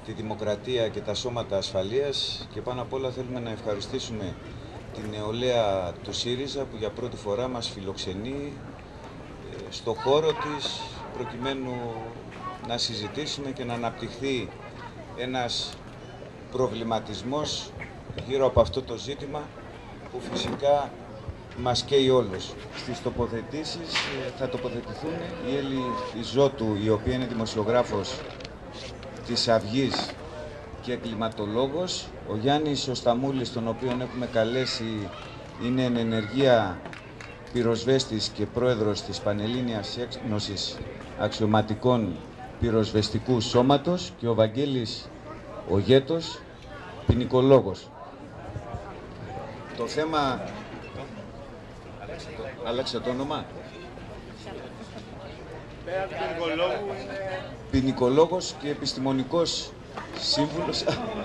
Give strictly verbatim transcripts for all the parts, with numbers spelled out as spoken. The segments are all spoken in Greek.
τη δημοκρατία και τα σώματα ασφαλείας και πάνω απ' όλα θέλουμε να ευχαριστήσουμε την νεολαία του ΣΥΡΙΖΑ που για πρώτη φορά μας φιλοξενεί στο χώρο της προκειμένου να συζητήσουμε και να αναπτυχθεί ένας προβληματισμός γύρω από αυτό το ζήτημα που φυσικά μας καίει όλους. Στις τοποθετήσεις θα τοποθετηθούν η Έλλη Ιζώτου, η οποία είναι δημοσιογράφος της Αυγής και κλιματολόγος, ο Γιάννης ο Σταμούλης, τον οποίον έχουμε καλέσει, είναι εν ενεργεία πυροσβέστης και πρόεδρος της Πανελλήνιας Ένωσης Αξιωματικών Πυροσβεστικού Σώματος, και ο Βαγγέλης ο Γέτος, ποινικολόγος. Το θέμα... Άλλαξε το όνομα. Ποινικολόγος και επιστημονικός σύμβουλος.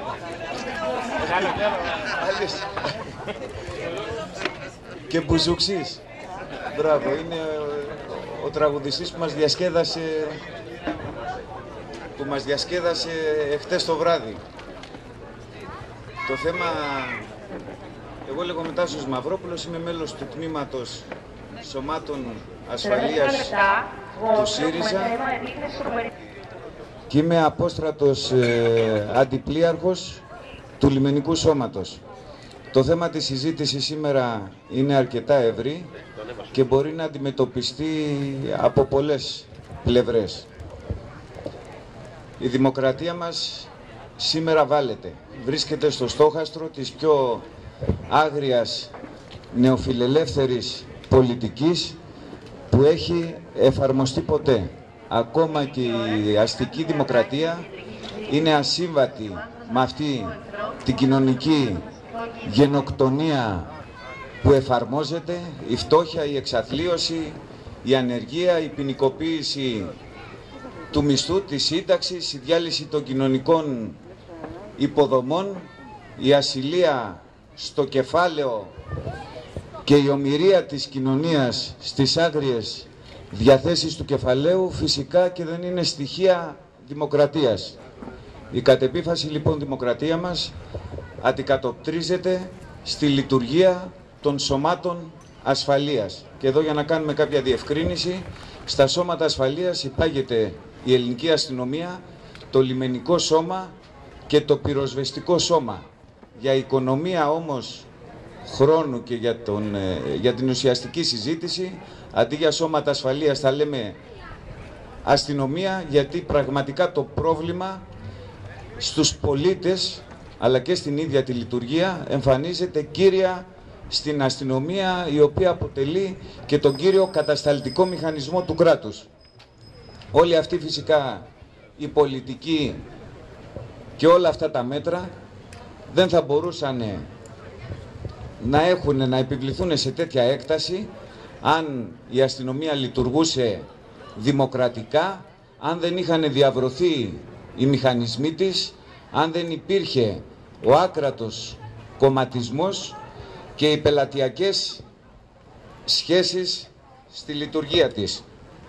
Και μπουζουξής. Μπράβο, είναι ο, ο τραγουδιστής που μας διασκέδασε που μας διασκέδασε εχθές το βράδυ. Το θέμα... Εγώ λέγομαι Τάσος Μαυρόπουλος, είμαι μέλος του τμήματος Σωμάτων Ασφαλείας του ΣΥΡΙΖΑ και είμαι απόστρατος ε, αντιπλοίαρχος του Λιμενικού Σώματος. Το θέμα της συζήτησης σήμερα είναι αρκετά ευρύ και μπορεί να αντιμετωπιστεί από πολλές πλευρές. Η δημοκρατία μας σήμερα βάλεται, βρίσκεται στο στόχαστρο της πιο άγριας νεοφιλελεύθερης πολιτικής που έχει εφαρμοστεί ποτέ. Ακόμα και η αστική δημοκρατία είναι ασύμβατη με αυτή την κοινωνική γενοκτονία που εφαρμόζεται, η φτώχεια, η εξαθλίωση, η ανεργία, η ποινικοποίηση του μισθού, της σύνταξης, η διάλυση των κοινωνικών υποδομών, η ασυλία στο κεφάλαιο και η ομηρία της κοινωνίας στις άγριες διαθέσεις του κεφαλαίου φυσικά και δεν είναι στοιχεία δημοκρατίας. Η κατ' επίφαση λοιπόν δημοκρατία μας αντικατοπτρίζεται στη λειτουργία των σωμάτων ασφαλείας. Και εδώ για να κάνουμε κάποια διευκρίνηση, στα σώματα ασφαλείας υπάγεται η ελληνική αστυνομία, το λιμενικό σώμα και το πυροσβεστικό σώμα. Για οικονομία όμως χρόνου και για, τον, για την ουσιαστική συζήτηση, αντί για σώματα ασφαλείας θα λέμε αστυνομία, γιατί πραγματικά το πρόβλημα στους πολίτες αλλά και στην ίδια τη λειτουργία εμφανίζεται κύρια στην αστυνομία, η οποία αποτελεί και τον κύριο κατασταλτικό μηχανισμό του κράτους. Όλοι αυτοί φυσικά οι πολιτικοί και όλα αυτά τα μέτρα δεν θα μπορούσαν να έχουν, να επιβληθούν σε τέτοια έκταση αν η αστυνομία λειτουργούσε δημοκρατικά, αν δεν είχαν διαβρωθεί οι μηχανισμοί της, αν δεν υπήρχε ο άκρατος κομματισμός και οι πελατειακές σχέσεις στη λειτουργία της.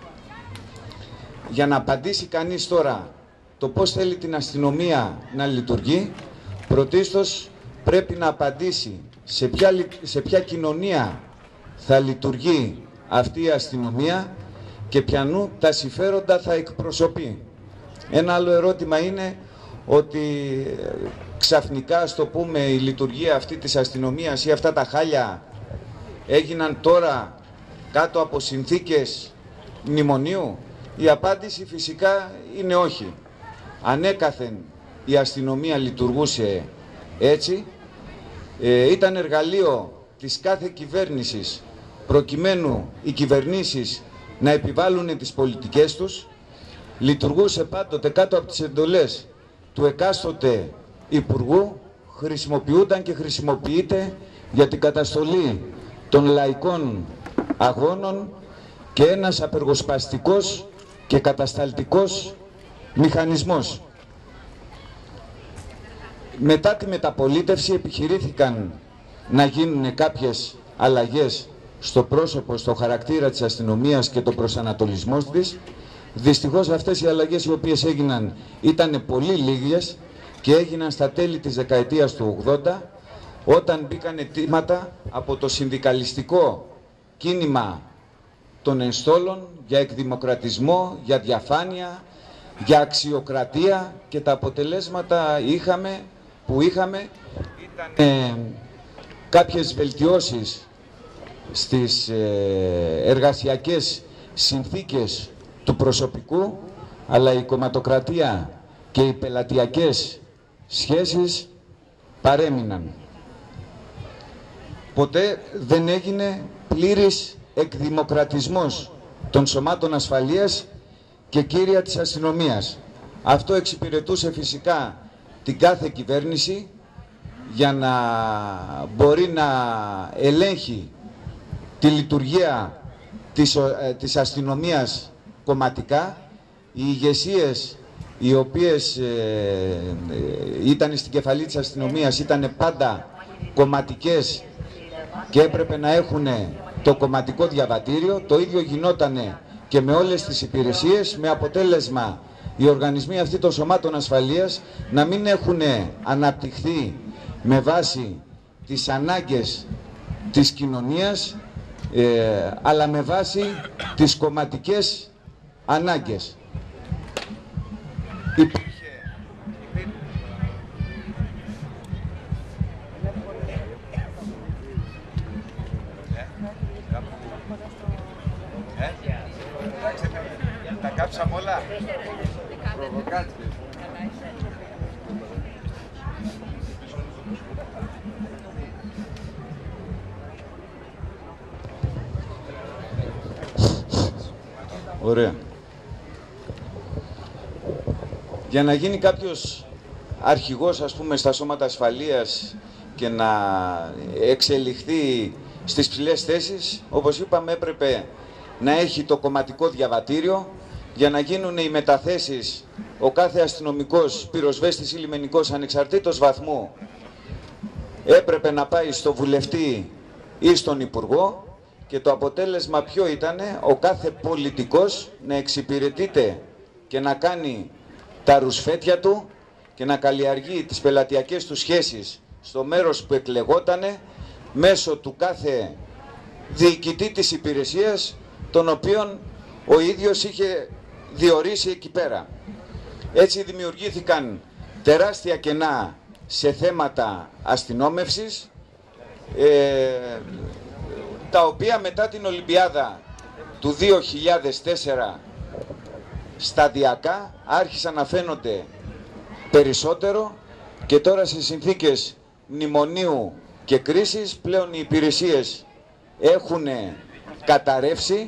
Για να απαντήσει κανείς τώρα το πώς θέλει την αστυνομία να λειτουργεί, πρωτίστως πρέπει να απαντήσει σε ποια, σε ποια κοινωνία θα λειτουργεί αυτή η αστυνομία και ποιανού τα συμφέροντα θα εκπροσωπεί. Ένα άλλο ερώτημα είναι ότι ξαφνικά, ας το πούμε, η λειτουργία αυτή της αστυνομίας ή αυτά τα χάλια έγιναν τώρα κάτω από συνθήκες μνημονίου. Η απάντηση φυσικά είναι όχι. Ανέκαθεν η αστυνομία λειτουργούσε έτσι, ε, ήταν εργαλείο της κάθε κυβέρνησης προκειμένου οι κυβερνήσεις να επιβάλλουν τις πολιτικές τους, λειτουργούσε πάντοτε κάτω από τις εντολές του εκάστοτε υπουργού, χρησιμοποιούνταν και χρησιμοποιείται για την καταστολή των λαϊκών αγώνων και ένας απεργοσπαστικός και κατασταλτικός μηχανισμός. Μετά τη μεταπολίτευση επιχειρήθηκαν να γίνουν κάποιες αλλαγές στο πρόσωπο, στο χαρακτήρα της αστυνομίας και το προσανατολισμό της. Δυστυχώς αυτές οι αλλαγές οι οποίες έγιναν ήταν πολύ λίγες και έγιναν στα τέλη της δεκαετίας του ογδόντα, όταν μπήκαν αιτήματα από το συνδικαλιστικό κίνημα των ενστόλων για εκδημοκρατισμό, για διαφάνεια, για αξιοκρατία, και τα αποτελέσματα είχαμε, που είχαμε ήταν ε, κάποιες βελτιώσεις στις ε, εργασιακές συνθήκες του προσωπικού, αλλά η κομματοκρατία και οι πελατειακές σχέσεις παρέμειναν. Ποτέ δεν έγινε πλήρης εκδημοκρατισμός των σωμάτων ασφαλείας και κύρια της αστυνομίας. Αυτό εξυπηρετούσε φυσικά την κάθε κυβέρνηση για να μπορεί να ελέγχει τη λειτουργία της, της αστυνομίας κομματικά. Οι ηγεσίες οι οποίες ε, ε, ήταν στην κεφαλή της αστυνομίας ήταν πάντα κομματικές και έπρεπε να έχουν το κομματικό διαβατήριο. Το ίδιο γινότανε και με όλες τις υπηρεσίες, με αποτέλεσμα οι οργανισμοί αυτοί των σωμάτων ασφαλείας να μην έχουν αναπτυχθεί με βάση τις ανάγκες της κοινωνίας, ε, αλλά με βάση τις κομματικές ανάγκες. Τα κάψαμε όλα. Προβοκάτσες. Ωραία. Για να γίνει κάποιος αρχηγός, ας πούμε, στα σώματα ασφαλείας και να εξελιχθεί στις ψηλές θέσεις, όπως είπαμε, έπρεπε να έχει το κομματικό διαβατήριο. Για να γίνουν οι μεταθέσεις, ο κάθε αστυνομικός, πυροσβέστης ή λιμενικός, ανεξαρτήτως βαθμού, έπρεπε να πάει στο βουλευτή ή στον υπουργό, και το αποτέλεσμα ποιο ήτανε? Ο κάθε πολιτικός να εξυπηρετείται και να κάνει τα ρουσφέτια του και να καλλιεργεί τις πελατειακές του σχέσεις στο μέρος που εκλεγότανε, μέσω του κάθε διοικητή της υπηρεσίας, τον οποίον ο ίδιος είχε διορίσει εκεί πέρα. Έτσι δημιουργήθηκαν τεράστια κενά σε θέματα αστυνόμευσης, ε, τα οποία μετά την Ολυμπιάδα του δύο χιλιάδες τέσσερα σταδιακά άρχισαν να φαίνονται περισσότερο, και τώρα σε συνθήκες μνημονίου και κρίσης πλέον οι υπηρεσίες έχουν καταρρεύσει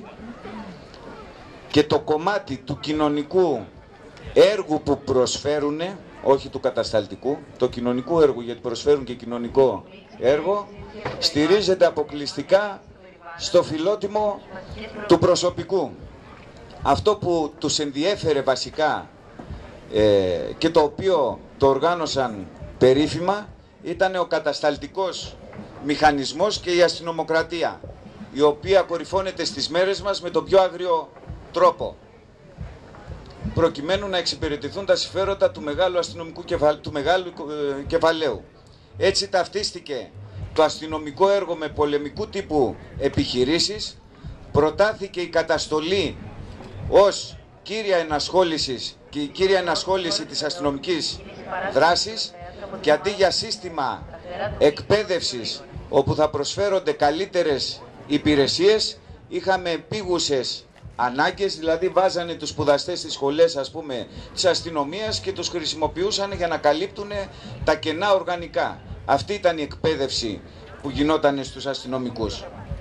και το κομμάτι του κοινωνικού έργου που προσφέρουν, όχι του κατασταλτικού, το κοινωνικού έργου, γιατί προσφέρουν και κοινωνικό έργο, στηρίζεται αποκλειστικά στο φιλότιμο του προσωπικού. Αυτό που τους ενδιέφερε βασικά ε, και το οποίο το οργάνωσαν περίφημα ήταν ο κατασταλτικός μηχανισμός και η αστυνομοκρατία, η οποία κορυφώνεται στις μέρες μας με τον πιο άγριο τρόπο, προκειμένου να εξυπηρετηθούν τα συμφέροντα του μεγάλου αστυνομικού κεφα... του μεγάλου ε, κεφαλαίου. Έτσι ταυτίστηκε το αστυνομικό έργο με πολεμικού τύπου επιχειρήσεις, προτάθηκε η καταστολή ως κύρια ενασχόλησης και η κύρια ενασχόληση της αστυνομικής δράσης, και αντί για σύστημα εκπαίδευσης όπου θα προσφέρονται καλύτερες υπηρεσίες, είχαμε επίγουσες ανάγκες, δηλαδή βάζανε τους σπουδαστές στις σχολές, ας πούμε, της αστυνομίας και τους χρησιμοποιούσαν για να καλύπτουν τα κενά οργανικά. Αυτή ήταν η εκπαίδευση που γινόταν στους αστυνομικούς.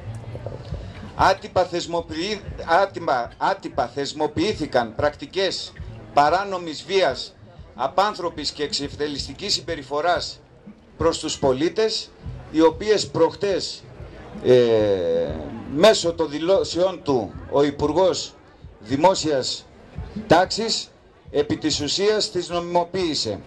Άτυπα, θεσμοποιη... άτυπα, άτυπα θεσμοποιήθηκαν πρακτικές παράνομης βίας, απάνθρωπης και εξευτελιστικής συμπεριφοράς προς τους πολίτες, οι οποίες προχτές ε, μέσω των δηλώσεών του ο Υπουργός Δημόσιας Τάξης επί της ουσίας τις νομιμοποίησε.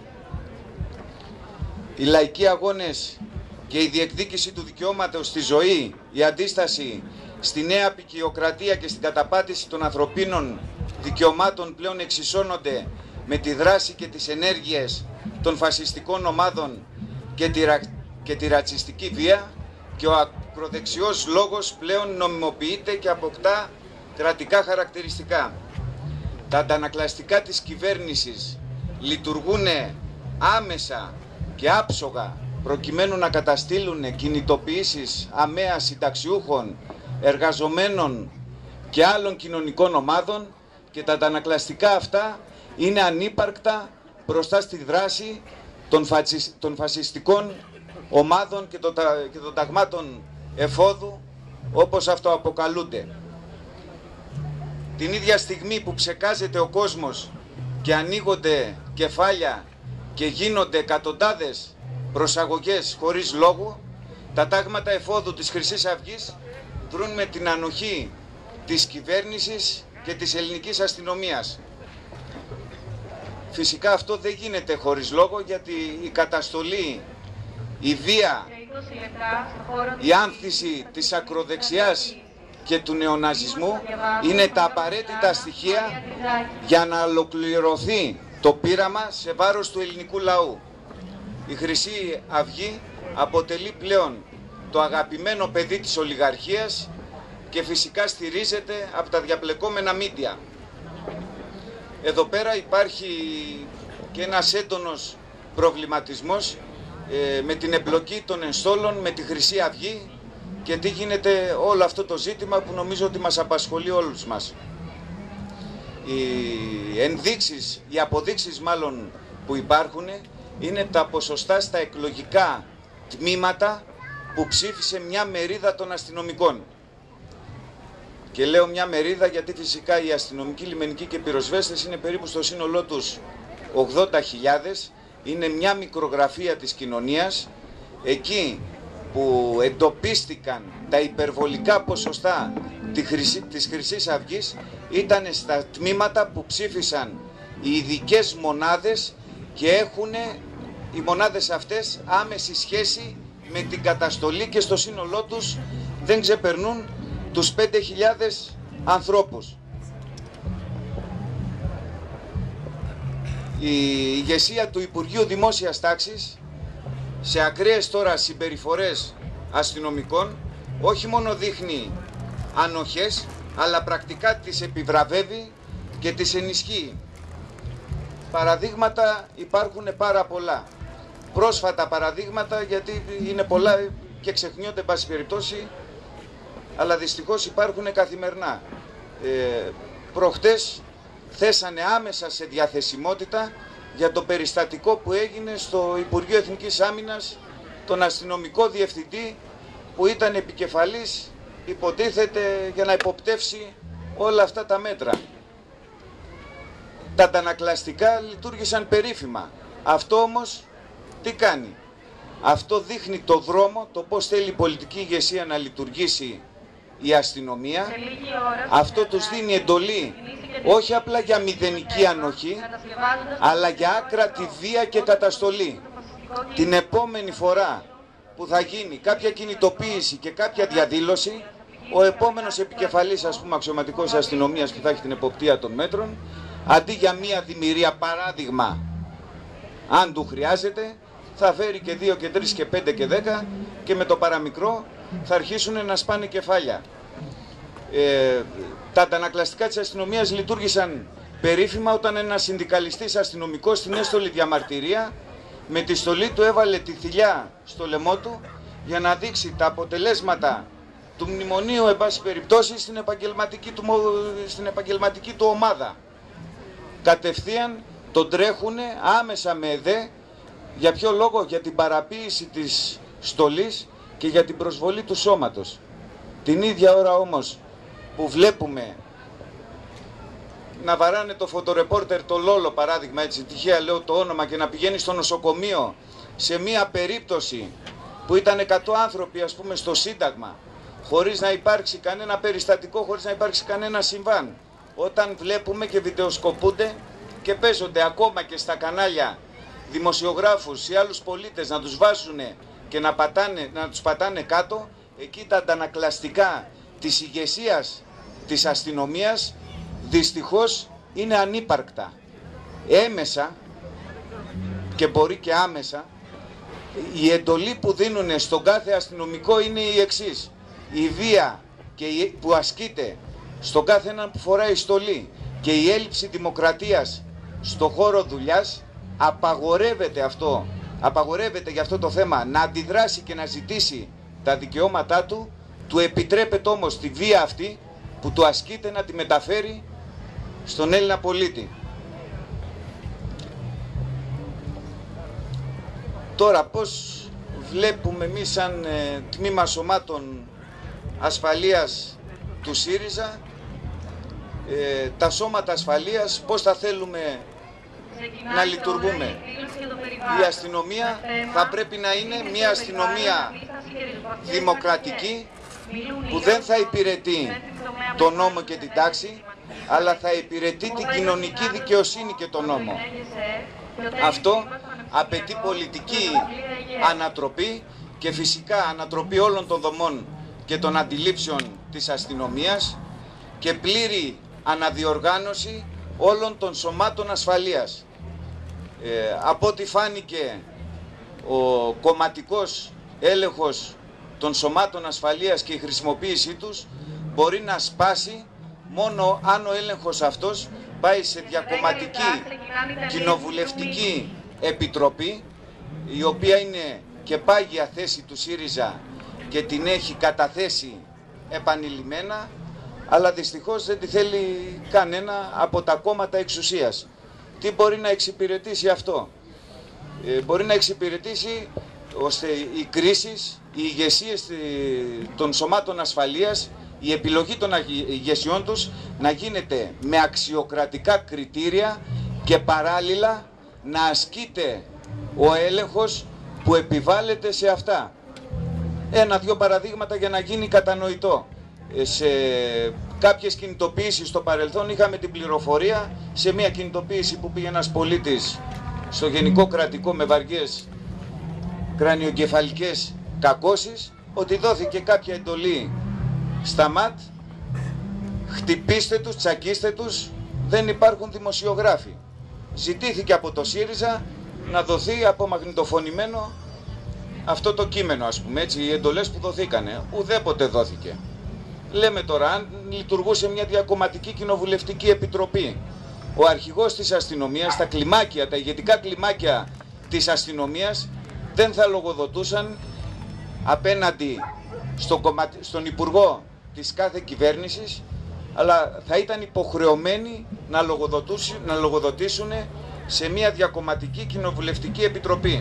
Οι λαϊκοί αγώνες και η διεκδίκηση του δικαιώματος στη ζωή, η αντίσταση στη νέα απικιοκρατία και στην καταπάτηση των ανθρωπίνων δικαιωμάτων πλέον εξισώνονται με τη δράση και τις ενέργειες των φασιστικών ομάδων και τη, ρα... και τη ρατσιστική βία, και ο ακροδεξιός λόγος πλέον νομιμοποιείται και αποκτά κρατικά χαρακτηριστικά. Τα αντανακλαστικά της κυβέρνησης λειτουργούν άμεσα και άψογα προκειμένου να καταστήλουν κινητοποιήσεις αμαία συνταξιούχων, εργαζομένων και άλλων κοινωνικών ομάδων, και τα αντανακλαστικά αυτά είναι ανύπαρκτα μπροστά στη δράση των, φατσισ... των φασιστικών ομάδων και των, και των ταγμάτων εφόδου, όπως αυτοαποκαλούνται. Την ίδια στιγμή που ψεκάζεται ο κόσμος και ανοίγονται κεφάλια και γίνονται εκατοντάδες προσαγωγές χωρίς λόγο, τα τάγματα εφόδου της Χρυσής Αυγής δρούν με την ανοχή της κυβέρνησης και της ελληνικής αστυνομίας. Φυσικά αυτό δεν γίνεται χωρίς λόγο, γιατί η καταστολή, η βία, η άνθηση της ακροδεξιάς και του νεοναζισμού είναι τα απαραίτητα στοιχεία για να ολοκληρωθεί το πείραμα σε βάρος του ελληνικού λαού. Η Χρυσή Αυγή αποτελεί πλέον το αγαπημένο παιδί της ολιγαρχίας και φυσικά στηρίζεται από τα διαπλεκόμενα μίντια. Εδώ πέρα υπάρχει και ένας έντονος προβληματισμός ε, με την εμπλοκή των ενστόλων με τη Χρυσή Αυγή και τι γίνεται όλο αυτό το ζήτημα που νομίζω ότι μας απασχολεί όλους μας. Οι ενδείξεις, οι αποδείξεις μάλλον που υπάρχουν είναι τα ποσοστά στα εκλογικά τμήματα που ψήφισε μια μερίδα των αστυνομικών. Και λέω μια μερίδα γιατί φυσικά οι αστυνομικοί, λιμενικοί και πυροσβέστες είναι περίπου στο σύνολό τους ογδόντα χιλιάδες. Είναι μια μικρογραφία της κοινωνίας. Εκεί που εντοπίστηκαν τα υπερβολικά ποσοστά της Χρυσής Αυγής ήταν στα τμήματα που ψήφισαν οι ειδικές μονάδες και έχουν οι μονάδες αυτές άμεση σχέση με την καταστολή και στο σύνολό τους δεν ξεπερνούν τους πέντε χιλιάδες ανθρώπους. Η ηγεσία του Υπουργείου Δημόσιας Τάξης σε ακραίες τώρα συμπεριφορές αστυνομικών όχι μόνο δείχνει ανοχές, αλλά πρακτικά τις επιβραβεύει και τις ενισχύει. Παραδείγματα υπάρχουν πάρα πολλά. Πρόσφατα παραδείγματα, γιατί είναι πολλά και ξεχνιόνται εν πάση περιπτώσει, αλλά δυστυχώς υπάρχουν καθημερινά. Ε, προχτές θέσανε άμεσα σε διαθεσιμότητα για το περιστατικό που έγινε στο Υπουργείο Εθνικής Άμυνας τον αστυνομικό διευθυντή που ήταν επικεφαλής, υποτίθεται, για να υποπτεύσει όλα αυτά τα μέτρα. Τα αντανακλαστικά λειτουργήσαν περίφημα. Αυτό όμως τι κάνει? Αυτό δείχνει το δρόμο, το πώς θέλει η πολιτική ηγεσία να λειτουργήσει η αστυνομία. Αυτό τους δίνει εντολή όχι απλά για μηδενική ανοχή, αλλά για άκρατη βία και καταστολή. Την επόμενη φορά που θα γίνει κάποια κινητοποίηση και κάποια διαδήλωση, ο επόμενος επικεφαλής, ας πούμε, αξιωματικός αστυνομίας που θα έχει την εποπτεία των μέτρων, αντί για μία δημιουργία, παράδειγμα, αν του χρειάζεται, θα φέρει και δύο και τρεις και πέντε και δέκα και με το παραμικρό θα αρχίσουν να σπάνε κεφάλια. Ε, τα αντανακλαστικά της αστυνομίας λειτουργήσαν περίφημα όταν ένας συνδικαλιστής αστυνομικός στην έστολη διαμαρτυρία με τη στολή του έβαλε τη θηλιά στο λαιμό του για να δείξει τα αποτελέσματα του μνημονίου, εν πάση περιπτώσει, στην επαγγελματική του, στην επαγγελματική του ομάδα. Κατευθείαν τον τρέχουνε άμεσα με ΕΔΕ. Για ποιο λόγο? Για την παραποίηση της στολής και για την προσβολή του σώματος. Την ίδια ώρα όμως που βλέπουμε να βαράνε το φωτορεπόρτερ το Λόλο, παράδειγμα, έτσι τυχαία λέω το όνομα, και να πηγαίνει στο νοσοκομείο σε μία περίπτωση που ήταν εκατό άνθρωποι, ας πούμε, στο Σύνταγμα, χωρίς να υπάρξει κανένα περιστατικό, χωρίς να υπάρξει κανένα συμβάν. Όταν βλέπουμε και βιντεοσκοπούνται και παίζονται ακόμα και στα κανάλια δημοσιογράφους ή άλλους πολίτες να τους βάζουν και να, πατάνε, να τους πατάνε κάτω, εκεί τα αντανακλαστικά της ηγεσίας της αστυνομίας δυστυχώς είναι ανύπαρκτα. έμεσα και μπορεί και άμεσα, η εντολή που δίνουν στον κάθε αστυνομικό είναι η εξής. Η βία και η, που ασκείται στον κάθε έναν που φοράει στολή και η έλλειψη δημοκρατίας στο χώρο δουλειάς, απαγορεύεται αυτό, απαγορεύεται για αυτό το θέμα να αντιδράσει και να ζητήσει τα δικαιώματά του, του επιτρέπεται όμως τη βία αυτή που του ασκείται να τη μεταφέρει στον Έλληνα πολίτη. Τώρα πώς βλέπουμε εμείς σαν ε, τμήμα σωμάτων ασφαλείας του ΣΥΡΙΖΑ ε, τα σώματα ασφαλείας, πώς θα θέλουμε να λειτουργούμε. Η αστυνομία θα πρέπει να είναι μια αστυνομία δημοκρατική που δεν θα υπηρετεί τον νόμο και την τάξη, αλλά θα υπηρετεί την κοινωνική δικαιοσύνη και τον νόμο. Αυτό απαιτεί πολιτική ανατροπή και φυσικά ανατροπή όλων των δομών και των αντιλήψεων της αστυνομίας και πλήρη αναδιοργάνωση όλων των σωμάτων ασφαλείας. Ε, από ό,τι φάνηκε, ο κομματικός έλεγχος των σωμάτων ασφαλείας και η χρησιμοποίησή τους μπορεί να σπάσει μόνο αν ο έλεγχος αυτός πάει σε διακομματική κοινοβουλευτική επιτροπή, η οποία είναι και πάγια θέση του ΣΥΡΙΖΑ και την έχει καταθέσει επανειλημμένα, αλλά δυστυχώς δεν τη θέλει κανένα από τα κόμματα εξουσίας. Τι μπορεί να εξυπηρετήσει αυτό? Ε, μπορεί να εξυπηρετήσει ώστε οι κρίσεις, οι ηγεσίες των σωμάτων ασφαλείας, η επιλογή των ηγεσιών τους να γίνεται με αξιοκρατικά κριτήρια και παράλληλα να ασκείται ο έλεγχος που επιβάλλεται σε αυτά. Ένα-δυο παραδείγματα για να γίνει κατανοητό. Σε κάποιες κινητοποιήσεις στο παρελθόν είχαμε την πληροφορία σε μια κινητοποίηση που πήγε ένας πολίτης στο Γενικό Κρατικό με βαριές κρανιογκεφαλικές κακώσεις, ότι δόθηκε κάποια εντολή στα ΜΑΤ, χτυπήστε τους, τσακίστε τους, δεν υπάρχουν δημοσιογράφοι. Ζητήθηκε από το ΣΥΡΙΖΑ να δοθεί απομαγνητοφωνημένο αυτό το κείμενο, ας πούμε έτσι, οι εντολές που δοθήκανε. Ουδέποτε δόθηκε. Λέμε τώρα, αν λειτουργούσε μια διακομματική κοινοβουλευτική επιτροπή, ο αρχηγός της αστυνομίας, τα κλιμάκια, τα ηγετικά κλιμάκια της αστυνομίας δεν θα λογοδοτούσαν απέναντι στο κομμα... στον υπουργό της κάθε κυβέρνησης, αλλά θα ήταν υποχρεωμένοι να, να λογοδοτήσουν σε μια διακομματική κοινοβουλευτική επιτροπή.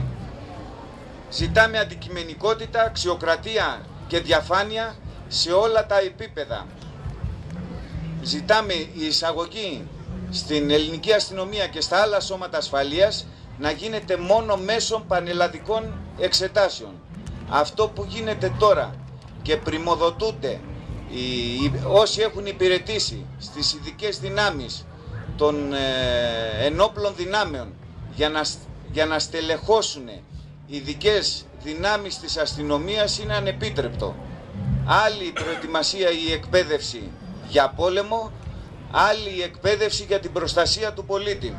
Ζητάμε αντικειμενικότητα, αξιοκρατία και διαφάνεια σε όλα τα επίπεδα. Ζητάμε η εισαγωγή στην ελληνική αστυνομία και στα άλλα σώματα ασφαλείας να γίνεται μόνο μέσω πανελλαδικών εξετάσεων. Αυτό που γίνεται τώρα και πριμοδοτούνται οι, οι, όσοι έχουν υπηρετήσει στις ειδικές δυνάμεις των ε, ενόπλων δυνάμεων για να, για να στελεχώσουν ειδικές δυνάμεις της αστυνομίας είναι ανεπίτρεπτο. Άλλη η προετοιμασία ή η εκπαίδευση για πόλεμο, άλλη η εκπαίδευση για την προστασία του πολίτη.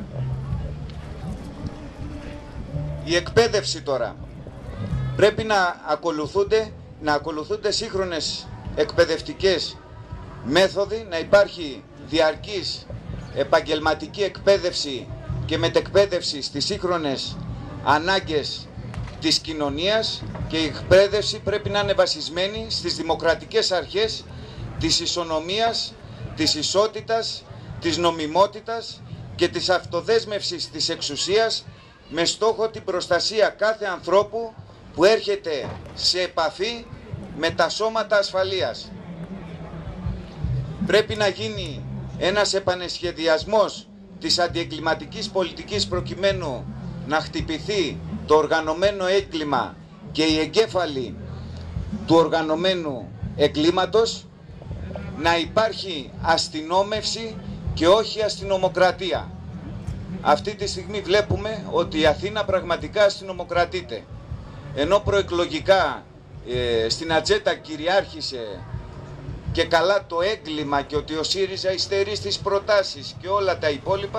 Η εκπαίδευση τώρα πρέπει να ακολουθούνται, να ακολουθούνται σύγχρονες εκπαιδευτικές μέθοδοι, να υπάρχει διαρκής επαγγελματική εκπαίδευση και μετεκπαίδευση στις σύγχρονες ανάγκες της κοινωνίας, και η εκπαίδευση πρέπει να είναι βασισμένη στις δημοκρατικές αρχές της ισονομίας, της ισότητας, της νομιμότητας και της αυτοδέσμευσης της εξουσίας, με στόχο την προστασία κάθε ανθρώπου που έρχεται σε επαφή με τα σώματα ασφαλείας. Πρέπει να γίνει ένας επανεσχεδιασμός της αντιεγκληματικής πολιτικής προκειμένου να χτυπηθεί το οργανωμένο έγκλημα και οι εγκέφαλοι του οργανωμένου εγκλήματος, να υπάρχει αστυνόμευση και όχι αστυνομοκρατία. Αυτή τη στιγμή βλέπουμε ότι η Αθήνα πραγματικά αστυνομοκρατείται. Ενώ προεκλογικά ε, στην ατζέντα κυριάρχησε και καλά το έγκλημα και ότι ο ΣΥΡΙΖΑ υστερεί στις προτάσεις και όλα τα υπόλοιπα,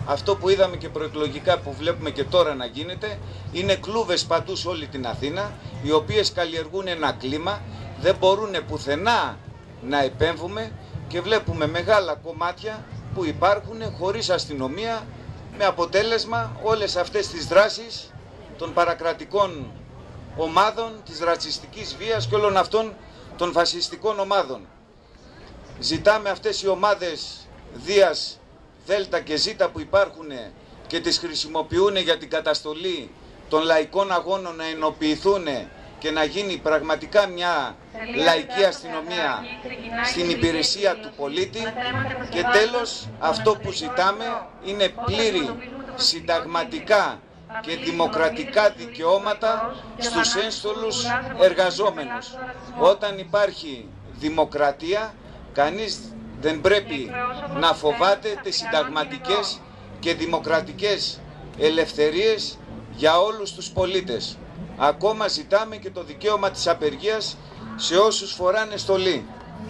αυτό που είδαμε και προεκλογικά, που βλέπουμε και τώρα να γίνεται, είναι κλούβες παντού σε όλη την Αθήνα, οι οποίες καλλιεργούν ένα κλίμα, δεν μπορούν πουθενά να επέμβουμε και βλέπουμε μεγάλα κομμάτια που υπάρχουν χωρίς αστυνομία, με αποτέλεσμα όλες αυτές τις δράσεις των παρακρατικών ομάδων, της ρατσιστικής βίας και όλων αυτών των φασιστικών ομάδων. Ζητάμε αυτές οι ομάδες Δίας, Δέλτα και Ζήτα που υπάρχουν και τις χρησιμοποιούν για την καταστολή των λαϊκών αγώνων να ενοποιηθούν και να γίνει πραγματικά μια λαϊκή αστυνομία στην υπηρεσία του πολίτη. Και τέλος, αυτό που ζητάμε είναι πλήρη συνταγματικά και δημοκρατικά δικαιώματα στους ένστολους εργαζόμενους. Όταν υπάρχει δημοκρατία, κανείς δεν πρέπει να φοβάται τις συνταγματικές και δημοκρατικές ελευθερίες για όλους τους πολίτες. Ακόμα ζητάμε και το δικαίωμα της απεργίας σε όσους φοράνε στολή.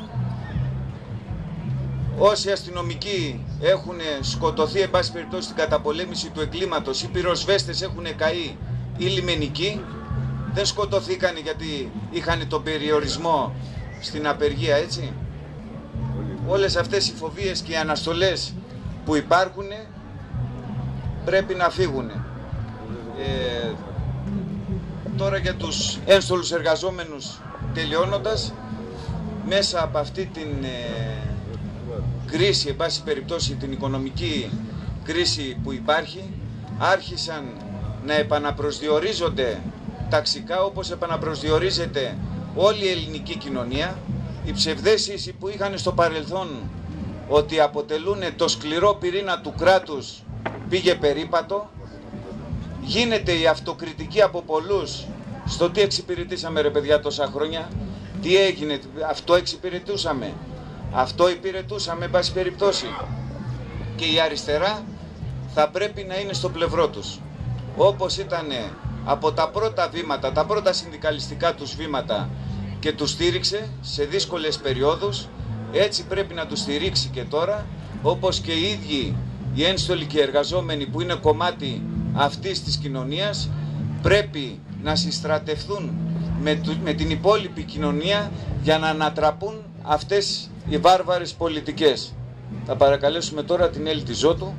Όσοι αστυνομικοί έχουν σκοτωθεί, εν πάση περιπτώσει, στην καταπολέμηση του εγκλήματος, ή πυροσβέστες έχουν καεί, ή λιμενικοί, δεν σκοτωθήκαν γιατί είχαν τον περιορισμό στην απεργία, έτσι. Όλες αυτές οι φοβίες και οι αναστολές που υπάρχουν πρέπει να φύγουν. Ε, τώρα για τους ένστολους εργαζόμενους, τελειώνοντας, μέσα από αυτή την ε, κρίση, εν πάση περιπτώσει την οικονομική κρίση που υπάρχει, άρχισαν να επαναπροσδιορίζονται ταξικά, όπως επαναπροσδιορίζεται όλη η ελληνική κοινωνία. Οι ψευδέσεις που είχαν στο παρελθόν ότι αποτελούν το σκληρό πυρήνα του κράτους πήγε περίπατο. Γίνεται η αυτοκριτική από πολλούς στο τι εξυπηρετήσαμε ρε παιδιά τόσα χρόνια, τι έγινε, αυτό εξυπηρετούσαμε, αυτό υπηρετούσαμε εν πάση περιπτώσει. Και η αριστερά θα πρέπει να είναι στο πλευρό τους. Όπως ήταν από τα πρώτα βήματα, τα πρώτα συνδικαλιστικά τους βήματα και τους στήριξε σε δύσκολες περιόδους, έτσι πρέπει να τους στηρίξει και τώρα, όπως και οι ίδιοι οι ένστολοι και οι εργαζόμενοι που είναι κομμάτι αυτής της κοινωνίας πρέπει να συστρατευτούν με, του, με την υπόλοιπη κοινωνία για να ανατραπούν αυτές οι βάρβαρες πολιτικές. Θα παρακαλέσουμε τώρα την Έλλη Τιζότου.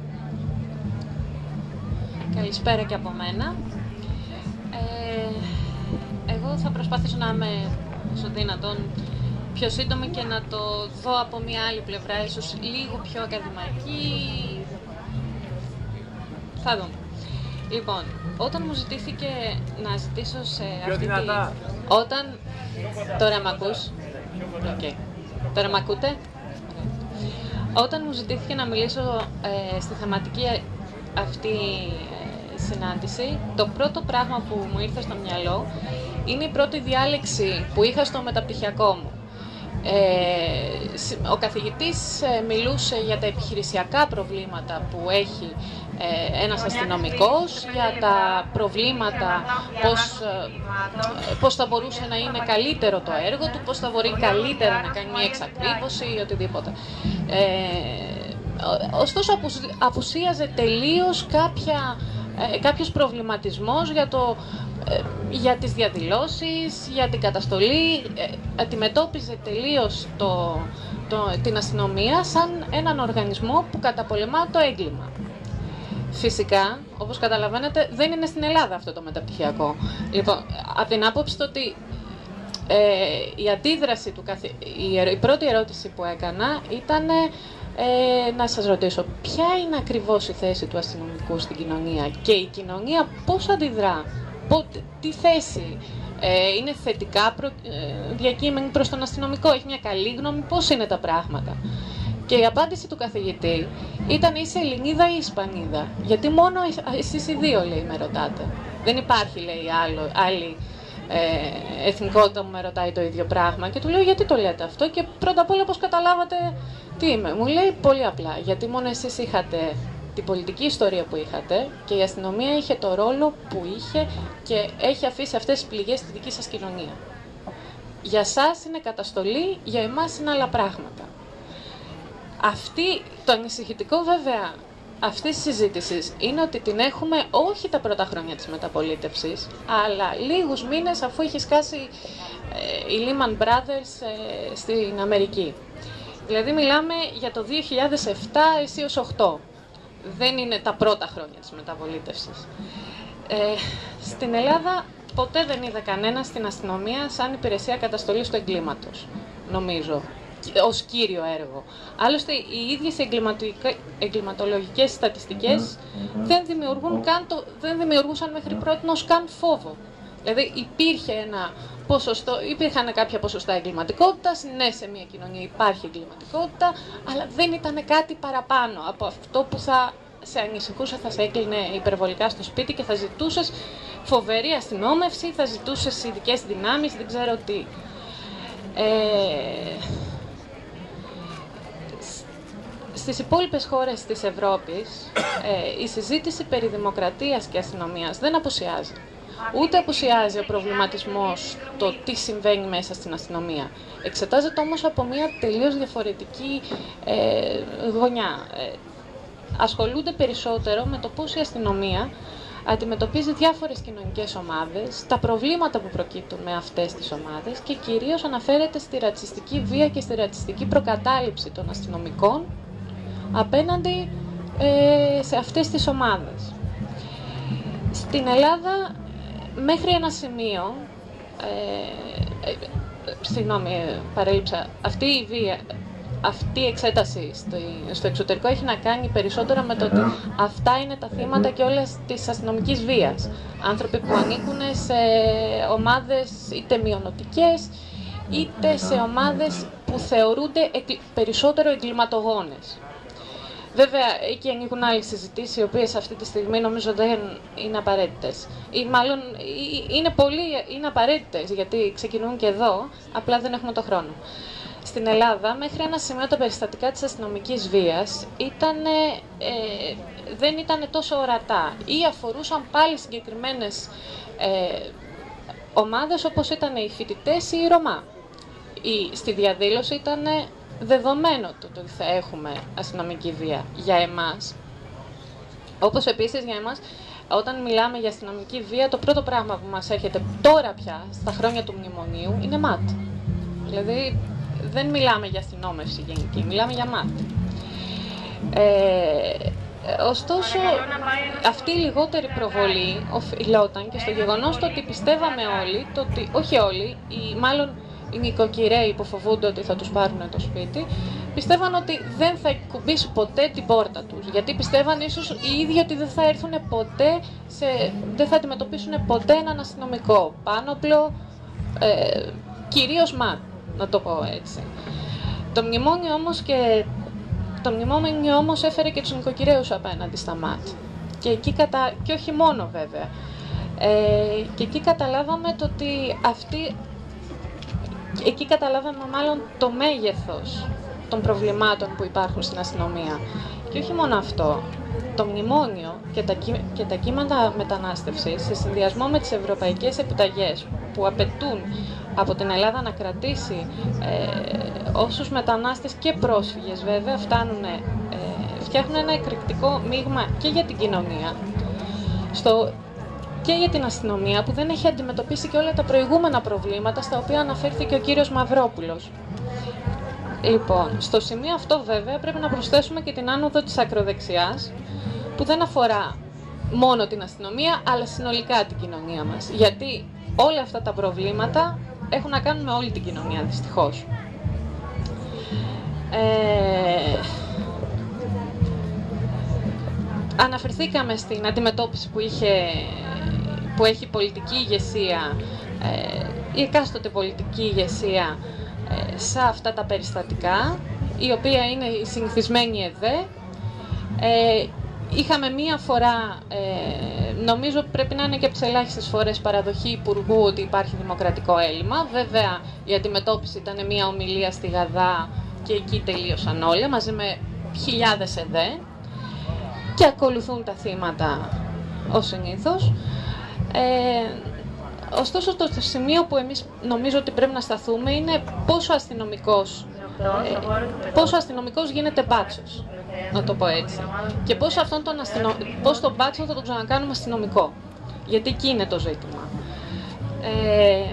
Καλησπέρα και από μένα. Ε, εγώ θα προσπαθήσω να είμαι όσο δυνατόν πιο σύντομη και να το δω από μια άλλη πλευρά, ίσως λίγο πιο ακαδημαϊκή. Θα δούμε. Λοιπόν, όταν μου ζητήθηκε να ζητήσω σε αυτή τη... Όταν... Τώρα μ' ακούς? Okay. Τώρα μ' ακούτε? Όταν μου ζητήθηκε να μιλήσω ε, στη θεματική αυτή ε, συνάντηση, το πρώτο πράγμα που μου ήρθε στο μυαλό είναι η πρώτη διάλεξη που είχα στο μεταπτυχιακό μου. Ε, ο καθηγητής ε, μιλούσε για τα επιχειρησιακά προβλήματα που έχει ε, ένας αστυνομικός, για τα προβλήματα, πώς, ε, πώς θα μπορούσε να είναι καλύτερο το έργο του, πώς θα μπορεί καλύτερα να κάνει μια εξακρίβωση ή οτιδήποτε. Ε, ωστόσο απουσίαζε τελείως κάποια, ε, κάποιος προβληματισμός για το για τις διαδηλώσεις, για την καταστολή. ε, αντιμετώπιζε τελείως το, το, την αστυνομία σαν έναν οργανισμό που καταπολεμά το έγκλημα. Φυσικά, όπως καταλαβαίνετε, δεν είναι στην Ελλάδα αυτό το μεταπτυχιακό. Λοιπόν, από την άποψη ότι ε, η αντίδραση του καθ... η, η πρώτη ερώτηση που έκανα ήταν ε, να σας ρωτήσω ποια είναι ακριβώς η θέση του αστυνομικού στην κοινωνία και η κοινωνία πώς αντιδρά. Τι θέση ε, είναι θετικά προ, ε, διακείμενη προς τον αστυνομικό, έχει μια καλή γνώμη, πώς είναι τα πράγματα. Και η απάντηση του καθηγητή ήταν είσαι Ελληνίδα ή Ισπανίδα, γιατί μόνο εσείς οι δύο, λέει, με ρωτάτε. Δεν υπάρχει, λέει, άλλο, άλλη ε, εθνικότητα που με ρωτάει το ίδιο πράγμα. Και του λέω γιατί το λέτε αυτό και πρώτα απ' όλα πώς καταλάβατε τι είμαι. Μου λέει πολύ απλά, γιατί μόνο εσείς είχατε την πολιτική ιστορία που είχατε και η αστυνομία είχε το ρόλο που είχε και έχει αφήσει αυτές τις πληγές στη δική σας κοινωνία. Για σας είναι καταστολή, για εμάς είναι άλλα πράγματα. Αυτή, το ανησυχητικό βέβαια αυτής της συζήτησης είναι ότι την έχουμε όχι τα πρώτα χρόνια της μεταπολίτευσης, αλλά λίγους μήνες αφού είχε σκάσει ε, η Lehman Brothers ε, στην Αμερική. Δηλαδή μιλάμε για το δύο χιλιάδες επτά έως οκτώ. Δεν είναι τα πρώτα χρόνια της μεταπολίτευσης. Ε, στην Ελλάδα ποτέ δεν είδα κανένα στην αστυνομία σαν υπηρεσία καταστολής του εγκλήματος, νομίζω, ως κύριο έργο. Άλλωστε, οι ίδιες εγκληματολογικές στατιστικές δεν, δημιουργούν καν το, δεν δημιουργούσαν μέχρι πρότινος καν φόβο. Δηλαδή, υπήρχε ένα ποσοστό, υπήρχαν κάποια ποσοστά εγκληματικότητας, ναι, σε μια κοινωνία υπάρχει εγκληματικότητα, αλλά δεν ήταν κάτι παραπάνω από αυτό που θα σε ανησυχούσε, θα σε έκλεινε υπερβολικά στο σπίτι και θα ζητούσες φοβερή αστυνόμευση, θα ζητούσες ειδικές δυνάμεις, δεν ξέρω τι. Ε, στις υπόλοιπες χώρες της Ευρώπης ε, η συζήτηση περί δημοκρατίας και αστυνομίας δεν απουσιάζει. Ούτε απουσιάζει ο προβληματισμός το τι συμβαίνει μέσα στην αστυνομία. Εξετάζεται όμως από μια τελείως διαφορετική ε, γωνιά. Ε, ασχολούνται περισσότερο με το πώς η αστυνομία αντιμετωπίζει διάφορες κοινωνικές ομάδες, τα προβλήματα που προκύπτουν με αυτές τις ομάδες και κυρίως αναφέρεται στη ρατσιστική βία και στη ρατσιστική προκατάληψη των αστυνομικών απέναντι ε, σε αυτές τις ομάδες. Στην Ελλάδα, μέχρι ένα σημείο, ε, ε, συγγνώμη, παρέλειψα, αυτή η βία, αυτή η εξέταση στο εξωτερικό έχει να κάνει περισσότερο με το ότι αυτά είναι τα θύματα και όλες της αστυνομικής βίας. Άνθρωποι που ανήκουν σε ομάδες είτε μειονοτικές, είτε σε ομάδες που θεωρούνται περισσότερο εγκληματογόνες. Βέβαια, εκεί ανοίγουν άλλες συζητήσεις, οι οποίες αυτή τη στιγμή νομίζω δεν είναι απαραίτητες. Ή μάλλον είναι, πολύ, είναι απαραίτητες, γιατί ξεκινούν και εδώ, απλά δεν έχουμε το χρόνο. Στην Ελλάδα, μέχρι ένα σημείο τα περιστατικά της αστυνομικής βίας ήτανε, ε, δεν ήταν τόσο ορατά ή αφορούσαν πάλι συγκεκριμένες ε, ομάδες όπως ήταν οι φοιτητές ή οι Ρωμά. Η, στη διαδήλωση ήταν δεδομένο το ότι θα έχουμε αστυνομική βία για εμάς. Όπως επίσης για εμάς, όταν μιλάμε για αστυνομική βία, το πρώτο πράγμα που μας έρχεται τώρα πια, στα χρόνια του μνημονίου, είναι ΜΑΤ. Δηλαδή, δεν μιλάμε για αστυνόμευση γενική, μιλάμε για ΜΑΤ. Ε, ωστόσο, αυτή η λιγότερη προβολή οφειλόταν και στο γεγονός το ότι πιστεύαμε όλοι, το ότι, όχι όλοι, ή μάλλον οι νοικοκυρέοι που φοβούνται ότι θα τους πάρουν το σπίτι, πιστεύαν ότι δεν θα κουμπίσει ποτέ την πόρτα τους. Γιατί πιστεύαν ίσως οι ίδιοι ότι δεν θα έρθουν ποτέ, σε, δεν θα αντιμετωπίσουν ποτέ έναν αστυνομικό πάνωπλο, ε, κυρίως ΜΑΤ, να το πω έτσι. Το μνημόνιο όμως, και, το μνημόνιο όμως έφερε και τους νοικοκυρέους απέναντι στα ΜΑΤ. Και, εκεί κατα... και όχι μόνο βέβαια. Ε, και εκεί καταλάβαμε το ότι αυτή... Εκεί καταλάβαμε μάλλον το μέγεθος των προβλημάτων που υπάρχουν στην αστυνομία. Και όχι μόνο αυτό, το μνημόνιο και τα, κύ... και τα κύματα μετανάστευσης, σε συνδυασμό με τις ευρωπαϊκές επιταγές που απαιτούν από την Ελλάδα να κρατήσει ε, όσους μετανάστες και πρόσφυγες βέβαια, φτάνουν, ε, φτιάχνουν ένα εκρηκτικό μείγμα και για την κοινωνία, στο... και για την αστυνομία που δεν έχει αντιμετωπίσει και όλα τα προηγούμενα προβλήματα στα οποία αναφέρθηκε ο κύριος Μαυρόπουλος. Λοιπόν, στο σημείο αυτό βέβαια πρέπει να προσθέσουμε και την άνοδο της ακροδεξιάς, που δεν αφορά μόνο την αστυνομία αλλά συνολικά την κοινωνία μας. Γιατί όλα αυτά τα προβλήματα έχουν να κάνουν με όλη την κοινωνία, δυστυχώς. Ε... Αναφερθήκαμε στην αντιμετώπιση που είχε που έχει η πολιτική ηγεσία, ε, η εκάστοτε πολιτική ηγεσία ε, σε αυτά τα περιστατικά, η οποία είναι η συνηθισμένη ΕΔΕ. Ε, είχαμε μία φορά, ε, νομίζω πρέπει να είναι και από τις ελάχιστες φορές, παραδοχή υπουργού ότι υπάρχει δημοκρατικό έλλειμμα. Βέβαια, η αντιμετώπιση ήταν μία ομιλία στη Γαδά και εκεί τελείωσαν όλα, μαζί με χιλιάδες ΕΔΕ, και ακολουθούν τα θύματα ως συνήθως. Ε, ωστόσο, το σημείο που εμείς νομίζω ότι πρέπει να σταθούμε είναι πόσο αστυνομικός, ε, πόσο αστυνομικός γίνεται μπάτσος. να το πω έτσι. Και πώς, αυτόν τον, αστυνο... πώς τον μπάτσο θα τον ξανακάνουμε αστυνομικό. Γιατί εκεί είναι το ζήτημα. Ε...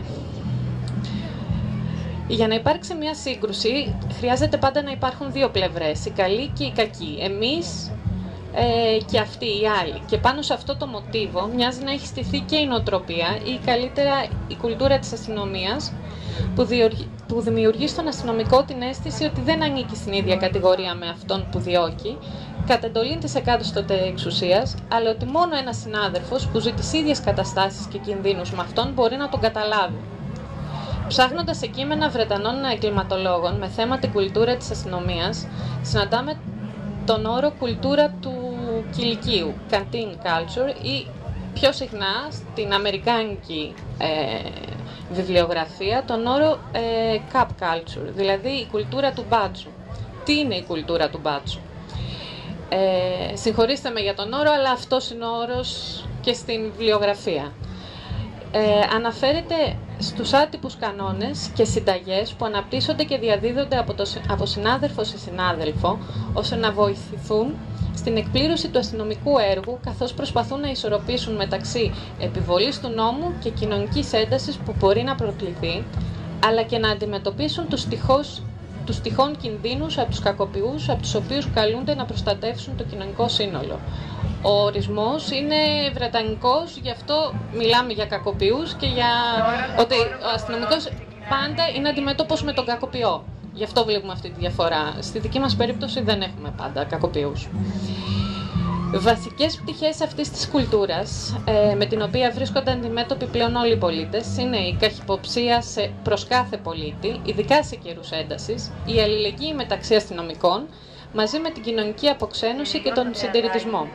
Για να υπάρξει μια σύγκρουση, χρειάζεται πάντα να υπάρχουν δύο πλευρές, η καλή και η κακή. Εμείς ε, και αυτοί οι άλλοι. Και πάνω σε αυτό το μοτίβο μοιάζει να έχει στηθεί και η νοοτροπία ή καλύτερα η κουλτούρα της αστυνομίας, που, διοργ... που δημιουργεί στον αστυνομικό την αίσθηση ότι δεν ανήκει στην ίδια κατηγορία με αυτόν που διώκει, κατ' εντολή της εκάστοτε εξουσίας, αλλά ότι μόνο ένας συνάδελφος που ζει τις ίδιες καταστάσεις και κινδύνους με αυτόν μπορεί να τον καταλάβει. Ψάχνοντας σε κείμενα Βρετανών εγκληματολόγων με θέμα την κουλτούρα της αστυνομίας, συναντάμε τον όρο κουλτούρα του κηλικίου, canteen culture, ή πιο συχνά στην αμερικάνικη ε, βιβλιογραφία τον όρο ε, cup culture, δηλαδή η κουλτούρα του μπάτσου. Τι είναι η κουλτούρα του μπάτσου? Ε, συγχωρήστε με για τον όρο, αλλά αυτός είναι ο όρος και στην βιβλιογραφία. Ε, αναφέρεται στους άτυπους κανόνες και συνταγές που αναπτύσσονται και διαδίδονται από, το, από συνάδελφο σε συνάδελφο, ώστε να βοηθηθούν στην εκπλήρωση του αστυνομικού έργου, καθώς προσπαθούν να ισορροπήσουν μεταξύ επιβολής του νόμου και κοινωνικής έντασης που μπορεί να προκληθεί, αλλά και να αντιμετωπίσουν τους, τυχώς, τους τυχόν κινδύνους από τους κακοποιούς, από τους οποίους καλούνται να προστατεύσουν το κοινωνικό σύνολο. Ο ορισμός είναι βρετανικός, γι' αυτό μιλάμε για κακοποιούς και για ότι ο αστυνομικός πάντα είναι αντιμέτωπος με τον κακοποιό. Γι' αυτό βλέπουμε αυτή τη διαφορά. Στη δική μας περίπτωση δεν έχουμε πάντα κακοποιούς. Βασικές πτυχές αυτής της κουλτούρας, ε, με την οποία βρίσκονται αντιμέτωποι πλέον όλοι οι πολίτες, είναι η καχυποψία σε, προς κάθε πολίτη, ειδικά σε καιρούς έντασης, η αλληλεγγύη μεταξύ αστυνομικών, μαζί με την κοινωνική αποξένωση και τον συντηρητισμό.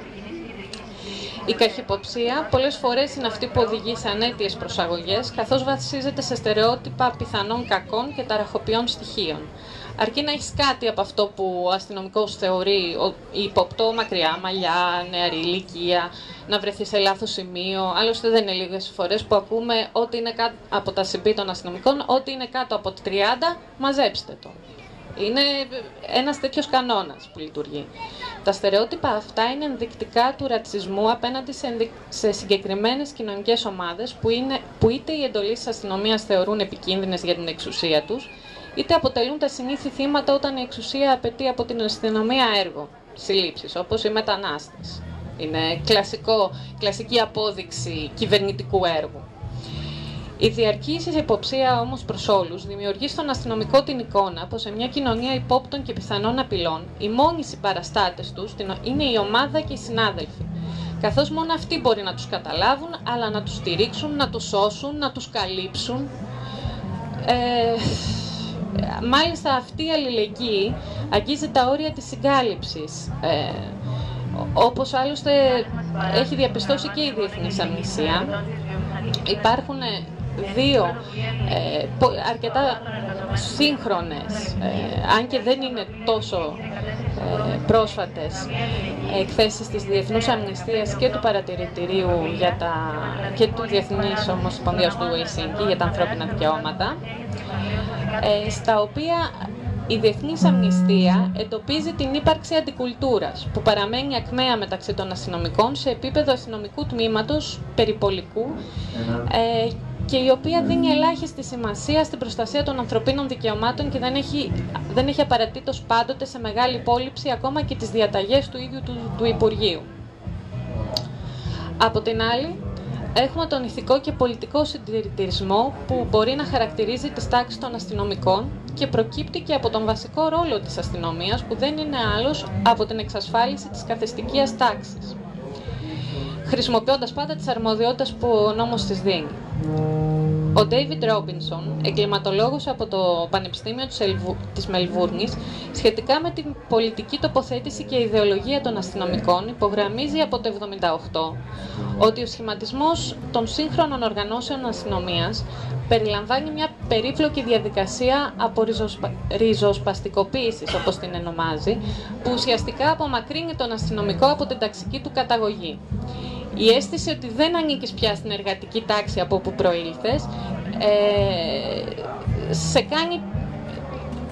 Η καχυποψία πολλές φορές είναι αυτή που οδηγεί σε ανέτειες προσαγωγές, καθώς βασίζεται σε στερεότυπα πιθανών κακών και ταραχοποιών στοιχείων. Αρκεί να έχεις κάτι από αυτό που ο αστυνομικός θεωρεί υποπτό, μακριά, μαλλιά, νεαρή ηλικία, να βρεθεί σε λάθος σημείο. Άλλωστε δεν είναι λίγες φορές που ακούμε ότι είναι κάτω από τα συμπή των αστυνομικών, ότι είναι κάτω από τριάντα, μαζέψτε το. Είναι ένας τέτοιος κανόνας που λειτουργεί. Τα στερεότυπα αυτά είναι ενδεικτικά του ρατσισμού απέναντι σε, ενδυ... σε συγκεκριμένες κοινωνικές ομάδες που, είναι... που είτε οι εντολές της αστυνομίας θεωρούν επικίνδυνες για την εξουσία τους, είτε αποτελούν τα συνήθη θύματα όταν η εξουσία απαιτεί από την αστυνομία έργο, συλλήψεις, όπως οι μετανάστες. Είναι κλασικό, κλασική απόδειξη κυβερνητικού έργου. Η διαρκής υποψία όμως προς όλους δημιουργεί στον αστυνομικό την εικόνα πως σε μια κοινωνία υπόπτων και πιθανών απειλών οι μόνοι συμπαραστάτες τους είναι η ομάδα και οι συνάδελφοι. Καθώς μόνο αυτοί μπορεί να τους καταλάβουν, αλλά να τους στηρίξουν, να τους σώσουν, να τους καλύψουν. Ε, μάλιστα αυτή η αλληλεγγύη αγγίζει τα όρια της συγκάλυψης. Ε, όπως άλλωστε έχει διαπιστώσει και η Διεθνής Αμνηστία. Υπάρχουν δύο ε, αρκετά σύγχρονες, ε, αν και δεν είναι τόσο ε, πρόσφατες, εκθέσεις της Διεθνούς Αμνηστίας και του Παρατηρητηρίου για τα, και του Διεθνής Ομοσπονδίας του Ελσίνκη για τα ανθρώπινα δικαιώματα, ε, στα οποία η Διεθνής Αμνηστία εντοπίζει την ύπαρξη αντικουλτούρας που παραμένει ακμαία μεταξύ των αστυνομικών σε επίπεδο αστυνομικού τμήματος περιπολικού ε, και η οποία δίνει ελάχιστη σημασία στην προστασία των ανθρωπίνων δικαιωμάτων και δεν έχει, δεν έχει απαραίτητος πάντοτε σε μεγάλη υπόλοιψη ακόμα και τις διαταγές του ίδιου του, του Υπουργείου. Από την άλλη, έχουμε τον ηθικό και πολιτικό συντηρητισμό που μπορεί να χαρακτηρίζει τις τάξεις των αστυνομικών και προκύπτει και από τον βασικό ρόλο της αστυνομίας που δεν είναι άλλος από την εξασφάλιση της καθεστικίας τάξης, χρησιμοποιώντας πάντα τις αρμοδιότητες που ο νόμος της δίνει. Ο Ντέιβιντ Ρόμπινσον, εγκληματολόγος από το Πανεπιστήμιο της Μελβούρνης, σχετικά με την πολιτική τοποθέτηση και ιδεολογία των αστυνομικών, υπογραμμίζει από το χίλια εννιακόσια εβδομήντα οκτώ ότι ο σχηματισμός των σύγχρονων οργανώσεων αστυνομίας περιλαμβάνει μια περίπλοκη διαδικασία από ριζοσπα... ριζοσπαστικοποίησης, όπως την ονομάζει, που ουσιαστικά απομακρύνει τον αστυνομικό από την ταξική του καταγωγή. Η αίσθηση ότι δεν ανήκεις πια στην εργατική τάξη από όπου προήλθες, ε, σε κάνει,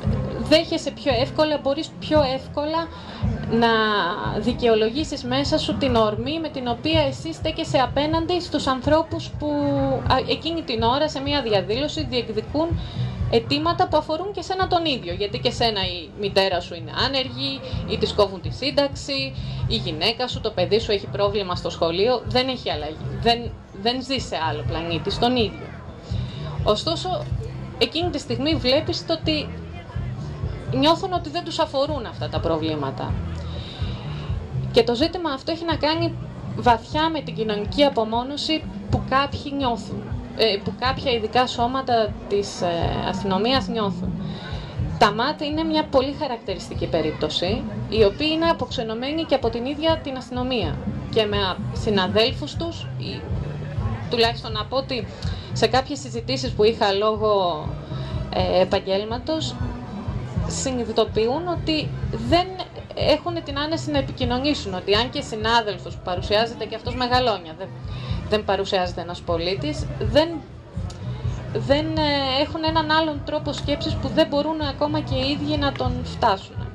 δέχεσαι πιο εύκολα, μπορείς πιο εύκολα να δικαιολογήσεις μέσα σου την ορμή με την οποία εσύ στέκεσαι απέναντι στους ανθρώπους που εκείνη την ώρα σε μια διαδήλωση διεκδικούν αιτήματα που αφορούν και σένα τον ίδιο. Γιατί και σένα η μητέρα σου είναι άνεργη, ή της κόβουν τη σύνταξη, η γυναίκα σου, το παιδί σου έχει πρόβλημα στο σχολείο, δεν έχει αλλαγή. Δεν, δεν ζει σε άλλο πλανήτη, στον ίδιο. Ωστόσο, εκείνη τη στιγμή βλέπεις το ότι νιώθουν ότι δεν τους αφορούν αυτά τα προβλήματα. Και το ζήτημα αυτό έχει να κάνει βαθιά με την κοινωνική απομόνωση που κάποιοι νιώθουν, που κάποια ειδικά σώματα της αστυνομίας νιώθουν. Τα ΜΑΤ είναι μια πολύ χαρακτηριστική περίπτωση, η οποία είναι αποξενωμένη και από την ίδια την αστυνομία και με συναδέλφους τους, ή, τουλάχιστον να πω ότι σε κάποιες συζητήσεις που είχα λόγω ε, επαγγέλματος, συνειδητοποιούν ότι δεν έχουν την άνεση να επικοινωνήσουν, ότι αν και συνάδελφος που παρουσιάζεται και αυτός μεγαλώνια, δεν, δεν παρουσιάζεται ένας πολίτης, δεν, δεν ε, έχουν έναν άλλον τρόπο σκέψης που δεν μπορούν ακόμα και οι ίδιοι να τον φτάσουν.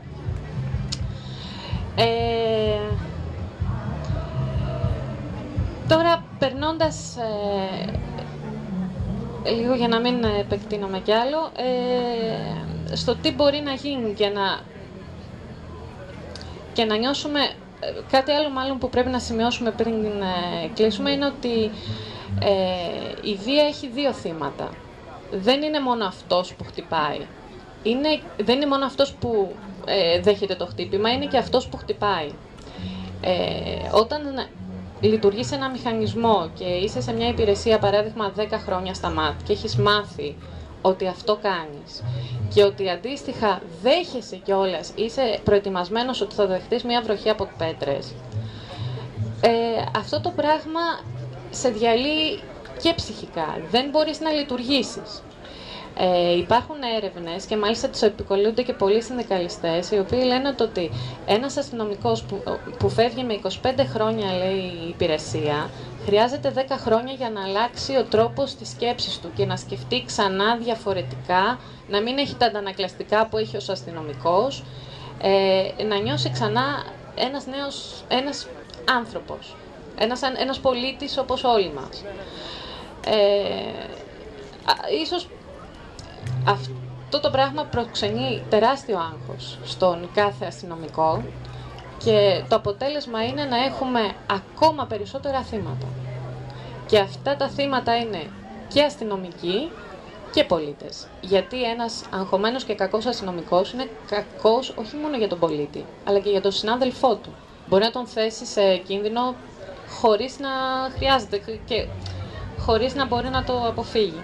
Ε, τώρα, περνώντας ε, λίγο για να μην επεκτείνομαι κι άλλο, ε, στο τι μπορεί να γίνει και να, και να νιώσουμε. Κάτι άλλο μάλλον που πρέπει να σημειώσουμε πριν ε, κλείσουμε είναι ότι ε, η βία έχει δύο θύματα. Δεν είναι μόνο αυτός που χτυπάει. Είναι, δεν είναι μόνο αυτός που ε, δέχεται το χτύπημα, είναι και αυτός που χτυπάει. Ε, όταν λειτουργείς σε ένα μηχανισμό και είσαι σε μια υπηρεσία, παράδειγμα δέκα χρόνια στα ΜΑΤ, και έχεις μάθει ότι αυτό κάνεις και ότι αντίστοιχα δέχεσαι κιόλας, είσαι προετοιμασμένος ότι θα δεχτείς μια βροχή από πέτρες, ε, αυτό το πράγμα σε διαλύει και ψυχικά. Δεν μπορείς να λειτουργήσεις. Ε, υπάρχουν έρευνες και μάλιστα τους επικολούνται και πολλοί συνδικαλιστές, οι οποίοι λένε ότι ένας αστυνομικός που, που φεύγει με είκοσι πέντε χρόνια, λέει, υπηρεσία, χρειάζεται δέκα χρόνια για να αλλάξει ο τρόπος της σκέψης του και να σκεφτεί ξανά διαφορετικά, να μην έχει τα αντανακλαστικά που έχει ως αστυνομικός, ε, να νιώσει ξανά ένας νέος, ένας άνθρωπος, ένας, ένας πολίτης όπως όλοι μας. Ε, ίσως αυτό το πράγμα προξενεί τεράστιο άγχος στον κάθε αστυνομικό και το αποτέλεσμα είναι να έχουμε ακόμα περισσότερα θύματα. Και αυτά τα θύματα είναι και αστυνομικοί και πολίτες. Γιατί ένας αγχωμένος και κακός αστυνομικός είναι κακός όχι μόνο για τον πολίτη, αλλά και για τον συνάδελφό του. Μπορεί να τον θέσει σε κίνδυνο χωρίς να χρειάζεται και χωρίς να μπορεί να το αποφύγει.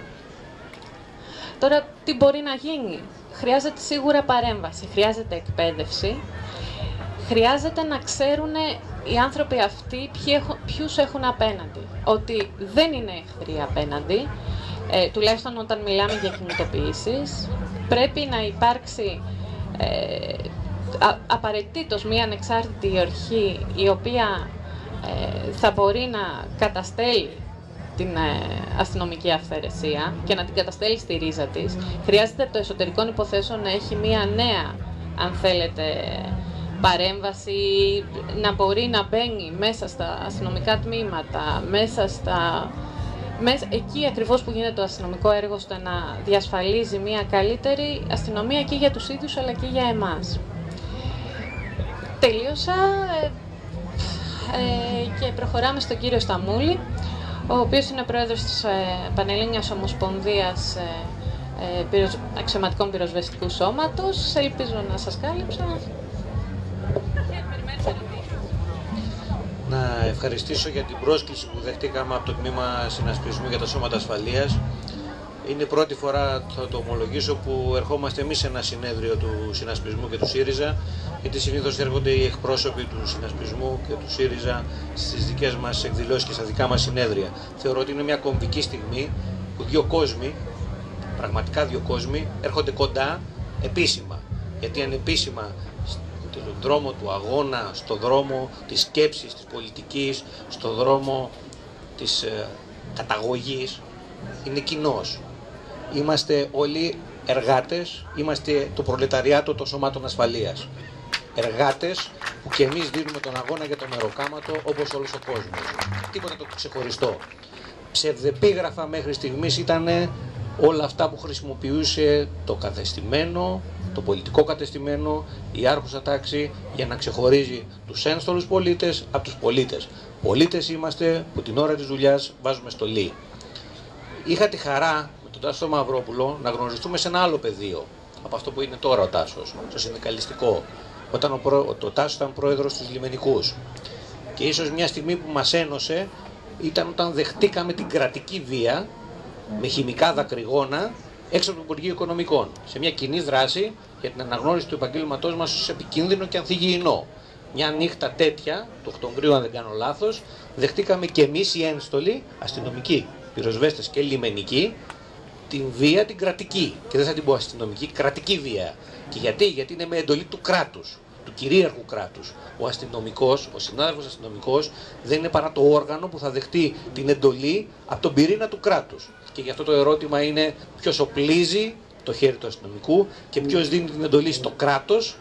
Τώρα, τι μπορεί να γίνει? Χρειάζεται σίγουρα παρέμβαση, χρειάζεται εκπαίδευση, χρειάζεται να ξέρουν οι άνθρωποι αυτοί ποιους έχουν απέναντι. Ότι δεν είναι εχθροί απέναντι, ε, τουλάχιστον όταν μιλάμε για κινητοποιήσεις. Πρέπει να υπάρξει ε, α, απαραίτητος μία ανεξάρτητη αρχή η οποία ε, θα μπορεί να καταστέλει την αστυνομική αυθαιρεσία και να την καταστέλει στη ρίζα της. Χρειάζεται το εσωτερικό υποθέσεων να έχει μία νέα, αν θέλετε, παρέμβαση, να μπορεί να μπαίνει μέσα στα αστυνομικά τμήματα, μέσα στα... Μέσα, εκεί ακριβώς που γίνεται το αστυνομικό έργο, ώστε να διασφαλίζει μία καλύτερη αστυνομία και για τους ίδιους αλλά και για εμάς. Τελείωσα ε, ε, και προχωράμε στον κύριο Σταμούλη, ο οποίος είναι πρόεδρος της ε, Πανελλήνιας Ομοσπονδίας ε, ε, πυροσ... Αξιωματικών Πυροσβεστικού Σώματος. Ελπίζω να σας κάλυψα. Να ευχαριστήσω για την πρόσκληση που δεχτήκαμε από το Τμήμα Συνασπισμού για τα Σώματα Ασφαλείας. Είναι η πρώτη φορά, θα το ομολογήσω, που ερχόμαστε εμείς σε ένα συνέδριο του Συνασπισμού και του ΣΥΡΙΖΑ, γιατί συνήθως έρχονται οι εκπρόσωποι του Συνασπισμού και του ΣΥΡΙΖΑ στις δικές μας εκδηλώσεις και στα δικά μας συνέδρια. Θεωρώ ότι είναι μια κομβική στιγμή που δύο κόσμοι, πραγματικά δύο κόσμοι, έρχονται κοντά επίσημα. Γιατί ανεπίσημα στον δρόμο του αγώνα, στον δρόμο της σκέψης, της πολιτικής, στον δρόμο της ε, καταγωγής, είναι κοινός. Είμαστε όλοι εργάτες, είμαστε το προλεταριάτο των σωμάτων ασφαλείας. Εργάτες που και εμείς δίνουμε τον αγώνα για το μεροκάματο όπως όλος ο κόσμος. Τίποτα το ξεχωριστό. Ψευδεπίγραφα μέχρι στιγμής ήταν όλα αυτά που χρησιμοποιούσε το κατεστημένο, το πολιτικό κατεστημένο, η άρχουσα τάξη για να ξεχωρίζει τους ένστολους πολίτες από τους πολίτες. Πολίτες είμαστε που την ώρα της δουλειάς βάζουμε στολή. Είχα τη χαρά με τον Τάσο Μαυρόπουλο να γνωριστούμε σε ένα άλλο πεδίο από αυτό που είναι τώρα ο Τάσος, στο συνδικαλιστικό, όταν ο, προ... ο Τάσος ήταν πρόεδρος στους λιμενικούς. Και ίσως μια στιγμή που μας ένωσε ήταν όταν δεχτήκαμε την κρατική βία με χημικά δακρυγόνα έξω από το Υπουργείο Οικονομικών, σε μια κοινή δράση για την αναγνώριση του επαγγέλματός μας ως επικίνδυνο και ανθυγιεινό. Μια νύχτα τέτοια, του Οκτωβρίου αν δεν κάνω λάθος, δεχτήκαμε και εμείς οι ένστολοι, αστυνομικοί, πυροσβέστες και λιμενικοί, την βία την κρατική. Και δεν θα την πω αστυνομική, κρατική βία. Και γιατί, γιατί είναι με εντολή του κράτους, του κυρίαρχου κράτους. Ο αστυνομικός, ο συνάδελφος αστυνομικός δεν είναι παρά το όργανο που θα δεχτεί την εντολή από τον πυρήνα του κράτους. Και γι' αυτό το ερώτημα είναι ποιος οπλίζει το χέρι του αστυνομικού και ποιος δίνει την εντολή στο κράτος,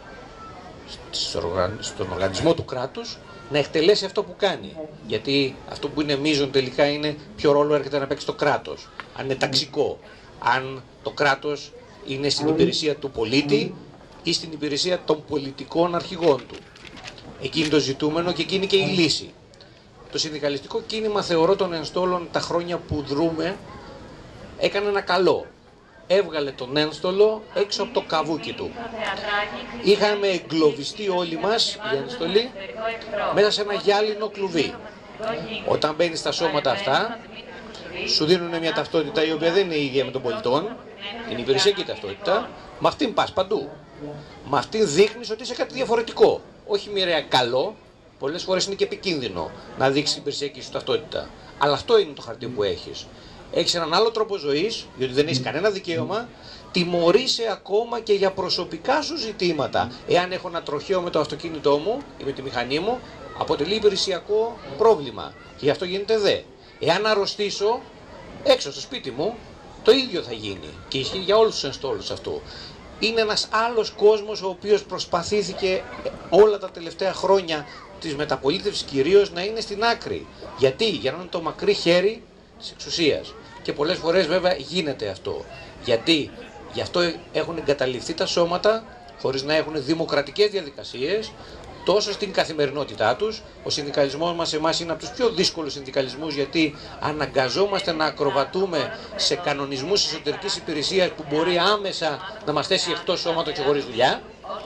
στον οργανισμό του κράτους, να εκτελέσει αυτό που κάνει. Γιατί αυτό που είναι μείζον τελικά είναι ποιο ρόλο έρχεται να παίξει το κράτος. Αν είναι ταξικό, αν το κράτος είναι στην υπηρεσία του πολίτη ή στην υπηρεσία των πολιτικών αρχηγών του. Εκεί είναι το ζητούμενο και εκεί είναι και η λύση. Το συνδικαλιστικό κίνημα, θεωρώ, των ενστόλων τα χρόνια που δρούμε έκανε ένα καλό. Έβγαλε τον ένστολο έξω από το καβούκι του. Είχαμε εγκλωβιστεί όλοι μας, οι ένστολοι, μέσα σε ένα γυάλινο κλουβί. Όταν μπαίνεις στα σώματα αυτά, σου δίνουν μια ταυτότητα η οποία δεν είναι η ίδια με των πολιτών, είναι υπηρεσιακή ταυτότητα, με αυτήν πας παντού. Με αυτήν δείχνεις ότι είσαι κάτι διαφορετικό. Όχι μοιραία καλό, πολλές φορές είναι και επικίνδυνο να δείξεις την υπηρεσιακή σου ταυτότητα. Αλλά αυτό είναι το χαρτί που έχεις. Έχεις έναν άλλο τρόπο ζωής, διότι δεν έχεις κανένα δικαίωμα, τιμωρείσαι ακόμα και για προσωπικά σου ζητήματα. Εάν έχω ένα τροχαίο με το αυτοκίνητό μου ή με τη μηχανή μου, αποτελεί υπηρεσιακό πρόβλημα. Και γι' αυτό γίνεται δε. Εάν αρρωστήσω, έξω στο σπίτι μου, το ίδιο θα γίνει. Και ισχύει για όλους τους ενστόλους αυτό. Είναι ένας άλλος κόσμος ο οποίος προσπαθήθηκε όλα τα τελευταία χρόνια της μεταπολίτευσης κυρίως να είναι στην άκρη. Γιατί? Για να είναι το μακρύ χέρι της εξουσίας. Και πολλές φορές βέβαια γίνεται αυτό. Γιατί? Γι' αυτό έχουν εγκαταλειφθεί τα σώματα χωρίς να έχουν δημοκρατικές διαδικασίες τόσο στην καθημερινότητά τους. Ο συνδικαλισμός μας εμάς είναι από τους πιο δύσκολους συνδικαλισμούς, γιατί αναγκαζόμαστε να ακροβατούμε σε κανονισμούς εσωτερικής υπηρεσίας που μπορεί άμεσα να μας θέσει εκτός σώματος και χωρίς δουλειά.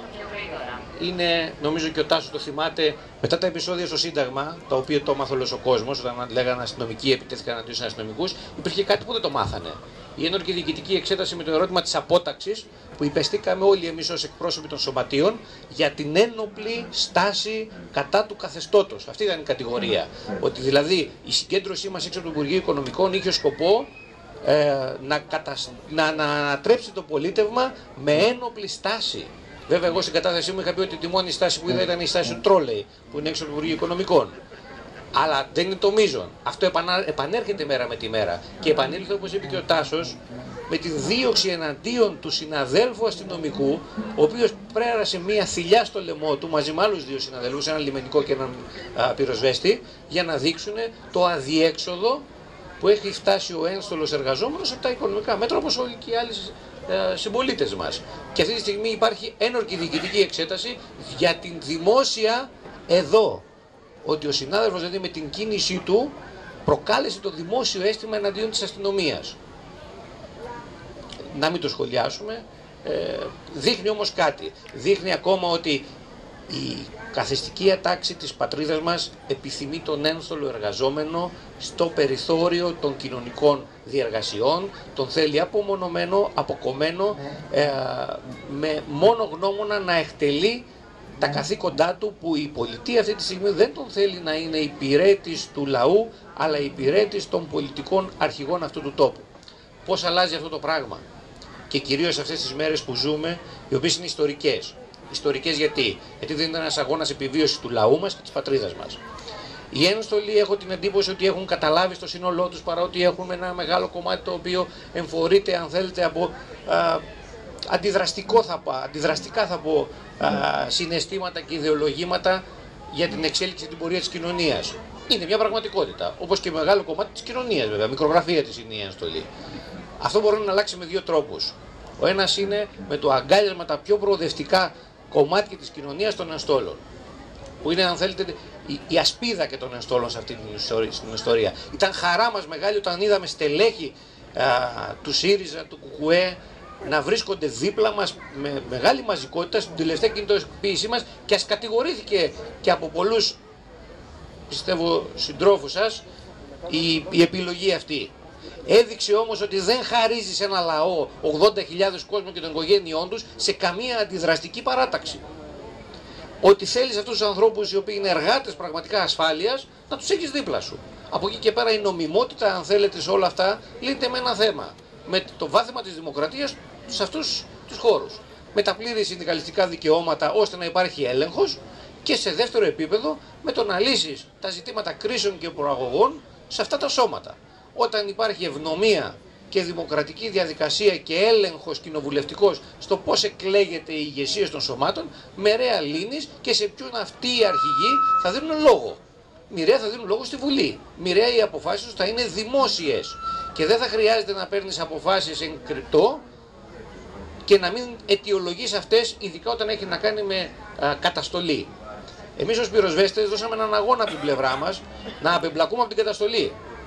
Είναι, νομίζω και ο Τάσος το θυμάται, μετά τα επεισόδια στο Σύνταγμα, τα οποία το έμαθε όλος ο κόσμος, όταν λέγανε αστυνομικοί επιτέθηκαν αντίον στους αστυνομικούς, υπήρχε κάτι που δεν το μάθανε. Η ένορκη διοικητική εξέταση με το ερώτημα της απόταξης, που υπεστήκαμε όλοι εμείς ως εκπρόσωποι των σωματείων για την ένοπλη στάση κατά του καθεστώτος. Αυτή ήταν η κατηγορία. Ότι δηλαδή η συγκέντρωσή μας έξω από το Υπουργείο Οικονομικών είχε σκοπό ε, να, κατασ... να, να ανατρέψει το πολίτευμα με ένοπλη στάση. Βέβαια, εγώ στην κατάθεσή μου είχα πει ότι τη μόνη στάση που είδα ήταν η στάση του Τρόλεϊ, που είναι έξω από το Υπουργείο Οικονομικών. Αλλά δεν είναι το μείζον. Αυτό επανα... επανέρχεται μέρα με τη μέρα. Και επανήλθε, όπως είπε και ο Τάσος, με τη δίωξη εναντίον του συναδέλφου αστυνομικού, ο οποίος πρέρασε μία θηλιά στο λαιμό του μαζί με άλλους δύο συναδέλφους, έναν λιμενικό και έναν α, πυροσβέστη, για να δείξουν το αδιέξοδο που έχει φτάσει ο ένστολος εργαζόμενος από τα οικονομικά μέτρα, όπως όλοι και οι άλλοι ε, συμπολίτες μας. Και αυτή τη στιγμή υπάρχει ένορκη διοικητική εξέταση για την δημόσια εδώ. Ότι ο συνάδελφος δηλαδή με την κίνησή του προκάλεσε το δημόσιο αίσθημα εναντίον της αστυνομίας. Να μην το σχολιάσουμε. Ε, δείχνει όμως κάτι. Δείχνει ακόμα ότι η καθεστική ατάξη της πατρίδας μας επιθυμεί τον ένστολο εργαζόμενο στο περιθώριο των κοινωνικών διεργασιών, τον θέλει απομονωμένο, αποκομμένο, ε, με μόνο γνώμονα να εκτελεί τα καθήκοντά του, που η πολιτεία αυτή τη στιγμή δεν τον θέλει να είναι υπηρέτης του λαού, αλλά υπηρέτης των πολιτικών αρχηγών αυτού του τόπου. Πώς αλλάζει αυτό το πράγμα? Και κυρίως αυτές τις μέρες που ζούμε, οι οποίες είναι ιστορικές. Ιστορικές γιατί? Γιατί δεν είναι ένας αγώνας επιβίωσης του λαού μας και της πατρίδας μας. Οι ένστολοι, έχω την εντύπωση ότι έχουν καταλάβει στο σύνολό τους, παρά ότι έχουν ένα μεγάλο κομμάτι το οποίο εμφορείται, αν θέλετε, από α, αντιδραστικό θα πω, αντιδραστικά θα πω α, συναισθήματα και ιδεολογήματα για την εξέλιξη την πορεία της κοινωνίας. Είναι μια πραγματικότητα, όπως και μεγάλο κομμάτι της κοινωνίας βέβαια, μικρογραφία της είναι η αναστολή. Αυτό μπορεί να αλλάξει με δύο τρόπους. Ο ένας είναι με το αγκάλιασμα τα πιο προοδευτικά κομμάτια της κοινωνίας των ενστόλων. Που είναι, αν θέλετε, η, η ασπίδα και των ενστόλων σε αυτή την ιστορία, στην ιστορία. Ήταν χαρά μας μεγάλη όταν είδαμε στελέχη α, του ΣΥΡΙΖΑ, του ΚΚΕ να βρίσκονται δίπλα μας με μεγάλη μαζικότητα στην τελευταία κινητοποίησή μας και ας κατηγορήθηκε και από πολλούς, πιστεύω, συντρόφους σας η, η επιλογή αυτή. Έδειξε όμως ότι δεν χαρίζει σε ένα λαό ογδόντα χιλιάδες κόσμο και των οικογένειών τους σε καμία αντιδραστική παράταξη. Ότι θέλεις αυτούς τους ανθρώπους οι οποίοι είναι εργάτες πραγματικά ασφάλειας να τους έχεις δίπλα σου. Από εκεί και πέρα η νομιμότητα, αν θέλετε, σε όλα αυτά λύνεται με ένα θέμα. Με το βάθημα της δημοκρατίας σε αυτούς τους χώρους. Με τα πλήρη συνδικαλιστικά δικαιώματα ώστε να υπάρχει έλεγχος και σε δεύτερο επίπεδο με το να λύσεις τα ζητήματα κρίσεων και προαγωγών σε αυτά τα σώματα. Όταν υπάρχει ευνομία και δημοκρατική διαδικασία και έλεγχος κοινοβουλευτικός στο πώς εκλέγεται η ηγεσία των σωμάτων, μοιραία λύνεις και σε ποιον αυτοί οι αρχηγοί θα δίνουν λόγο. Μοιραία θα δίνουν λόγο στη Βουλή. Μοιραία οι αποφάσεις τους θα είναι δημόσιες. Και δεν θα χρειάζεται να παίρνεις αποφάσεις εν κρυπτό και να μην αιτιολογείς αυτές, ειδικά όταν έχει να κάνει με α, καταστολή. Εμείς ως πυροσβέστες δώσαμε έναν αγώνα από την πλευρά μας να απεμπλακούμε από την καταστολή.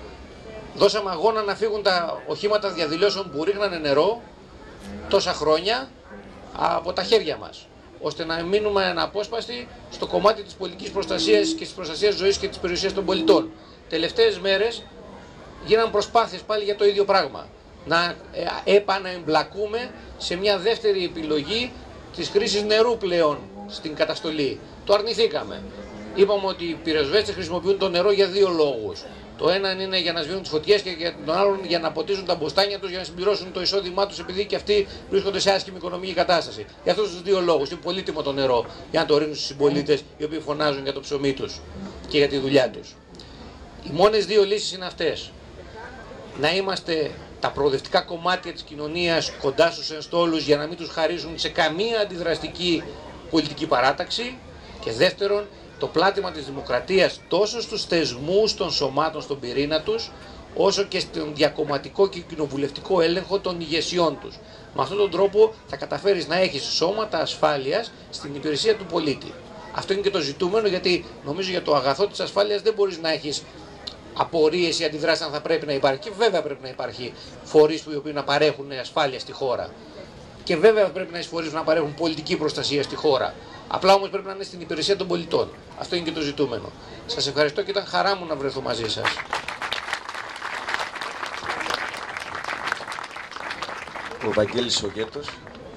Δώσαμε αγώνα να φύγουν τα οχήματα διαδηλώσεων που ρίχνανε νερό τόσα χρόνια από τα χέρια μας, ώστε να μείνουμε αναπόσπαστοι στο κομμάτι της πολιτικής προστασίας και της προστασίας ζωής και της περιουσίας των πολιτών. Τελευταίες μέρες γίναν προσπάθειες πάλι για το ίδιο πράγμα. Να επαναεμπλακούμε σε μια δεύτερη επιλογή της χρήσης νερού πλέον στην καταστολή. Το αρνηθήκαμε. Είπαμε ότι οι πυροσβέστες χρησιμοποιούν το νερό για δύο λόγους. Το ένα είναι για να σβήνουν τις φωτιές και για τον άλλον για να ποτίζουν τα μποστάνια τους για να συμπληρώσουν το εισόδημά τους επειδή και αυτοί βρίσκονται σε άσχημη οικονομική κατάσταση. Για αυτούς τους δύο λόγους είναι πολύτιμο το νερό για να το ρίχνουν στους συμπολίτες οι οποίοι φωνάζουν για το ψωμί τους και για τη δουλειά τους. Οι μόνες δύο λύσεις είναι αυτές. Να είμαστε τα προοδευτικά κομμάτια της κοινωνίας κοντά στους ενστόλους για να μην τους χαρίζουν σε καμία αντιδραστική πολιτική παράταξη. Και δεύτερον, το πλάτημα της δημοκρατίας τόσο στους θεσμούς των σωμάτων στον πυρήνα τους, όσο και στον διακομματικό και κοινοβουλευτικό έλεγχο των ηγεσιών τους. Με αυτόν τον τρόπο θα καταφέρεις να έχεις σώματα ασφάλειας στην υπηρεσία του πολίτη. Αυτό είναι και το ζητούμενο, γιατί νομίζω για το αγαθό της ασφάλειας δεν μπορείς να έχεις απορίες ή αντιδράσεις αν θα πρέπει να υπάρχει. Και βέβαια πρέπει να υπάρχει φορείς που οι οποίοι να παρέχουν ασφάλεια στη χώρα. Και βέβαια πρέπει να έχει φορείς που να παρέχουν πολιτική προστασία στη χώρα. Απλά όμως πρέπει να είναι στην υπηρεσία των πολιτών. Αυτό είναι και το ζητούμενο. Σας ευχαριστώ και ήταν χαρά μου να βρεθώ μαζί σας. Ο Βαγγέλης Σοκέτος.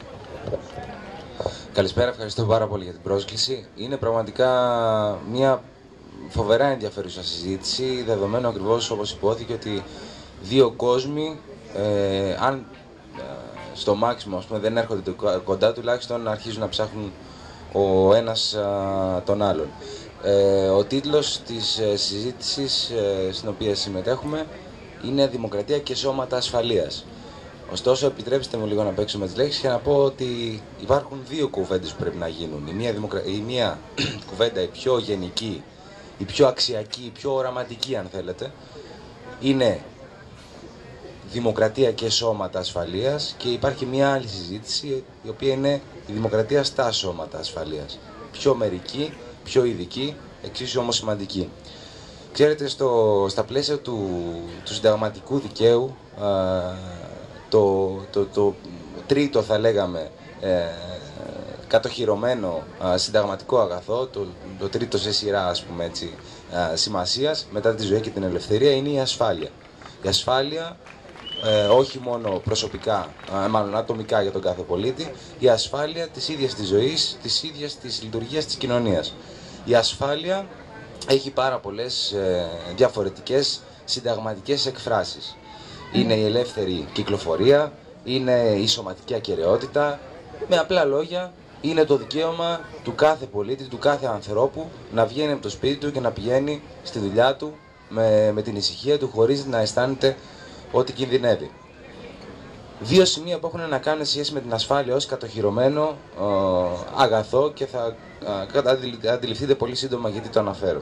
Καλησπέρα, ευχαριστώ πάρα πολύ για την πρόσκληση. Είναι πραγματικά μια φοβερά ενδιαφέρουσα συζήτηση, δεδομένου ακριβώς όπως υπόθηκε ότι δύο κόσμοι, ε, αν ε, στο μάξιμο ας πούμε, δεν έρχονται κοντά, τουλάχιστον αρχίζουν να ψάχνουν ο ένας α, τον άλλον. Ε, ο τίτλος της ε, συζήτησης ε, στην οποία συμμετέχουμε είναι «Δημοκρατία και σώματα ασφαλείας». Ωστόσο, επιτρέψτε μου λίγο να παίξω με τις λέξεις και να πω ότι υπάρχουν δύο κουβέντες που πρέπει να γίνουν. Η μία, δημοκρα... η μία κουβέντα, η πιο γενική, η πιο αξιακή, η πιο οραματική αν θέλετε, είναι δημοκρατία και σώματα ασφαλείας, και υπάρχει μια άλλη συζήτηση η οποία είναι η δημοκρατία στα σώματα ασφαλείας. Πιο μερική, πιο ειδική, εξίσου όμως σημαντική. Ξέρετε, στο, στα πλαίσια του, του συνταγματικού δικαίου, α, το, το, το τρίτο θα λέγαμε ε, κατοχυρωμένο α, συνταγματικό αγαθό, το, το τρίτο σε σειρά ας πούμε έτσι, α, σημασίας μετά τη ζωή και την ελευθερία, είναι η ασφάλεια. Η ασφάλεια ε, όχι μόνο προσωπικά, α, μάλλον ατομικά για τον κάθε πολίτη, η ασφάλεια της ίδιας της ζωής, της ίδιας της λειτουργίας της κοινωνίας. Η ασφάλεια έχει πάρα πολλές ε, διαφορετικές συνταγματικές εκφράσεις. Είναι η ελεύθερη κυκλοφορία, είναι η σωματική ακεραιότητα, με απλά λόγια είναι το δικαίωμα του κάθε πολίτη, του κάθε ανθρώπου να βγαίνει από το σπίτι του και να πηγαίνει στη δουλειά του με, με την ησυχία του, χωρίς να αισθάνεται ότι κινδυνεύει. Δύο σημεία που έχουν να κάνουν σχέση με την ασφάλεια ως κατοχυρωμένο ε, αγαθό και θα ε, αντιληφθείτε πολύ σύντομα γιατί το αναφέρω.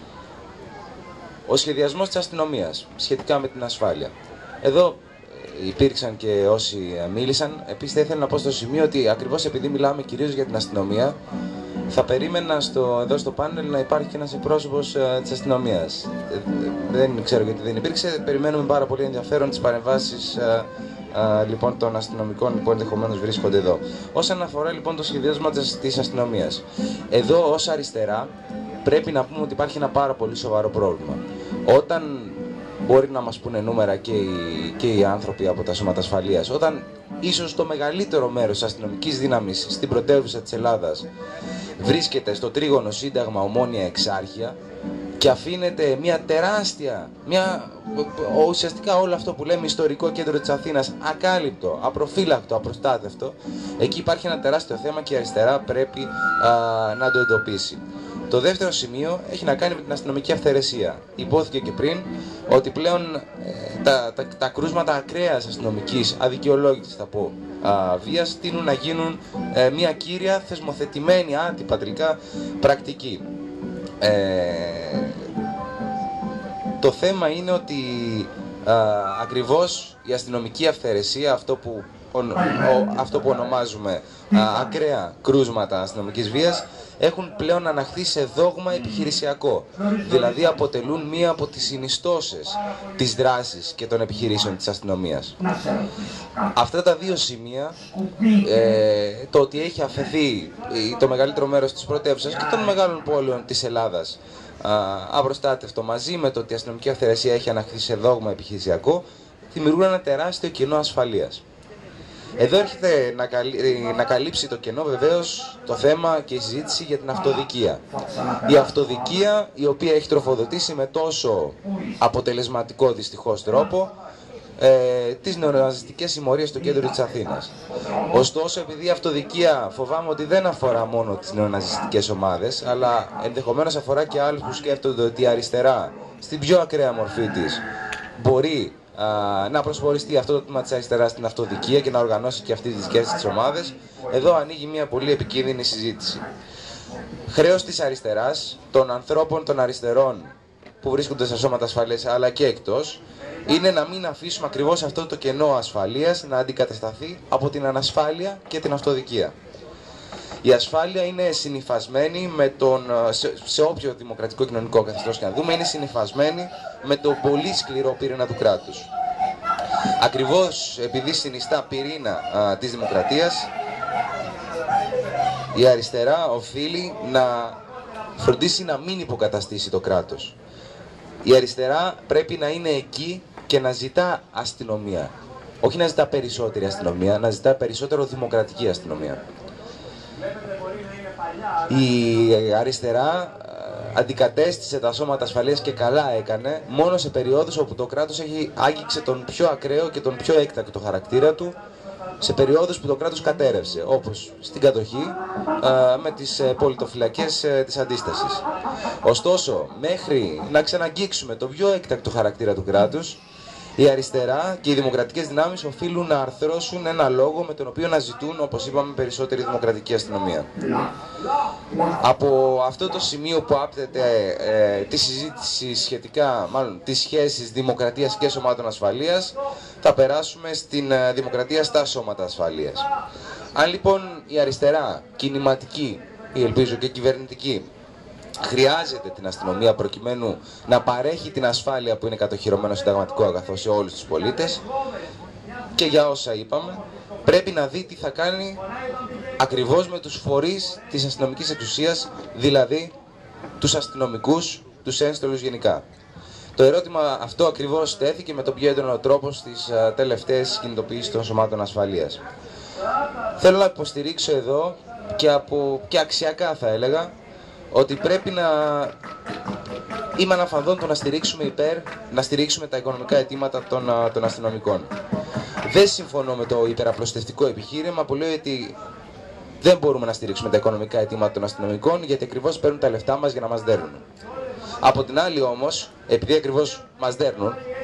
Ο σχεδιασμός της αστυνομίας σχετικά με την ασφάλεια. Εδώ υπήρξαν και όσοι μίλησαν. Επίσης θα ήθελα να πω στο σημείο ότι ακριβώς επειδή μιλάμε κυρίως για την αστυνομία, θα περίμενα στο, εδώ στο πάνελ να υπάρχει και ένας εκπρόσωπος ε, της αστυνομίας. Ε, δεν ξέρω γιατί δεν υπήρξε. Περιμένουμε πάρα πολύ ενδιαφέρον τις παρεμβάσεις ε, ε, λοιπόν, των αστυνομικών που ενδεχομένως βρίσκονται εδώ. Όσον αφορά λοιπόν το σχεδιασμό της, της αστυνομίας, εδώ ως αριστερά πρέπει να πούμε ότι υπάρχει ένα πάρα πολύ σοβαρό πρόβλημα. Όταν μπορεί να μας πούνε νούμερα και οι, και οι άνθρωποι από τα σώματα ασφαλείας, όταν ίσως το μεγαλύτερο μέρος της αστυνομικής δύναμης στην πρωτεύουσα της Ελλάδας βρίσκεται στο τρίγωνο Σύνταγμα, Ομόνια, Εξάρχεια και αφήνεται μια τεράστια, μια, ουσιαστικά όλο αυτό που λέμε ιστορικό κέντρο της Αθήνας ακάλυπτο, απροφύλακτο, απροστάτευτο, εκεί υπάρχει ένα τεράστιο θέμα και η αριστερά πρέπει α, να το εντοπίσει. Το δεύτερο σημείο έχει να κάνει με την αστυνομική αυθαιρεσία. Υπόθηκε και πριν ότι πλέον ε, τα, τα, τα κρούσματα ακραίας αστυνομικής, αδικαιολόγητης θα πω, α, βίας, τείνουν να γίνουν ε, μια κύρια θεσμοθετημένη αντιπατρικά πρακτική. Ε, το θέμα είναι ότι α, ακριβώς η αστυνομική αυθαιρεσία, αυτό που, ο, ο, αυτό που ονομάζουμε α, ακραία κρούσματα αστυνομικής βίας, έχουν πλέον αναχθεί σε δόγμα επιχειρησιακό. Δηλαδή αποτελούν μία από τις συνιστώσεις της δράσης και των επιχειρήσεων της αστυνομίας. Αυτά τα δύο σημεία, ε, το ότι έχει αφαιθεί το μεγαλύτερο μέρος της πρωτεύουσας και των μεγάλων πόλεων της Ελλάδας απροστάτευτο, μαζί με το ότι η αστυνομική αυθαιρεσία έχει αναχθεί σε δόγμα επιχειρησιακό, δημιουργούν ένα τεράστιο κενό ασφαλείας. Εδώ έρχεται να, καλύ... να καλύψει το κενό βεβαίως το θέμα και η συζήτηση για την αυτοδικία. Η αυτοδικία η οποία έχει τροφοδοτήσει με τόσο αποτελεσματικό δυστυχώς τρόπο ε, τις νεοναζιστικές συμμορίες στο κέντρο της Αθήνας. Ωστόσο, επειδή η αυτοδικία φοβάμαι ότι δεν αφορά μόνο τις νεοναζιστικές ομάδες, αλλά ενδεχομένως αφορά και άλλους που σκέφτονται ότι η αριστερά στην πιο ακραία μορφή της μπορεί Uh, να προσφοριστεί αυτό το τμήμα της αριστεράς στην αυτοδικία και να οργανώσει και αυτή τις δικές της ομάδες, εδώ ανοίγει μια πολύ επικίνδυνη συζήτηση. Χρέος της αριστεράς, των ανθρώπων των αριστερών που βρίσκονται στα σώματα ασφαλείας αλλά και εκτός, είναι να μην αφήσουμε ακριβώς αυτό το κενό ασφαλείας να αντικατασταθεί από την ανασφάλεια και την αυτοδικία. Η ασφάλεια είναι συνυφασμένη με τον, σε, σε όποιο δημοκρατικό κοινωνικό καθεστώς και να δούμε, είναι συνυφασμένη με τον πολύ σκληρό πυρήνα του κράτους. Ακριβώς επειδή συνιστά πυρήνα α, της δημοκρατίας, η αριστερά οφείλει να φροντίσει να μην υποκαταστήσει το κράτος. Η αριστερά πρέπει να είναι εκεί και να ζητά αστυνομία. Όχι να ζητά περισσότερη αστυνομία, να ζητά περισσότερο δημοκρατική αστυνομία. Η αριστερά αντικατέστησε τα σώματα ασφαλείας και καλά έκανε μόνο σε περιόδους όπου το κράτος έχει άγγιξε τον πιο ακραίο και τον πιο έκτακτο χαρακτήρα του, σε περιόδους που το κράτος κατέρευσε, όπως στην κατοχή με τις πολιτοφυλακές της αντίστασης. Ωστόσο, μέχρι να ξαναγγίξουμε το πιο έκτακτο χαρακτήρα του κράτους, η αριστερά και οι δημοκρατικές δυνάμεις οφείλουν να αρθρώσουν ένα λόγο με τον οποίο να ζητούν, όπως είπαμε, περισσότερη δημοκρατική αστυνομία. Από αυτό το σημείο που άπτεται ε, τη συζήτηση σχετικά, μάλλον τις σχέσεις δημοκρατίας και σωμάτων ασφαλείας, θα περάσουμε στην ε, δημοκρατία στα σώματα ασφαλείας. Αν λοιπόν η αριστερά, κινηματική ή ελπίζω και κυβερνητική, χρειάζεται την αστυνομία προκειμένου να παρέχει την ασφάλεια που είναι κατοχυρωμένο συνταγματικό αγαθό σε όλους τους πολίτες, και για όσα είπαμε, πρέπει να δει τι θα κάνει ακριβώς με τους φορείς της αστυνομικής εξουσίας, δηλαδή τους αστυνομικούς, τους ένστολους γενικά. Το ερώτημα αυτό ακριβώς τέθηκε με τον πιο έντονο τρόπο στις uh, τελευταίες κινητοποιήσεις των σωμάτων ασφαλείας. Θέλω να υποστηρίξω εδώ και, από, και αξιακά θα έλεγα, ότι πρέπει να είμαι αναφανδόν το να στηρίξουμε υπέρ, να στηρίξουμε τα οικονομικά αιτήματα των, των αστυνομικών. Δεν συμφωνώ με το υπεραπλωστευτικό επιχείρημα που λέει ότι δεν μπορούμε να στηρίξουμε τα οικονομικά αιτήματα των αστυνομικών γιατί ακριβώς παίρνουν τα λεφτά μας για να μας δέρνουν. Από την άλλη όμως, επειδή ακριβώς μας δέρνουν,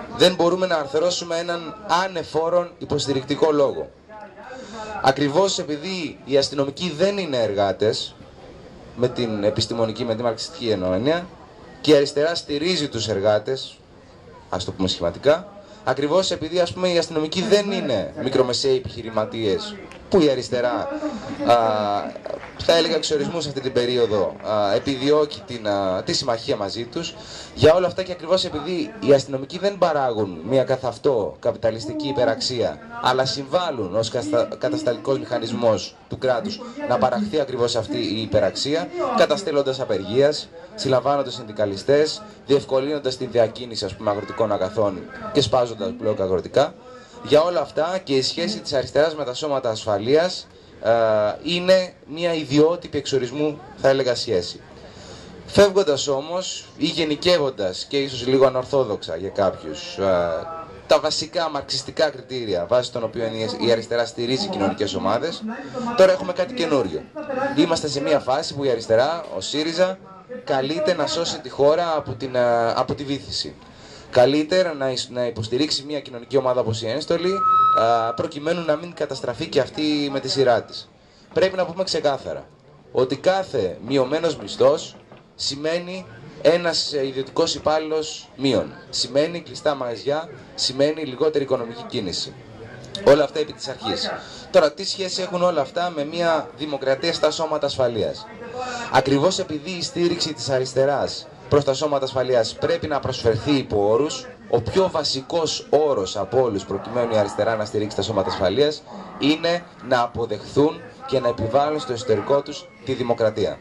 δεν μπορούμε να αρθρώσουμε έναν ανεφόρον υποστηρικτικό λόγο. Ακριβώς επειδή οι αστυνομικοί δεν είναι εργάτες, με την επιστημονική, με τη μαρξιστική εννοία, και η αριστερά στηρίζει τους εργάτες, ας το πούμε σχηματικά, ακριβώς επειδή, ας πούμε, οι αστυνομικοί δεν είναι μικρομεσαίοι επιχειρηματίες, που η αριστερά, α, θα έλεγα εξορισμού σε αυτή την περίοδο, α, επιδιώκει την, α, τη συμμαχία μαζί τους. Για όλα αυτά και ακριβώς επειδή οι αστυνομικοί δεν παράγουν μια καθ' αυτό καπιταλιστική υπεραξία, αλλά συμβάλλουν ως κατασταλτικός μηχανισμός του κράτους να παραχθεί ακριβώς αυτή η υπεραξία, καταστέλλοντας απεργίας, συλλαμβάνοντας συνδικαλιστές, διευκολύνοντας την διακίνηση, ας πούμε, αγροτικών αγαθών και σπάζοντας μπλοκ αγροτικά. Για όλα αυτά και η σχέση της αριστεράς με τα σώματα ασφαλείας ε, είναι μια ιδιότυπη εξορισμού, θα έλεγα, σχέση. Φεύγοντας όμως ή γενικεύοντας και ίσως λίγο ανορθόδοξα για κάποιους ε, τα βασικά μαρξιστικά κριτήρια βάσει των οποίων η αριστερά στηρίζει κοινωνικές ομάδες, τώρα έχουμε κάτι καινούριο. Είμαστε σε μια φάση που η αριστερά, ο ΣΥΡΙΖΑ, καλείται να σώσει τη χώρα από, την, από τη βύθιση. Καλύτερα να υποστηρίξει μια κοινωνική ομάδα όπως η Ένστολη, προκειμένου να μην καταστραφεί και αυτή με τη σειρά της. Πρέπει να πούμε ξεκάθαρα ότι κάθε μειωμένος μισθός σημαίνει ένας ιδιωτικός υπάλληλος μείον. Σημαίνει κλειστά μαγαζιά, σημαίνει λιγότερη οικονομική κίνηση. Όλα αυτά επί της αρχής. Τώρα, τι σχέση έχουν όλα αυτά με μια δημοκρατία στα σώματα ασφαλείας? Ακριβώς επειδή η στήριξη της αριστεράς προς τα σώματα ασφαλείας πρέπει να προσφερθεί υπό όρους, ο πιο βασικός όρος από όλους προκειμένου η αριστερά να στηρίξει τα σώματα ασφαλείας είναι να αποδεχθούν και να επιβάλλουν στο εσωτερικό τους τη δημοκρατία.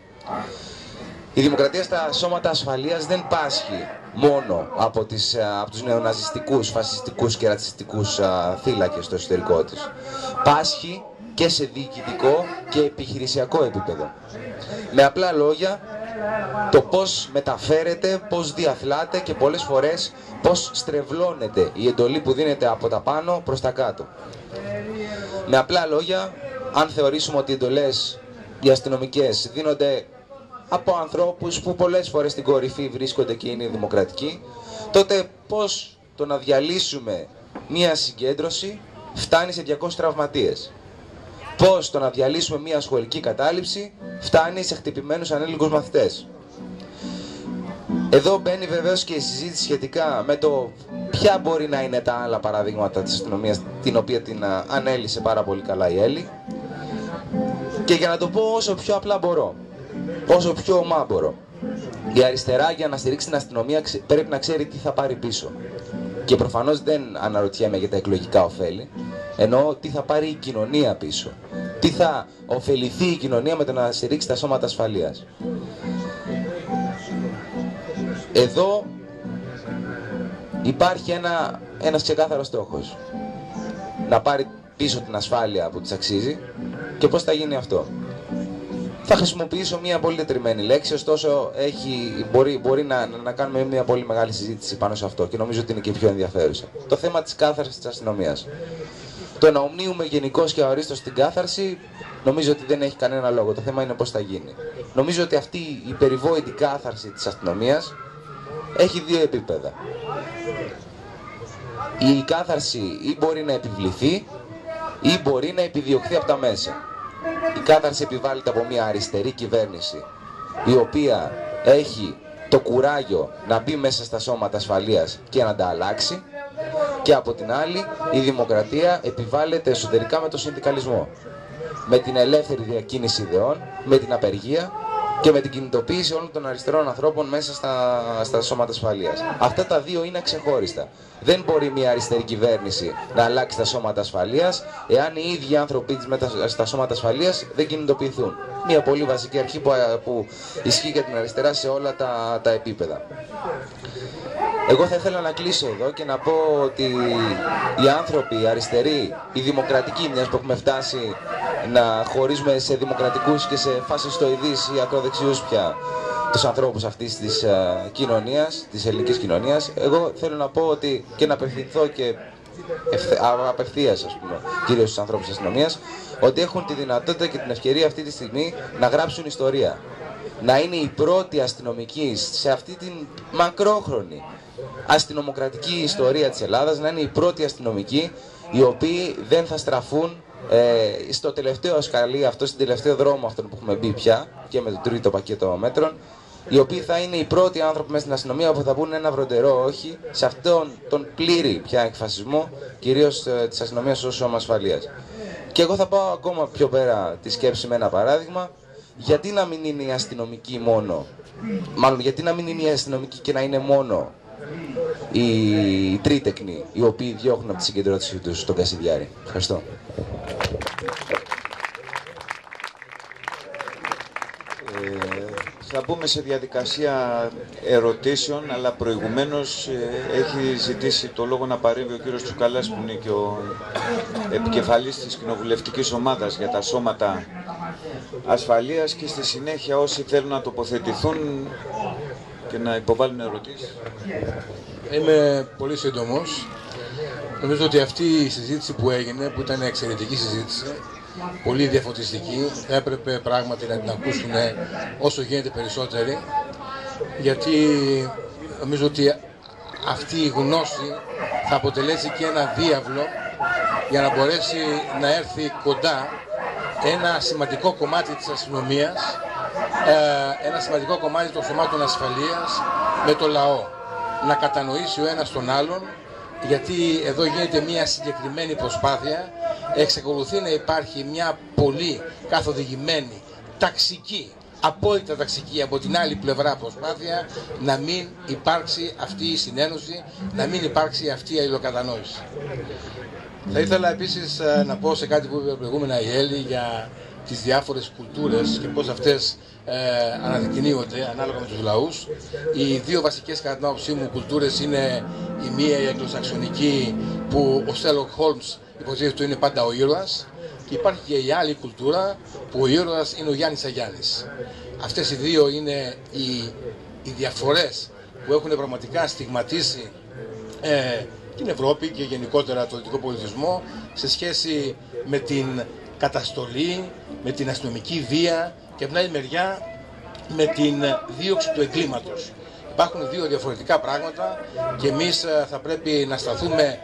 Η δημοκρατία στα σώματα ασφαλείας δεν πάσχει μόνο από, τις, από τους νεοναζιστικούς, φασιστικούς και ρατσιστικούς θύλακες στο εσωτερικό της. Πάσχει και σε διοικητικό και επιχειρησιακό επίπεδο. Με απλά λόγια, το πώς μεταφέρεται, πώς διαθλάται και πολλές φορές πώς στρεβλώνεται η εντολή που δίνεται από τα πάνω προς τα κάτω. Με απλά λόγια, αν θεωρήσουμε ότι οι εντολές οι αστυνομικές δίνονται από ανθρώπους που πολλές φορές στην κορυφή βρίσκονται και είναι δημοκρατικοί, τότε πώς το να διαλύσουμε μία συγκέντρωση φτάνει σε διακόσιους τραυματίες? Πώς το να διαλύσουμε μία σχολική κατάληψη φτάνει σε χτυπημένους ανήλικους μαθητές? Εδώ μπαίνει βεβαίως και η συζήτηση σχετικά με το ποια μπορεί να είναι τα άλλα παραδείγματα της αστυνομίας, την οποία την ανέλυσε πάρα πολύ καλά η Έλλη. Και για να το πω όσο πιο απλά μπορώ, όσο πιο ομά μπορώ, η αριστερά για να στηρίξει την αστυνομία πρέπει να ξέρει τι θα πάρει πίσω. Και προφανώς δεν αναρωτιέμαι για τα εκλογικά ωφέλη, εννοώ τι θα πάρει η κοινωνία πίσω. Τι θα ωφεληθεί η κοινωνία με το να στηρίξει τα σώματα ασφαλείας. Εδώ υπάρχει ένα, ένας ξεκάθαρος στόχος. Να πάρει πίσω την ασφάλεια που της αξίζει. Και πώς θα γίνει αυτό? Θα χρησιμοποιήσω μια πολύ τετριμένη λέξη, ωστόσο έχει, μπορεί, μπορεί να, να κάνουμε μια πολύ μεγάλη συζήτηση πάνω σε αυτό και νομίζω ότι είναι και πιο ενδιαφέρουσα. Το θέμα της κάθαρσης της αστυνομίας. Το να ομνύουμε γενικώς και αορίστως την κάθαρση νομίζω ότι δεν έχει κανένα λόγο. Το θέμα είναι πώς θα γίνει. Νομίζω ότι αυτή η περιβόητη κάθαρση της αστυνομίας έχει δύο επίπεδα. Η κάθαρση ή μπορεί να επιβληθεί ή μπορεί να επιδιωχθεί από τα μέσα. Η κάθαρση επιβάλλεται από μια αριστερή κυβέρνηση η οποία έχει το κουράγιο να μπει μέσα στα σώματα ασφαλείας και να τα αλλάξει, και από την άλλη η δημοκρατία επιβάλλεται εσωτερικά με το συνδικαλισμό, με την ελεύθερη διακίνηση ιδεών, με την απεργία και με την κινητοποίηση όλων των αριστερών ανθρώπων μέσα στα, στα σώματα ασφαλείας. Αυτά τα δύο είναι ξεχώριστα. Δεν μπορεί μια αριστερή κυβέρνηση να αλλάξει τα σώματα ασφαλείας εάν οι ίδιοι άνθρωποι της με τα, στα σώματα ασφαλείας δεν κινητοποιηθούν. Μια πολύ βασική αρχή που, που ισχύει για την αριστερά σε όλα τα, τα επίπεδα. Εγώ θα ήθελα να κλείσω εδώ και να πω ότι οι άνθρωποι, οι αριστεροί, οι δημοκρατικοί, μιας που έχουμε φτάσει να χωρίζουμε σε δημοκρατικούς και σε φασιστοειδείς ή ακροδεξιούς πια τους ανθρώπους αυτής της uh, κοινωνίας, της ελληνικής κοινωνίας, εγώ θέλω να πω ότι και να απευθυνθώ και ευθε, απευθείας, ας πούμε, κυρίως στους ανθρώπους της αστυνομίας, ότι έχουν τη δυνατότητα και την ευκαιρία αυτή τη στιγμή να γράψουν ιστορία. Να είναι οι πρώτοι αστυνομικοί σε αυτή την μακρόχρονη αστυνομοκρατική ιστορία της Ελλάδας, να είναι οι πρώτοι αστυνομικοί οι οποίοι δεν θα στραφούν ε, στο τελευταίο σκαλί, αυτό στην τελευταίο δρόμο αυτόν που έχουμε μπει πια και με το τρίτο πακέτο μέτρων, οι οποίοι θα είναι οι πρώτοι άνθρωποι μέσα στην αστυνομία που θα πούν ένα βροντερό όχι σε αυτόν τον πλήρη πια εκφασισμό, κυρίως ε, της αστυνομίας ως σώμα ασφαλείας. Και εγώ θα πάω ακόμα πιο πέρα τη σκέψη με ένα παράδειγμα. Γιατί να μην είναι η αστυνομική μόνο, μάλλον γιατί να μην είναι η αστυνομική και να είναι μόνο οι τρίτεκνοι οι οποίοι διώχνουν από τη συγκεντρώτησή τους στον Κασιδιάρη. Ευχαριστώ. Ε, θα μπούμε σε διαδικασία ερωτήσεων, αλλά προηγουμένως ε, έχει ζητήσει το λόγο να παρέμβει ο κύριος Τσουκαλάς, που είναι και ο επικεφαλής της κοινοβουλευτικής ομάδας για τα σώματα ασφαλείας, και στη συνέχεια όσοι θέλουν να τοποθετηθούν και να υποβάλουν ερωτήσεις. Είμαι πολύ σύντομος. Νομίζω ότι αυτή η συζήτηση που έγινε, που ήταν εξαιρετική συζήτηση, πολύ διαφωτιστική, θα έπρεπε πράγματι να την ακούσουν όσο γίνεται περισσότεροι, γιατί νομίζω ότι αυτή η γνώση θα αποτελέσει και ένα διάβλο για να μπορέσει να έρθει κοντά ένα σημαντικό κομμάτι της αστυνομίας, ένα σημαντικό κομμάτι των σωμάτων ασφαλείας με το λαό. Να κατανοήσει ο ένας τον άλλον, γιατί εδώ γίνεται μια συγκεκριμένη προσπάθεια, εξακολουθεί να υπάρχει μια πολύ καθοδηγημένη, ταξική, απόλυτα ταξική από την άλλη πλευρά προσπάθεια να μην υπάρξει αυτή η συνένωση, να μην υπάρξει αυτή η αλληλοκατανόηση. Θα ήθελα επίσης να πω σε κάτι που είπε προηγούμενα η Έλλη για τις διάφορες κουλτούρες και πώς αυτές ε, αναδεικνύονται ανάλογα με τους λαούς. Οι δύο βασικές κατά την άποψή μου κουλτούρες είναι η μία η αγγλοσαξονική, που ο Σέρλοκ Χόλμς υποτίθεται είναι πάντα ο ήρωας, και υπάρχει και η άλλη κουλτούρα που ο ήρωας είναι ο Γιάννης Αγιάννης. Αυτές οι δύο είναι οι, οι διαφορές που έχουν πραγματικά στιγματίσει ε, την Ευρώπη και γενικότερα τον δυτικό πολιτισμό σε σχέση με την καταστολή, με την αστυνομική βία και από την άλλη μεριά με την δίωξη του εγκλήματος. Υπάρχουν δύο διαφορετικά πράγματα και εμείς θα πρέπει να σταθούμε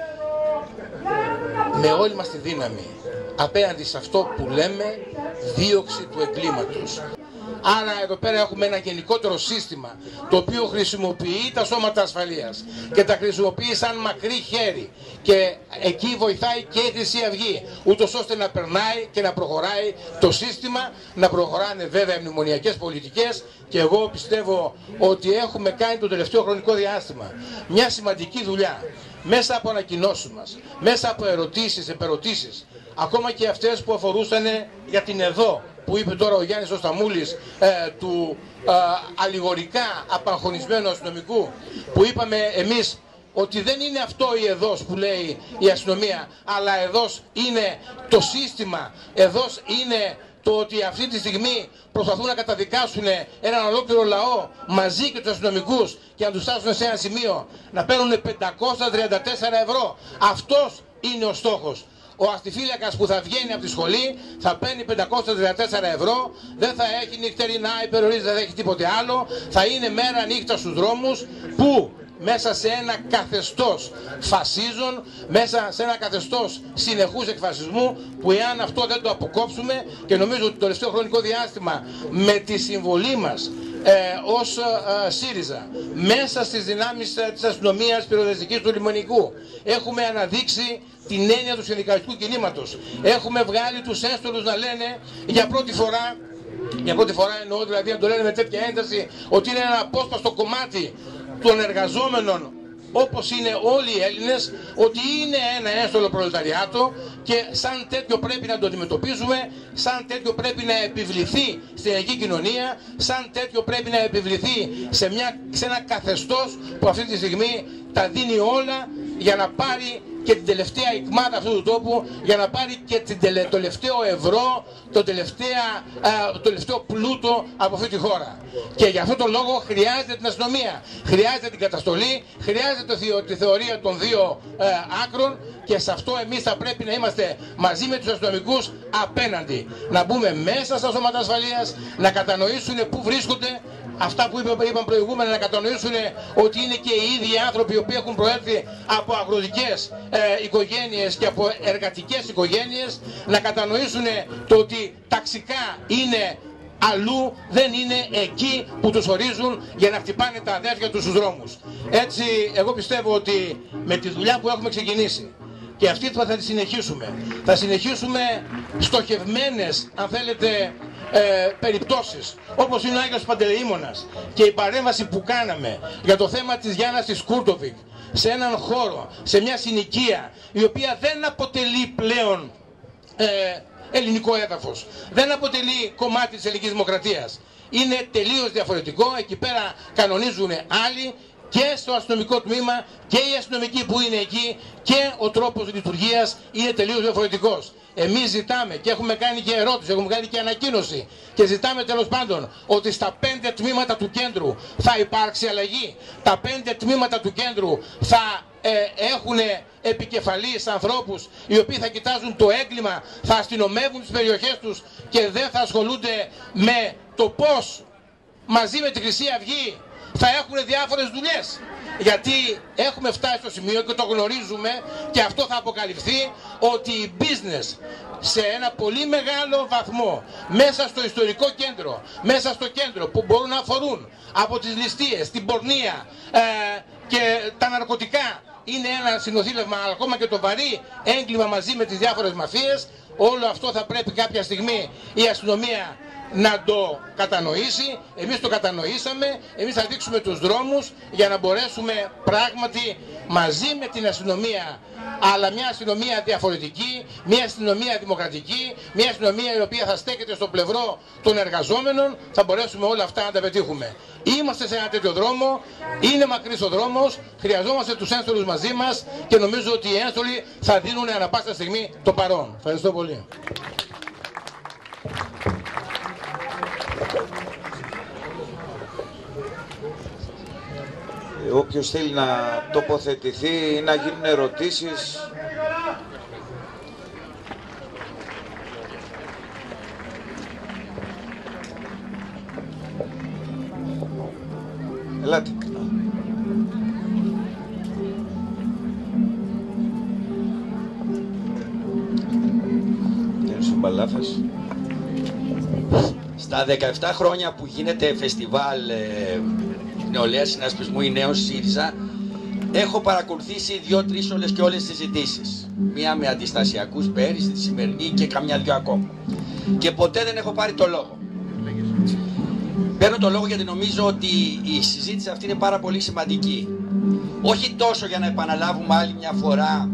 με όλη μας τη δύναμη απέναντι σε αυτό που λέμε δίωξη του εγκλήματος. Άρα εδώ πέρα έχουμε ένα γενικότερο σύστημα το οποίο χρησιμοποιεί τα σώματα ασφαλείας και τα χρησιμοποιεί σαν μακρύ χέρι, και εκεί βοηθάει και η Χρυσή Αυγή, ούτως ώστε να περνάει και να προχωράει το σύστημα, να προχωράνε βέβαια οι μνημονιακές πολιτικές, και εγώ πιστεύω ότι έχουμε κάνει το τελευταίο χρονικό διάστημα μια σημαντική δουλειά μέσα από ανακοινώσεις μας, μέσα από ερωτήσεις, επερωτήσεις, ακόμα και αυτές που αφορούσαν για την ΕΔΟ, που είπε τώρα ο Γιάννης ο Σταμούλης, ε, του ε, αλληγορικά απαγχωνισμένου αστυνομικού, που είπαμε εμείς ότι δεν είναι αυτό η ΕΔΟΣ που λέει η αστυνομία, αλλά ΕΔΟΣ είναι το σύστημα, ΕΔΟΣ είναι το ότι αυτή τη στιγμή προσπαθούν να καταδικάσουν έναν ολόκληρο λαό μαζί και τους αστυνομικούς και να τους στάσουν σε ένα σημείο να παίρνουν πεντακόσια τριάντα τέσσερα ευρώ. Αυτός είναι ο στόχος. Ο αστιφύλακας που θα βγαίνει από τη σχολή θα παίρνει πεντακόσια τριάντα τέσσερα ευρώ, δεν θα έχει νυχτερινά υπερορίες, δεν θα έχει τίποτε άλλο, θα είναι μέρα νύχτα στους δρόμους, που μέσα σε ένα καθεστώς φασίζων, μέσα σε ένα καθεστώς συνεχούς εκφασισμού, που εάν αυτό δεν το αποκόψουμε, και νομίζω ότι το τελευταίο χρονικό διάστημα με τη συμβολή μας ε, ως ε, ΣΥΡΙΖΑ μέσα στις δυνάμεις ε, της αστυνομίας πυροσβεστικής του λιμενικού έχουμε αναδείξει την έννοια του συνδικαλιστικού κινήματος. Έχουμε βγάλει τους έστωλους να λένε για πρώτη φορά, για πρώτη φορά εννοώ δηλαδή να το λένε με τέτοια ένταση, ότι είναι ένα απόσπαστο κομμάτι των εργαζόμενων, όπως είναι όλοι οι Έλληνες, ότι είναι ένα έστωλο προλεταριάτο και σαν τέτοιο πρέπει να το αντιμετωπίζουμε, σαν τέτοιο πρέπει να επιβληθεί στην ελληνική κοινωνία, σαν τέτοιο πρέπει να επιβληθεί σε, μια, σε ένα καθεστώς που αυτή τη στιγμή τα δίνει όλα για να πάρει και την τελευταία ικμάτα αυτού του τόπου, για να πάρει και την τελε, το τελευταίο ευρώ, το, τελευταία, α, το τελευταίο πλούτο από αυτή τη χώρα. Και για αυτόν τον λόγο χρειάζεται την αστυνομία, χρειάζεται την καταστολή, χρειάζεται τη θεωρία των δύο ε, άκρων, και σε αυτό εμείς θα πρέπει να είμαστε μαζί με τους αστυνομικούς απέναντι. Να μπούμε μέσα στα σώματα ασφαλείας, να κατανοήσουν πού βρίσκονται, αυτά που είπαν προηγούμενα, να κατανοήσουν ότι είναι και οι ίδιοι άνθρωποι οι οποίοι έχουν προέλθει από αγροτικές ε, οικογένειες και από εργατικές οικογένειες, να κατανοήσουν το ότι ταξικά είναι αλλού, δεν είναι εκεί που τους ορίζουν για να χτυπάνε τα αδέρφια τους στους δρόμους. Έτσι, εγώ πιστεύω ότι με τη δουλειά που έχουμε ξεκινήσει και αυτή θα τη συνεχίσουμε, θα συνεχίσουμε στοχευμένες, αν θέλετε, ε, περιπτώσεις, όπως είναι ο Άγιος Παντελεήμονας και η παρέμβαση που κάναμε για το θέμα της Γιάννας της Κούρτοβικ σε έναν χώρο, σε μια συνοικία η οποία δεν αποτελεί πλέον ε, ελληνικό έδαφος, δεν αποτελεί κομμάτι της ελληνικής δημοκρατίας. Είναι τελείως διαφορετικό, εκεί πέρα κανονίζουν άλλοι και στο αστυνομικό τμήμα και οι αστυνομικοί που είναι εκεί και ο τρόπος λειτουργίας είναι τελείως διαφορετικός. Εμείς ζητάμε και έχουμε κάνει και ερώτηση, έχουμε κάνει και ανακοίνωση και ζητάμε τέλος πάντων ότι στα πέντε τμήματα του κέντρου θα υπάρξει αλλαγή. Τα πέντε τμήματα του κέντρου θα ε, έχουν επικεφαλείς ανθρώπους οι οποίοι θα κοιτάζουν το έγκλημα, θα αστυνομεύουν τις περιοχές τους και δεν θα ασχολούνται με το πώς μαζί με τη Χρυσή Αυγή θα έχουν διάφορες δουλειές. Γιατί έχουμε φτάσει στο σημείο και το γνωρίζουμε και αυτό θα αποκαλυφθεί ότι η business σε ένα πολύ μεγάλο βαθμό μέσα στο ιστορικό κέντρο, μέσα στο κέντρο που μπορούν να αφορούν από τις ληστείες, την πορνεία ε, και τα ναρκωτικά, είναι ένα συνοθήλευμα, αλλά ακόμα και το βαρύ έγκλημα μαζί με τις διάφορες μαφίες. Όλο αυτό θα πρέπει κάποια στιγμή η αστυνομία να το κατανοήσει. Εμείς το κατανοήσαμε, εμείς θα δείξουμε τους δρόμους για να μπορέσουμε πράγματι μαζί με την αστυνομία, αλλά μια αστυνομία διαφορετική, μια αστυνομία δημοκρατική, μια αστυνομία η οποία θα στέκεται στο πλευρό των εργαζόμενων, θα μπορέσουμε όλα αυτά να τα πετύχουμε. Είμαστε σε ένα τέτοιο δρόμο, είναι μακρύς ο δρόμος, χρειαζόμαστε τους ένστολους μαζί μας και νομίζω ότι οι ένστολοι θα δίνουν ανά πάσα στιγμή το παρόν. Ευχαριστώ πολύ. Όποιος θέλει να τοποθετηθεί ή να γίνουν ερωτήσεις, ελάτε. Κύριε Σουμπαλάφας. Στα δεκαεπτά χρόνια που γίνεται φεστιβάλ ε, νεολαίας συνασπισμού ή νέος ΣΥΡΙΖΑ, έχω παρακολουθήσει δύο-τρεις όλες και όλες τις συζητήσεις. Μία με αντιστασιακούς πέρυσι, τη σημερινή και καμιά δυο ακόμα. Και ποτέ δεν έχω πάρει το λόγο. Παίρνω το λόγο γιατί νομίζω ότι η συζήτηση αυτή είναι πάρα πολύ σημαντική. Όχι τόσο για να επαναλάβουμε άλλη μια φορά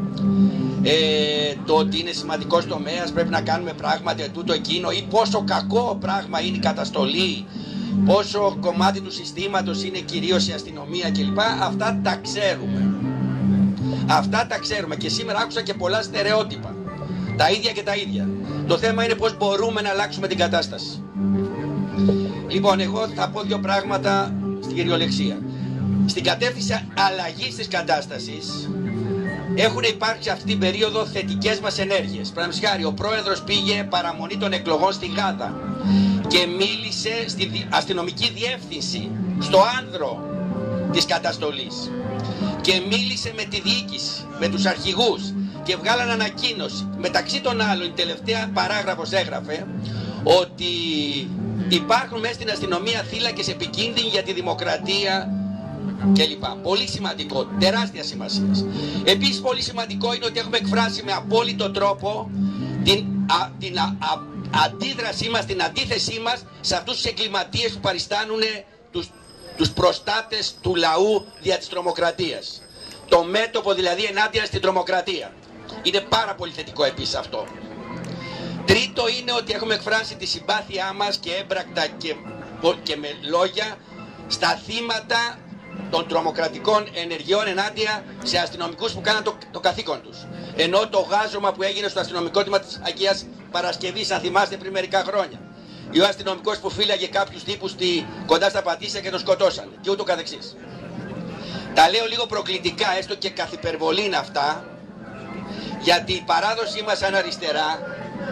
ε, το ότι είναι σημαντικός τομέας, πρέπει να κάνουμε πράγματι τούτο εκείνο ή πόσο κακό πράγμα είναι η καταστολή, πόσο κομμάτι του συστήματος είναι κυρίως η αστυνομία κλπ. Αυτά τα ξέρουμε. Αυτά τα ξέρουμε και σήμερα άκουσα και πολλά στερεότυπα. Τα ίδια και τα ίδια. Το θέμα είναι πώς μπορούμε να αλλάξουμε την κατάσταση. Λοιπόν, εγώ θα πω δύο πράγματα στην κυριολεξία. Στην κατεύθυνση αλλαγής της κατάστασης έχουν υπάρξει αυτή την περίοδο θετικές μας ενέργειες. Παραδείγματος χάρη, ο πρόεδρος πήγε παραμονή των εκλογών στη Γάδα και μίλησε στη αστυνομική διεύθυνση, στο άνδρο της καταστολής, και μίλησε με τη διοίκηση, με τους αρχηγούς και βγάλαν ανακοίνωση. Μεταξύ των άλλων, η τελευταία παράγραφος έγραφε ότι υπάρχουν μέσα στην αστυνομία θύλακες επικίνδυνοι για τη δημοκρατία κλπ. Πολύ σημαντικό, τεράστια σημασία. Επίσης πολύ σημαντικό είναι ότι έχουμε εκφράσει με απόλυτο τρόπο την, α, την α, α, αντίδρασή μας, την αντίθεσή μας σε αυτούς τους εγκληματίες που παριστάνουν τους, τους προστάτες του λαού δια της τρομοκρατίας. Το μέτωπο δηλαδή ενάντια στην τρομοκρατία. Είναι πάρα πολύ θετικό επίσης αυτό. Τρίτο είναι ότι έχουμε εκφράσει τη συμπάθειά μας και έμπρακτα και, και με λόγια στα θύματα των τρομοκρατικών ενεργειών ενάντια σε αστυνομικούς που κάναν το, το καθήκον τους. Ενώ το γάζωμα που έγινε στο αστυνομικό τμήμα της Αγίας Παρασκευής, αν θυμάστε, πριν μερικά χρόνια. Ή ο αστυνομικός που φύλαγε κάποιους τύπους στη, κοντά στα Πατήσια και τον σκοτώσανε. Και ούτω καθεξής. Τα λέω λίγο προκλητικά, έστω και καθ' υπερβολή είναι αυτά, γιατί η παράδοσή μας σαν αριστερά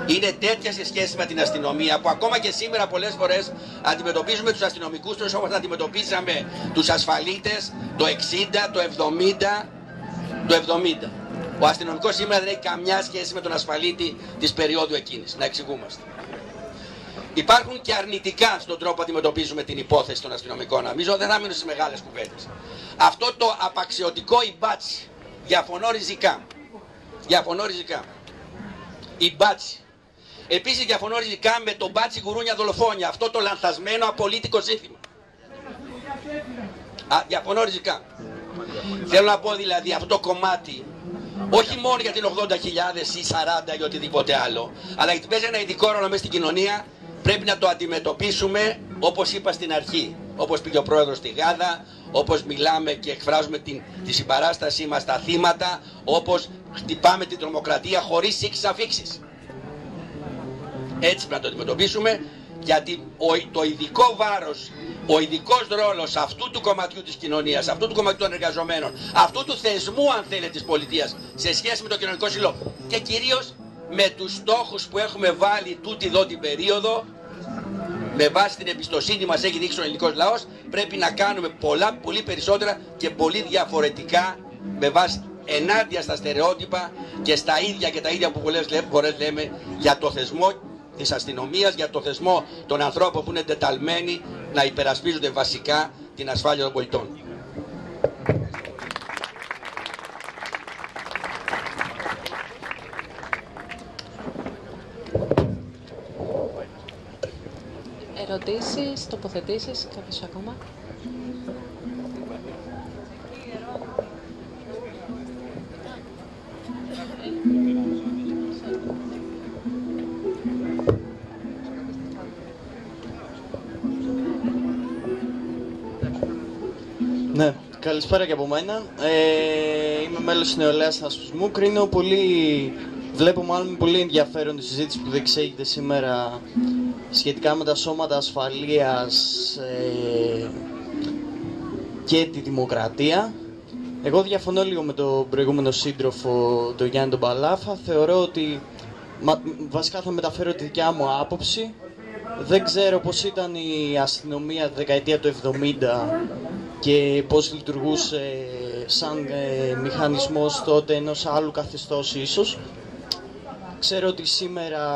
είναι τέτοια σε σχέση με την αστυνομία που ακόμα και σήμερα πολλές φορές αντιμετωπίζουμε τους αστυνομικούς τους όπως αντιμετωπίζαμε τους ασφαλίτες το εξήντα, το εβδομήντα, το εβδομήντα. Ο αστυνομικός σήμερα δεν έχει καμιά σχέση με τον ασφαλίτη της περίοδου εκείνης, να εξηγούμαστε. Υπάρχουν και αρνητικά στον τρόπο που αντιμετωπίζουμε την υπόθεση των αστυνομικών. Νομίζω δεν θα μείνω στις μεγάλες κουβέντες. Αυτό το απαξιωτικό η μπάτσι, διαφωνώ ριζικά. Διαφωνώ ριζικά. Η μπάτσι. Επίσης διαφωνώ ριζικά με το μπάτσι γουρούνια δολοφόνια, αυτό το λανθασμένο απολύτικο σύνθημα. Α, διαφωνώ ριζικά. Θέλω να πω δηλαδή αυτό το κομμάτι, όχι μόνο για την ογδόντα χιλιάδες ή σαράντα ή οτιδήποτε άλλο, αλλά γιατί παίζει ένα ειδικό ρόλο μέσα στην κοινωνία, πρέπει να το αντιμετωπίσουμε όπως είπα στην αρχή. Όπως πήγε ο πρόεδρος στη Γάδα, όπως μιλάμε και εκφράζουμε την, τη συμπαράστασή μας στα θύματα, όπως χτυπάμε την τρομοκρατία χωρίς σύξεις αφήξεις. Έτσι πρέπει να το αντιμετωπίσουμε, γιατί ο, το ειδικό βάρος, ο ειδικός ρόλος αυτού του κομματιού της κοινωνίας, αυτού του κομματιού των εργαζομένων, αυτού του θεσμού αν θέλετε της πολιτείας, σε σχέση με το κοινωνικό σύλλογο και κυρίως με τους στόχους που έχουμε βάλει τούτη εδώ την περίοδο, με βάση την εμπιστοσύνη μας έχει δείξει ο ελληνικός λαός, πρέπει να κάνουμε πολλά, πολύ περισσότερα και πολύ διαφορετικά με βάση ενάντια στα στερεότυπα και στα ίδια και τα ίδια που πολλές φορές λέμε για το θεσμό της αστυνομίας, για το θεσμό των ανθρώπων που είναι τεταλμένοι να υπερασπίζονται βασικά την ασφάλεια των πολιτών. Ερωτήσεις, τοποθετήσεις, κάποιος ακόμα? Ναι, καλησπέρα και από μένα. Ε, είμαι μέλος της Νεολαίας Συνασπισμού. Κρίνω πολύ, βλέπω μάλλον πολύ ενδιαφέρον τη συζήτηση που διεξάγεται σήμερα σχετικά με τα σώματα ασφαλείας ε, και τη δημοκρατία. Εγώ διαφωνώ λίγο με τον προηγούμενο σύντροφο, τον Γιάννη τον Παλάφα. Θεωρώ ότι, μα, βασικά θα μεταφέρω τη δικιά μου άποψη. Δεν ξέρω πώς ήταν η αστυνομία τη δεκαετία του εβδομήντα και πώς λειτουργούσε σαν ε, μηχανισμός τότε ενός άλλου καθεστώς ίσως. Ξέρω ότι σήμερα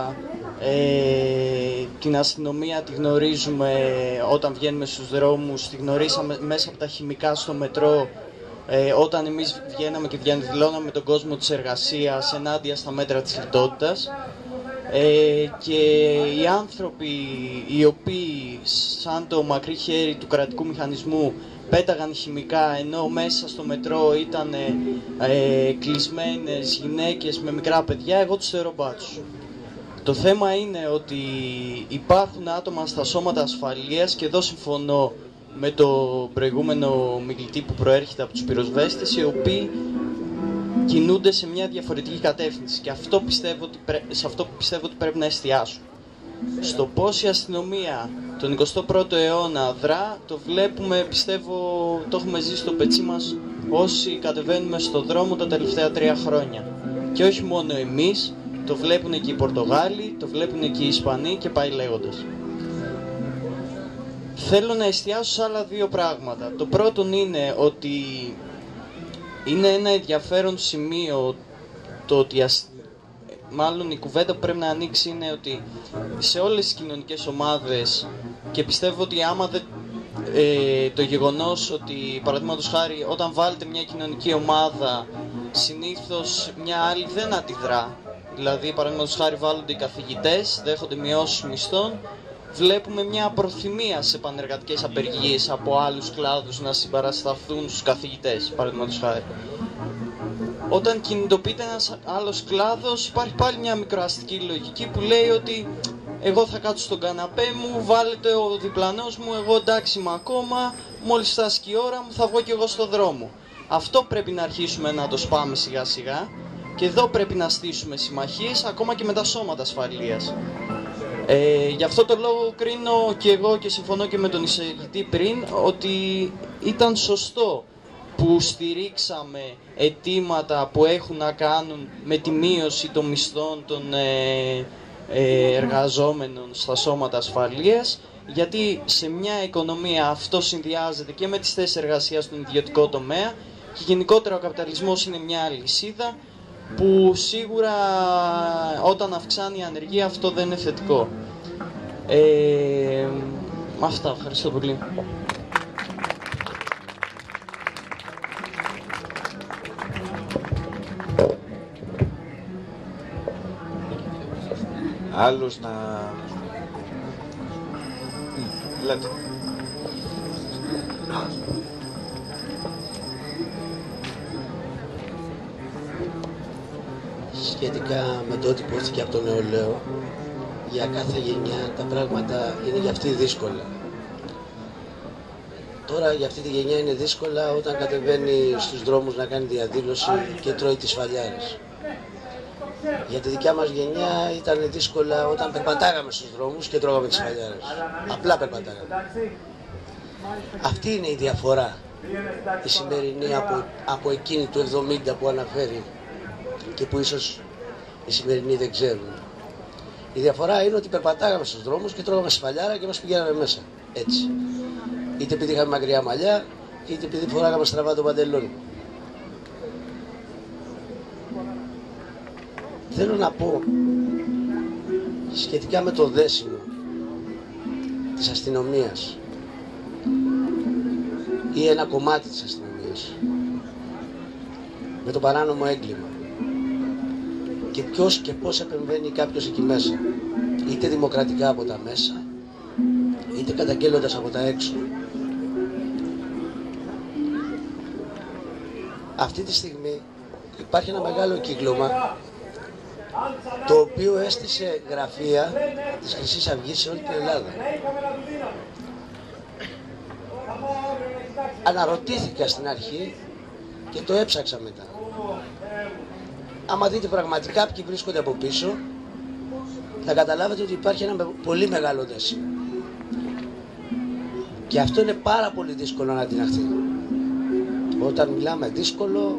ε, την αστυνομία τη γνωρίζουμε όταν βγαίνουμε στους δρόμους, τη γνωρίσαμε μέσα από τα χημικά στο μετρό, ε, όταν εμείς βγαίναμε και διαδηλώναμε τον κόσμο της εργασίας ενάντια στα μέτρα της λιτότητας. Ε, και οι άνθρωποι οι οποίοι σαν το μακρύ χέρι του κρατικού μηχανισμού πέταγαν χημικά, ενώ μέσα στο μετρό ήταν ε, κλεισμένες γυναίκες με μικρά παιδιά, εγώ τους θεωρώ μπάτσους. Το θέμα είναι ότι υπάρχουν άτομα στα σώματα ασφαλείας, και εδώ συμφωνώ με το προηγούμενο μιλητή που προέρχεται από τους πυροσβέστες, οι οποίοι κινούνται σε μια διαφορετική κατεύθυνση, και αυτό πιστεύω ότι πρέ... σε αυτό πιστεύω ότι πρέπει να εστιάσουν. Στο πώς η αστυνομία τον εικοστό πρώτο αιώνα δρά, το βλέπουμε, πιστεύω, το έχουμε ζήσει στο πετσί μας όσοι κατεβαίνουμε στον δρόμο τα τελευταία τρία χρόνια. Και όχι μόνο εμείς, το βλέπουν και οι Πορτογάλοι, το βλέπουν και οι Ισπανοί και πάει λέγοντας. Θέλω να εστιάσω σε άλλα δύο πράγματα. Το πρώτο είναι ότι είναι ένα ενδιαφέρον σημείο το ότι ασ... μάλλον η κουβέντα που πρέπει να ανοίξει είναι ότι σε όλες τις κοινωνικές ομάδες, και πιστεύω ότι άμα δεν, ε, το γεγονός ότι παραδείγματος χάρη όταν βάλετε μια κοινωνική ομάδα συνήθως μια άλλη δεν αντιδρά, δηλαδή παραδείγματος χάρη βάλλονται οι καθηγητές, δέχονται μειώσεις μισθών, βλέπουμε μια προθυμία σε πανεργατικές απεργίες από άλλους κλάδους να συμπαρασταθούν στους καθηγητές, παραδείγματος χάρη. Όταν κινητοποιείται ένας άλλος κλάδος, υπάρχει πάλι μια μικροαστική λογική που λέει ότι εγώ θα κάτσω στον καναπέ μου, βάλετε ο διπλανός μου, εγώ εντάξει είμαι ακόμα, μόλις φτάσει και η ώρα μου θα βγω και εγώ στον δρόμο. Αυτό πρέπει να αρχίσουμε να το σπάμε σιγά σιγά, και εδώ πρέπει να στήσουμε συμμαχίες ακόμα και με τα σώματα ασφαλείας. Ε, γι' αυτό το λόγο κρίνω και εγώ, και συμφωνώ και με τον εισηγητή πριν, ότι ήταν σωστό που στηρίξαμε αιτήματα που έχουν να κάνουν με τη μείωση των μισθών των ε, ε, εργαζόμενων στα σώματα ασφαλείας, γιατί σε μια οικονομία αυτό συνδυάζεται και με τις θέσεις εργασίας στον ιδιωτικό τομέα και γενικότερα ο καπιταλισμός είναι μια αλυσίδα που σίγουρα όταν αυξάνει η ανεργία αυτό δεν είναι θετικό. Ε, αυτά, ευχαριστώ πολύ. Άλλος να... Λέτε. Σχετικά με το ότι υπόθηκε από τον νεολαίο, για κάθε γενιά τα πράγματα είναι για αυτή δύσκολα. Τώρα για αυτή τη γενιά είναι δύσκολα όταν κατεβαίνει στους δρόμους να κάνει διαδήλωση και τρώει τις σφαλιάρες. Για τη δικιά μας γενιά ήταν δύσκολα όταν περπατάγαμε στους δρόμους και τρώγαμε τις σφαλιάρες. Απλά περπατάγαμε. Αυτή είναι η διαφορά, η σημερινή από, από εκείνη του εβδομήντα που αναφέρει και που ίσως οι σημερινοί δεν ξέρουν. Η διαφορά είναι ότι περπατάγαμε στους δρόμους και τρώγαμε σφαλιάρα και μας πηγαίναμε μέσα. Έτσι. Είτε επειδή είχαμε μακριά μαλλιά, είτε επειδή φοράγαμε στραβά το παντελόνι. Θέλω να πω σχετικά με το δέσιμο της αστυνομίας ή ένα κομμάτι της αστυνομίας με το παράνομο έγκλημα και ποιος και πώς επεμβαίνει κάποιος εκεί μέσα, είτε δημοκρατικά από τα μέσα είτε καταγγέλλοντας από τα έξω. Αυτή τη στιγμή υπάρχει ένα μεγάλο κύκλωμα το οποίο έστησε γραφεία της Χρυσής Αυγής σε όλη την Ελλάδα. Αναρωτήθηκα στην αρχή και το έψαξα μετά. Άμα δείτε πραγματικά ποιοι βρίσκονται από πίσω, θα καταλάβετε ότι υπάρχει ένα πολύ μεγάλο δέσιμο. Και αυτό είναι πάρα πολύ δύσκολο να αντιλαχθεί. Όταν μιλάμε δύσκολο,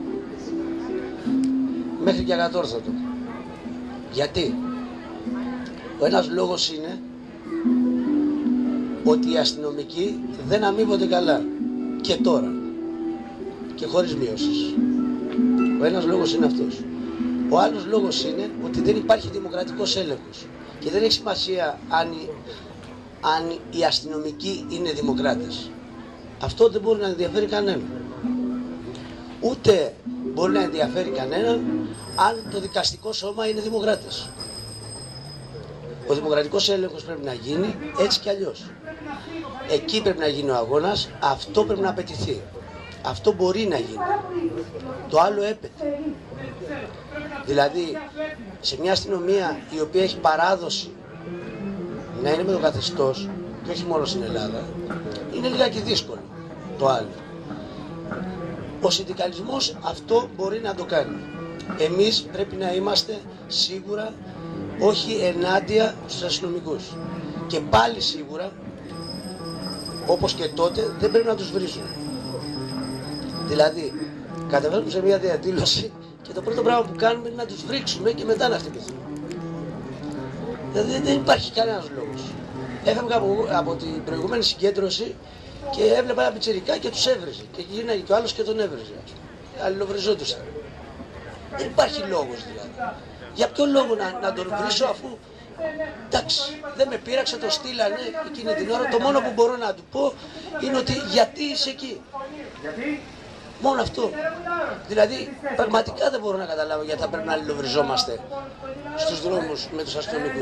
μέχρι και ακατόρθωτο. Γιατί? Ο ένας λόγος είναι ότι οι αστυνομικοί δεν αμείβονται καλά. Και τώρα. Και χωρίς μειώσεις. Ο ένας λόγος είναι αυτός. Ο άλλος λόγος είναι ότι δεν υπάρχει δημοκρατικός έλεγχος. Και δεν έχει σημασία αν οι, αν οι αστυνομικοί είναι δημοκράτες. Αυτό δεν μπορεί να ενδιαφέρει κανέναν. Ούτε μπορεί να ενδιαφέρει κανέναν αν το δικαστικό σώμα είναι δημοκράτες. Ο δημοκρατικός έλεγχος πρέπει να γίνει έτσι κι αλλιώς. Εκεί πρέπει να γίνει ο αγώνας, αυτό πρέπει να απαιτηθεί. Αυτό μπορεί να γίνει. Το άλλο έπεται. Δηλαδή, σε μια αστυνομία η οποία έχει παράδοση να είναι με το καθεστώς, και όχι μόνο στην Ελλάδα, είναι λιγάκι δύσκολο το άλλο. Ο συνδικαλισμός αυτό μπορεί να το κάνει. Εμείς πρέπει να είμαστε σίγουρα όχι ενάντια στους αστυνομικούς. Και πάλι σίγουρα, όπως και τότε, δεν πρέπει να τους βρίζουν. Δηλαδή, κατεβαίνουμε σε μια διαδήλωση και το πρώτο πράγμα που κάνουμε είναι να τους βρίξουμε και μετά να χτυπηθούν. Δηλαδή δεν υπάρχει κανένας λόγος. Έφευγα από, από την προηγούμενη συγκέντρωση και έβλεπα ένα πιτσιρικά και τους έβριζε. Και γύρναγε και ο άλλος και τον έβριζε. Αλληλοβριζόντουσαν. Δεν υπάρχει λόγος δηλαδή. Για ποιο λόγο να, να τον βρίσω αφού... Εντάξει, δεν με πείραξε, το στείλανε εκείνη την ώρα. Το μόνο που μπορώ να του πω είναι ότι γιατί είσαι εκεί. Γιατί? Μόνο αυτό. Δηλαδή, πραγματικά δεν μπορώ να καταλάβω γιατί θα πρέπει να αλληλοβριζόμαστε στους δρόμους με τους αστυνομικούς.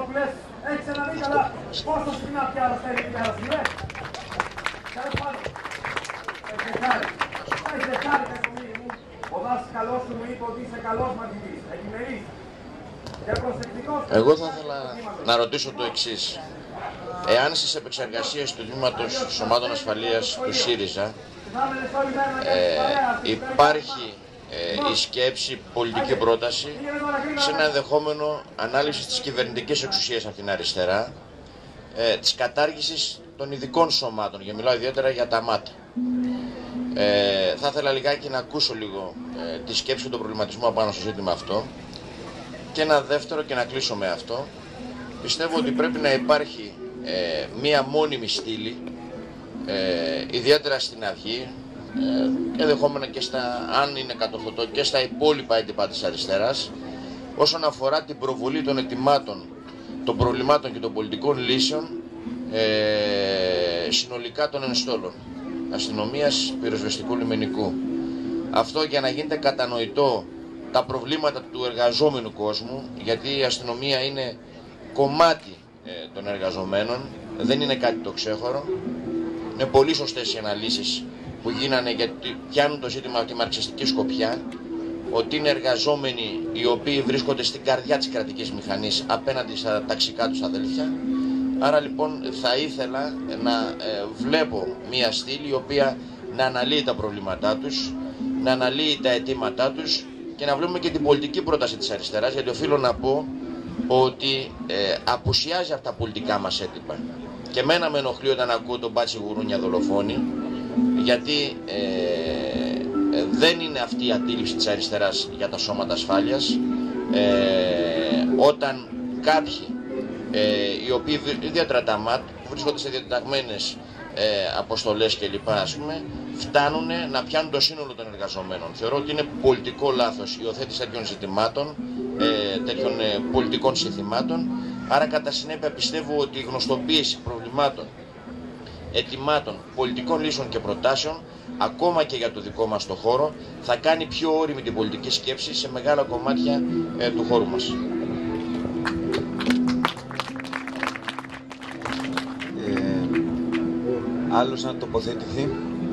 Εγώ θα ήθελα να ρωτήσω το εξής. Εάν στις επεξεργασίες του Τμήματος Σωμάτων Ασφαλείας του ΣΥΡΙΖΑ ε, υπάρχει ε, η σκέψη, πολιτική πρόταση σε ένα ενδεχόμενο ανάλυση της κυβερνητικής εξουσίας από την αριστερά, ε, της κατάργησης των ειδικών σωμάτων, και μιλάω ιδιαίτερα για τα ΜΑΤ. Ε, θα ήθελα λιγάκι να ακούσω λίγο ε, τη σκέψη και τον προβληματισμό απάνω στο ζήτημα αυτό. Και ένα δεύτερο, και να κλείσω με αυτό. Πιστεύω ότι πρέπει να υπάρχει ε, μία μόνιμη στήλη, ε, ιδιαίτερα στην Αυγή, ε, ενδεχόμενα και στα, αν είναι κατορθωτό, και στα υπόλοιπα έντυπα της αριστεράς, όσον αφορά την προβολή των αιτημάτων, των προβλημάτων και των πολιτικών λύσεων ε, συνολικά των ενστόλων αστυνομίας, πυροσβεστικού, λιμενικού. Αυτό για να γίνεται κατανοητό τα προβλήματα του εργαζόμενου κόσμου, γιατί η αστυνομία είναι κομμάτι ε, των εργαζομένων, δεν είναι κάτι το ξέχωρο. Είναι πολύ σωστές οι αναλύσεις που γίνανε, γιατί πιάνουν το ζήτημα από τη μαρξιστική σκοπιά, ότι είναι εργαζόμενοι οι οποίοι βρίσκονται στην καρδιά της κρατικής μηχανής απέναντι στα ταξικά τους αδέλφια. Άρα λοιπόν θα ήθελα να ε, βλέπω μια στήλη η οποία να αναλύει τα προβλήματά τους, να αναλύει τα αιτήματά τους και να βλέπουμε και την πολιτική πρόταση της αριστεράς, γιατί οφείλω να πω ότι ε, απουσιάζει από τα πολιτικά μας έντυπα. Και εμένα με ενοχλεί όταν ακούω τον Μπάτσι Γουρούνια δολοφόνη, γιατί ε, δεν είναι αυτή η αντίληψη της αριστεράς για τα σώματα ασφάλειας. Ε, όταν κάποιοι ε, οι οποίοι ιδιαίτερα τα ΜΑΤ που βρίσκονται σε διαταγμένες ε, αποστολές κλπ, ας πούμε, φτάνουν να πιάνουν το σύνολο των εργαζομένων. Θεωρώ ότι είναι πολιτικό λάθος η υιοθέτηση τέτοιων ζητημάτων, ε, τέτοιων ε, πολιτικών συνθημάτων. Άρα κατά συνέπεια πιστεύω ότι η γνωστοποίηση προβλημάτων, αιτημάτων, πολιτικών λύσεων και προτάσεων, ακόμα και για το δικό μας το χώρο, θα κάνει πιο όριμη την πολιτική σκέψη σε μεγάλα κομμάτια ε, του χώρου μας. Ε, άλλος να τοποθετηθεί.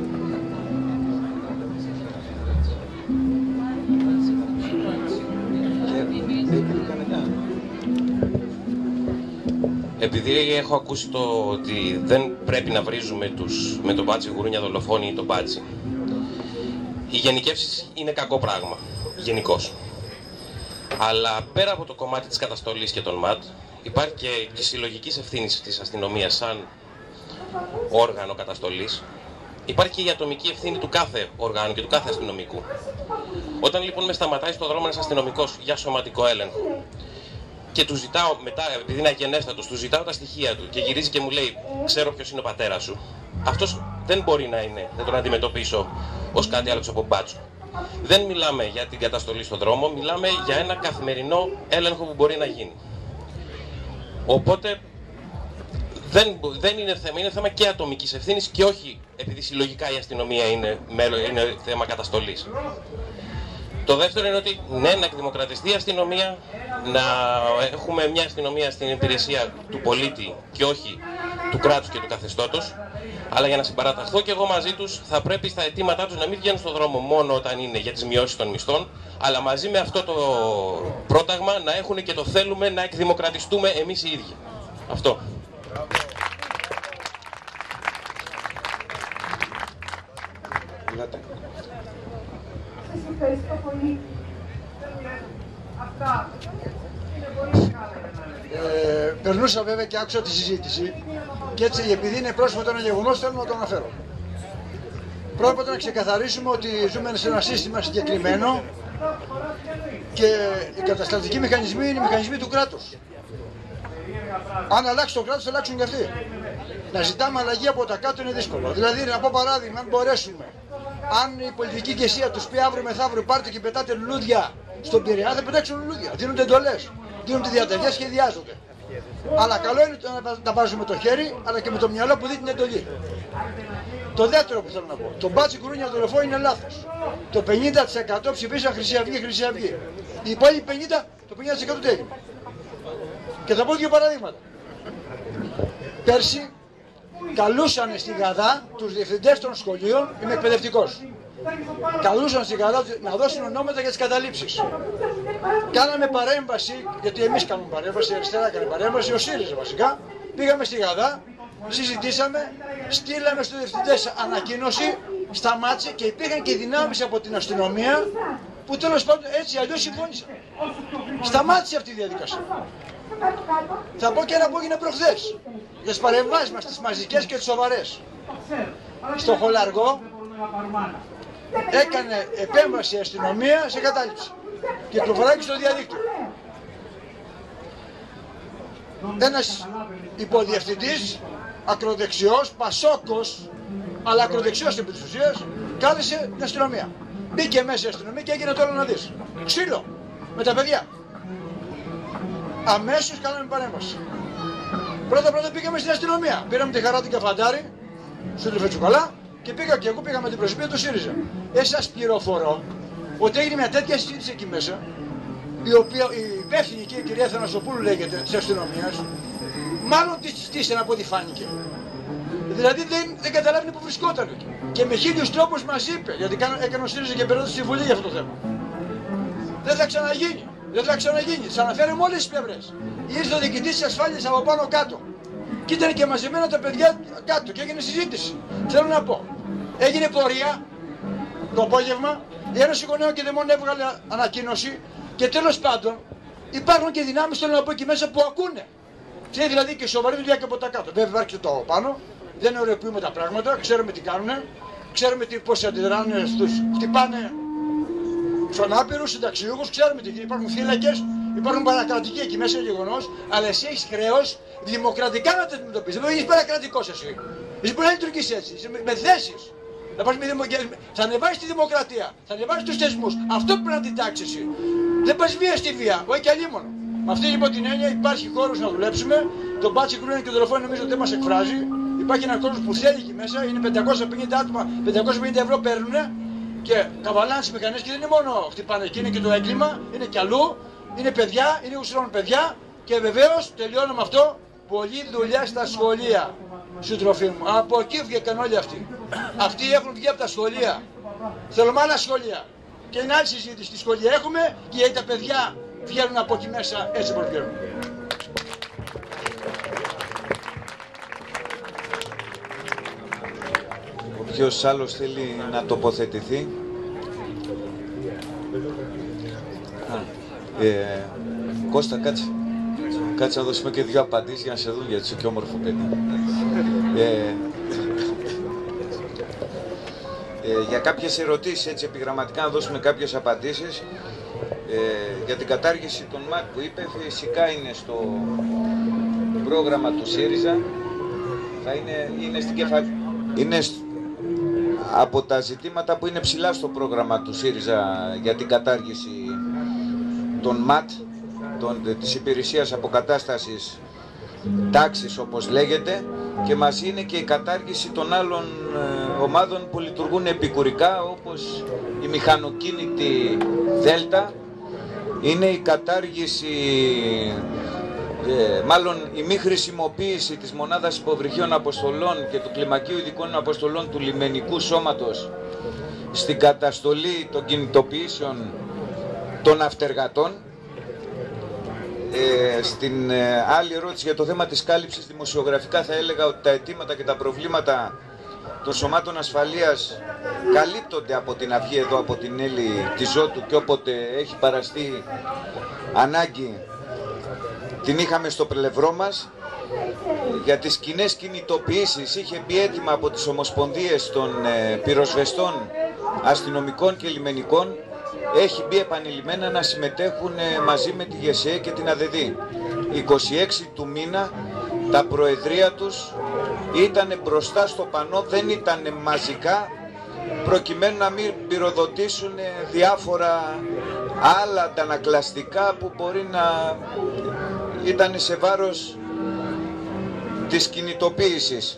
Επειδή έχω ακούσει το ότι δεν πρέπει να βρίζουμε τους με τον Μπάτσι Γουρούνια δολοφόνη ή τον Μπάτσι, οι γενικεύσεις είναι κακό πράγμα, γενικώς. Αλλά πέρα από το κομμάτι της καταστολής και των ΜΑΤ, υπάρχει και τη συλλογική ευθύνη της αστυνομίας σαν όργανο καταστολής. Υπάρχει και η ατομική ευθύνη του κάθε οργάνου και του κάθε αστυνομικού. Όταν λοιπόν με σταματάει στον δρόμο ένας αστυνομικός για σωματικό έλεγχο και του ζητάω μετά, επειδή είναι αγενέστατος, του ζητάω τα στοιχεία του και γυρίζει και μου λέει «Ξέρω ποιος είναι ο πατέρας σου», αυτός δεν μπορεί να είναι, να τον αντιμετωπίσω ως κάτι άλλο από μπάτσο. Δεν μιλάμε για την καταστολή στον δρόμο, μιλάμε για ένα καθημερινό έλεγχο που μπορεί να γίνει. Οπότε δεν, δεν είναι θέμα, είναι θέμα και ατομικής ευθύνης και όχι επειδή συλλογικά η αστυνομία είναι, είναι θέμα καταστολής. Το δεύτερο είναι ότι ναι, να εκδημοκρατιστεί η αστυνομία, να έχουμε μια αστυνομία στην υπηρεσία του πολίτη και όχι του κράτους και του καθεστώτος. Αλλά για να συμπαραταχθώ και εγώ μαζί τους, θα πρέπει στα αιτήματά τους να μην βγαίνουν στον δρόμο μόνο όταν είναι για τις μειώσεις των μισθών, αλλά μαζί με αυτό το πρόταγμα να έχουν και το θέλουμε να εκδημοκρατιστούμε εμείς οι ίδιοι. Αυτό. Σας ευχαριστώ πολύ. Αυτά. Ε, περνούσα βέβαια και άκουσα τη συζήτηση και έτσι επειδή είναι πρόσφατο ένα γεγονός θέλω να το αναφέρω. Πρώτα να ξεκαθαρίσουμε ότι ζούμε σε ένα σύστημα συγκεκριμένο και οι κατασταλτικοί μηχανισμοί είναι οι μηχανισμοί του κράτους. Αν αλλάξει το κράτος θα αλλάξουν και αυτοί. Να ζητάμε αλλαγή από τα κάτω είναι δύσκολο. Δηλαδή να πω παράδειγμα, αν μπορέσουμε, αν η πολιτική ηγεσία τους πει αύριο μεθαύριο πάρτε και πετάτε λουλούδια στον Πειραιά, θα πετάξουν λουλούδια. Δίνονται εντολές, δίνονται διαταγές, σχεδιάζονται. Αλλά καλό είναι να τα βάζουμε με το χέρι, αλλά και με το μυαλό που δει την εντολή. Το δεύτερο που θέλω να πω, το Μπάτσι Γουρούνια δολοφόνη είναι λάθος. Το πενήντα τοις εκατό ψηφίσαν Χρυσή Αυγή, Χρυσή Αυγή. Οι υπόλοιποι πενήντα, το πενήντα τοις εκατό τι έγινε. Και θα πω δύο παραδείγματα. Πέρσι καλούσαν στη Γαδά τους διευθυντές των σχολείων, είμαι εκπαιδευτικός. Καλούσαν στη Γαδά να δώσουν ονόματα για τις καταλήψεις. Κάναμε παρέμβαση, γιατί εμείς κάνουμε παρέμβαση, η αριστερά έκανε παρέμβαση, ο ΣΥΡΙΖΑ βασικά. Πήγαμε στη Γαδά, συζητήσαμε, στείλαμε στους διευθυντές ανακοίνωση, σταμάτησε και υπήρχαν και δυνάμεις από την αστυνομία που τέλος πάντων έτσι αλλιώς συμφώνησαν. Σταμάτησε αυτή η διαδικασία. Θα πω και ένα που έγινε προχθές για τις παρεμβάσεις μας, τις μαζικές και τις σοβαρές. Στο Χολαργό έκανε επέμβαση η αστυνομία σε κατάληψη. Κυκλοφοράει στο διαδίκτυο. Ένας υποδιευθυντής, ακροδεξιός, πασόκος, αλλά ακροδεξιός επί της ουσίας, κάλεσε την αστυνομία. Μπήκε μέσα η αστυνομία και έγινε τώρα να δεις. Ξύλο, με τα παιδιά. Αμέσως κάναμε παρέμβαση. Πρώτα πρώτα πήγαμε στην αστυνομία. Πήραμε τη Χαρά την Καφαντάρη, στον Τρεφετσουκαλά, και πήγα και εγώ πήγα με την προσωπία του ΣΥΡΙΖΑ. Ε, σας πληροφορώ ότι έγινε μια τέτοια συζήτηση εκεί μέσα, η οποία η υπεύθυνη εκεί, η κυρία Θανασοπούλου λέγεται, της αστυνομίας, μάλλον τη στήσανε από ό,τι φάνηκε. Δηλαδή δεν, δεν καταλάβαινε που βρισκόταν εκεί. Και με χίλιους τρόπους μας είπε, γιατί έκανε ο ΣΥΡΙΖΑ και περνούσε στη Βουλή για αυτό το θέμα. Δεν θα ξαναγίνει. Δεν θα ξαναγίνει. Τις αναφέρουμε όλες τις πλευρές. Ήρθε ο διοικητής της ασφάλειας από πάνω κάτω. Και ήταν και μαζεμένα τα παιδιά κάτω και έγινε συζήτηση. Θέλω να πω, έγινε πορεία το απόγευμα, η Ένωση Γονέων και Δαιμόνων έβγαλε ανακοίνωση και τέλος πάντων υπάρχουν και δυνάμεις, θέλω να πω, εκεί μέσα που ακούνε. Και δηλαδή και σοβαρή δουλειά και από τα κάτω. Βέβαια υπάρχει και το πάνω, δεν ωρεοποιούμε τα πράγματα, ξέρουμε τι κάνουνε, ξέρουμε τι, πώς αντιδράνε στους, χτυπάνε στον άπειρους συνταξιούχους, ξέρουμε τι, υπάρχουν θύλακες, υπάρχουν παρακρατικοί εκεί μέσα, είναι γεγονός, αλλά εσύ έχεις χρέος δημοκρατικά να τα αντιμετωπίσεις. Δεν είσαι παρακρατικός εσύ. Εσύ μπορεί να λειτουργείς έτσι, με, με θέσεις. Θα, πας με δημο... θα ανεβάσεις τη δημοκρατία, θα ανεβάσεις τους θεσμούς. Αυτό πρέπει να αντιτάξεις εσύ. Δεν πας βία στη βία, όχι και αλλήμωνο. Με αυτή λοιπόν την έννοια υπάρχει χώρος να δουλέψουμε. Το μπάτσι κρούνα και το δολοφόνο νομίζω ότι δεν μας εκφράζει. Υπάρχει ένα κόσμο που θέλει εκεί μέσα, είναι πεντακόσια πενήντα άτομα, πεντακόσια πενήντα ευρώ παίρνουν και καβαλάνε τις μηχανές και δεν είναι μόνο χτυπάνε εκεί, είναι και το έγκλημα, είναι κι αλλού, είναι παιδιά, είναι ουσιαστικά παιδιά και βεβαίως τελειώνω με αυτό. Πολλή δουλειά στα σχολεία, συντροφοί μου. Από εκεί βγήκαν όλοι αυτοί. Αυτοί έχουν βγει από τα σχολεία. Θέλουμε άλλα σχολεία. Και είναι άλλη συζήτηση. Στη σχολεία έχουμε και γιατί τα παιδιά βγαίνουν από εκεί μέσα έτσι όπως βγαίνουν. Όποιος άλλος θέλει να τοποθετηθεί. Ε, Κώστα, κάτσε. Κάτσε να δώσουμε και δύο απαντήσεις για να σε δουν, γιατί είσαι και όμορφο παιδί. Ε, ε, για κάποιες ερωτήσεις, έτσι επιγραμματικά να δώσουμε κάποιες απαντήσεις. Ε, για την κατάργηση των ΜΑΚ που είπε, φυσικά είναι στο πρόγραμμα του ΣΥΡΙΖΑ. Θα είναι, είναι στην κεφαλή. Είναι από τα ζητήματα που είναι ψηλά στο πρόγραμμα του ΣΥΡΙΖΑ για την κατάργηση των ΜΑΤ, Των, της υπηρεσίας αποκατάστασης τάξης όπως λέγεται, και μαζί είναι και η κατάργηση των άλλων ε, ομάδων που λειτουργούν επικουρικά, όπως η μηχανοκίνητη Δέλτα, είναι η κατάργηση, ε, μάλλον η μη χρησιμοποίηση της μονάδας υποβρυχίων αποστολών και του κλιμακίου ειδικών αποστολών του λιμενικού σώματος στην καταστολή των κινητοποιήσεων των αυτεργατών. Ε, στην ε, άλλη ερώτηση για το θέμα της κάλυψης δημοσιογραφικά, θα έλεγα ότι τα αιτήματα και τα προβλήματα των σωμάτων ασφαλείας καλύπτονται από την αυγή εδώ, από την Έλλη Τιζότου, και όποτε έχει παραστεί ανάγκη την είχαμε στο πλευρό μας. Για τις κοινές κινητοποιήσεις είχε μπει έτοιμα από τις ομοσπονδίες των ε, πυροσβεστών, αστυνομικών και λιμενικών. Έχει μπει επανειλημμένα να συμμετέχουν μαζί με τη ΓΕΣΕ και την ΑΔΕΔΗ. είκοσι έξι του μήνα τα προεδρία τους ήταν μπροστά στο πανό, δεν ήταν μαζικά, προκειμένου να μην πυροδοτήσουν διάφορα άλλα αντανακλαστικά που μπορεί να ήταν σε βάρος της κινητοποίησης.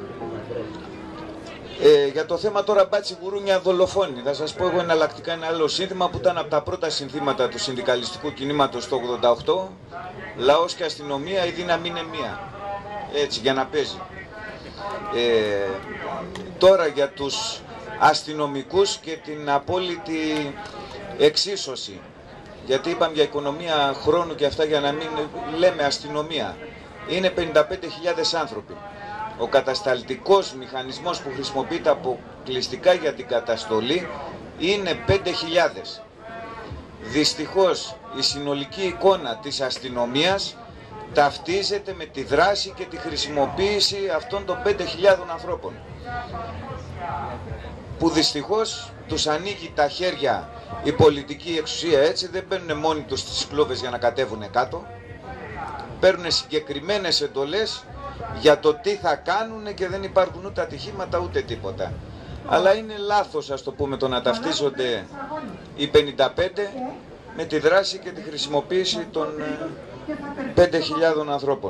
Ε, για το θέμα τώρα μπάτσι γουρούνια δολοφόνοι, θα σας πω εγώ εναλλακτικά ένα άλλο σύνθημα που ήταν από τα πρώτα συνθήματα του συνδικαλιστικού κινήματος το ογδόντα οκτώ. Λαός και αστυνομία, η δύναμη είναι μία. Έτσι, για να παίζει. Ε, τώρα για τους αστυνομικούς και την απόλυτη εξίσωση. Γιατί είπαμε για οικονομία χρόνου και αυτά, για να μην λέμε αστυνομία. Είναι πενήντα πέντε χιλιάδες άνθρωποι. Ο κατασταλτικός μηχανισμός που χρησιμοποιείται αποκλειστικά για την καταστολή είναι πέντε χιλιάδες. Δυστυχώς η συνολική εικόνα της αστυνομίας ταυτίζεται με τη δράση και τη χρησιμοποίηση αυτών των πέντε χιλιάδων ανθρώπων. που δυστυχώς τους ανοίγει τα χέρια η πολιτική εξουσία έτσι, δεν μπαίνουν μόνοι τους στις κλόβες για να κατέβουν κάτω. Παίρνουν συγκεκριμένες εντολές για το τι θα κάνουν και δεν υπάρχουν ούτε ατυχήματα ούτε τίποτα. Αλλά είναι λάθος, ας το πούμε, το να ταυτίζονται οι πενήντα πέντε με τη δράση και τη χρησιμοποίηση των πέντε χιλιάδων ανθρώπων.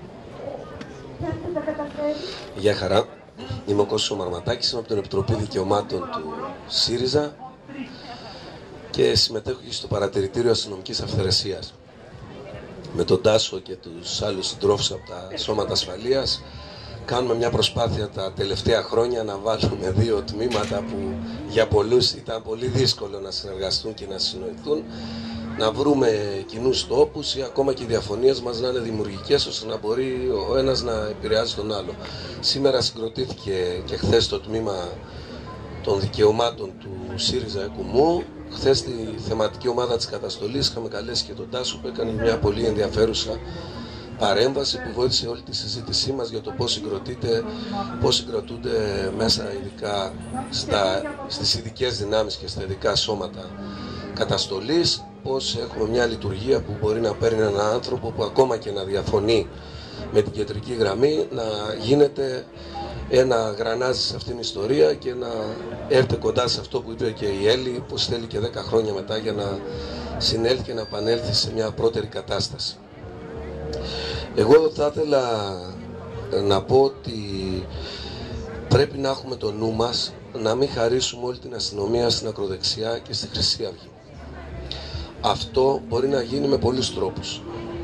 Γεια χαρά. Είμαι ο Κώστας Μαρματάκης, είμαι από την Επιτροπή Δικαιωμάτων του ΣΥΡΙΖΑ και συμμετέχω και στο Παρατηρητήριο Αστυνομικής Αυθαιρεσίας. Με τον Τάσο και τους άλλους συντρόφους από τα Σώματα Ασφαλείας κάνουμε μια προσπάθεια τα τελευταία χρόνια να βάλουμε δύο τμήματα που για πολλούς ήταν πολύ δύσκολο να συνεργαστούν και να συνοηθούν, να βρούμε κοινούς τόπους ή ακόμα και οι διαφωνίες μας να είναι δημιουργικές ώστε να μπορεί ο ένας να επηρεάζει τον άλλο. Σήμερα συγκροτήθηκε και χθες το τμήμα των δικαιωμάτων του ΣΥΡΙΖΑ Εκουμού. Χθες τη θεματική ομάδα της καταστολής είχαμε καλέσει και τον Τάσο που έκανε μια πολύ ενδιαφέρουσα παρέμβαση που βοήθησε όλη τη συζήτησή μας για το πώς συγκροτείται, πώς συγκροτούνται μέσα ειδικά στα, στις ειδικές δυνάμεις και στα ειδικά σώματα καταστολής, πώς έχουμε μια λειτουργία που μπορεί να παίρνει έναν άνθρωπο που ακόμα και να διαφωνεί με την κεντρική γραμμή να γίνεται ένα γρανάζι σε αυτήν την ιστορία και να έρθει κοντά σε αυτό που είπε και η Έλλη, πως θέλει και δέκα χρόνια μετά για να συνέλθει και να επανέλθει σε μια πρώτερη κατάσταση. Εγώ θα ήθελα να πω ότι πρέπει να έχουμε το νου μας να μην χαρίσουμε όλη την αστυνομία στην ακροδεξιά και στη Χρυσή Αυγή. Αυτό μπορεί να γίνει με πολλούς τρόπους.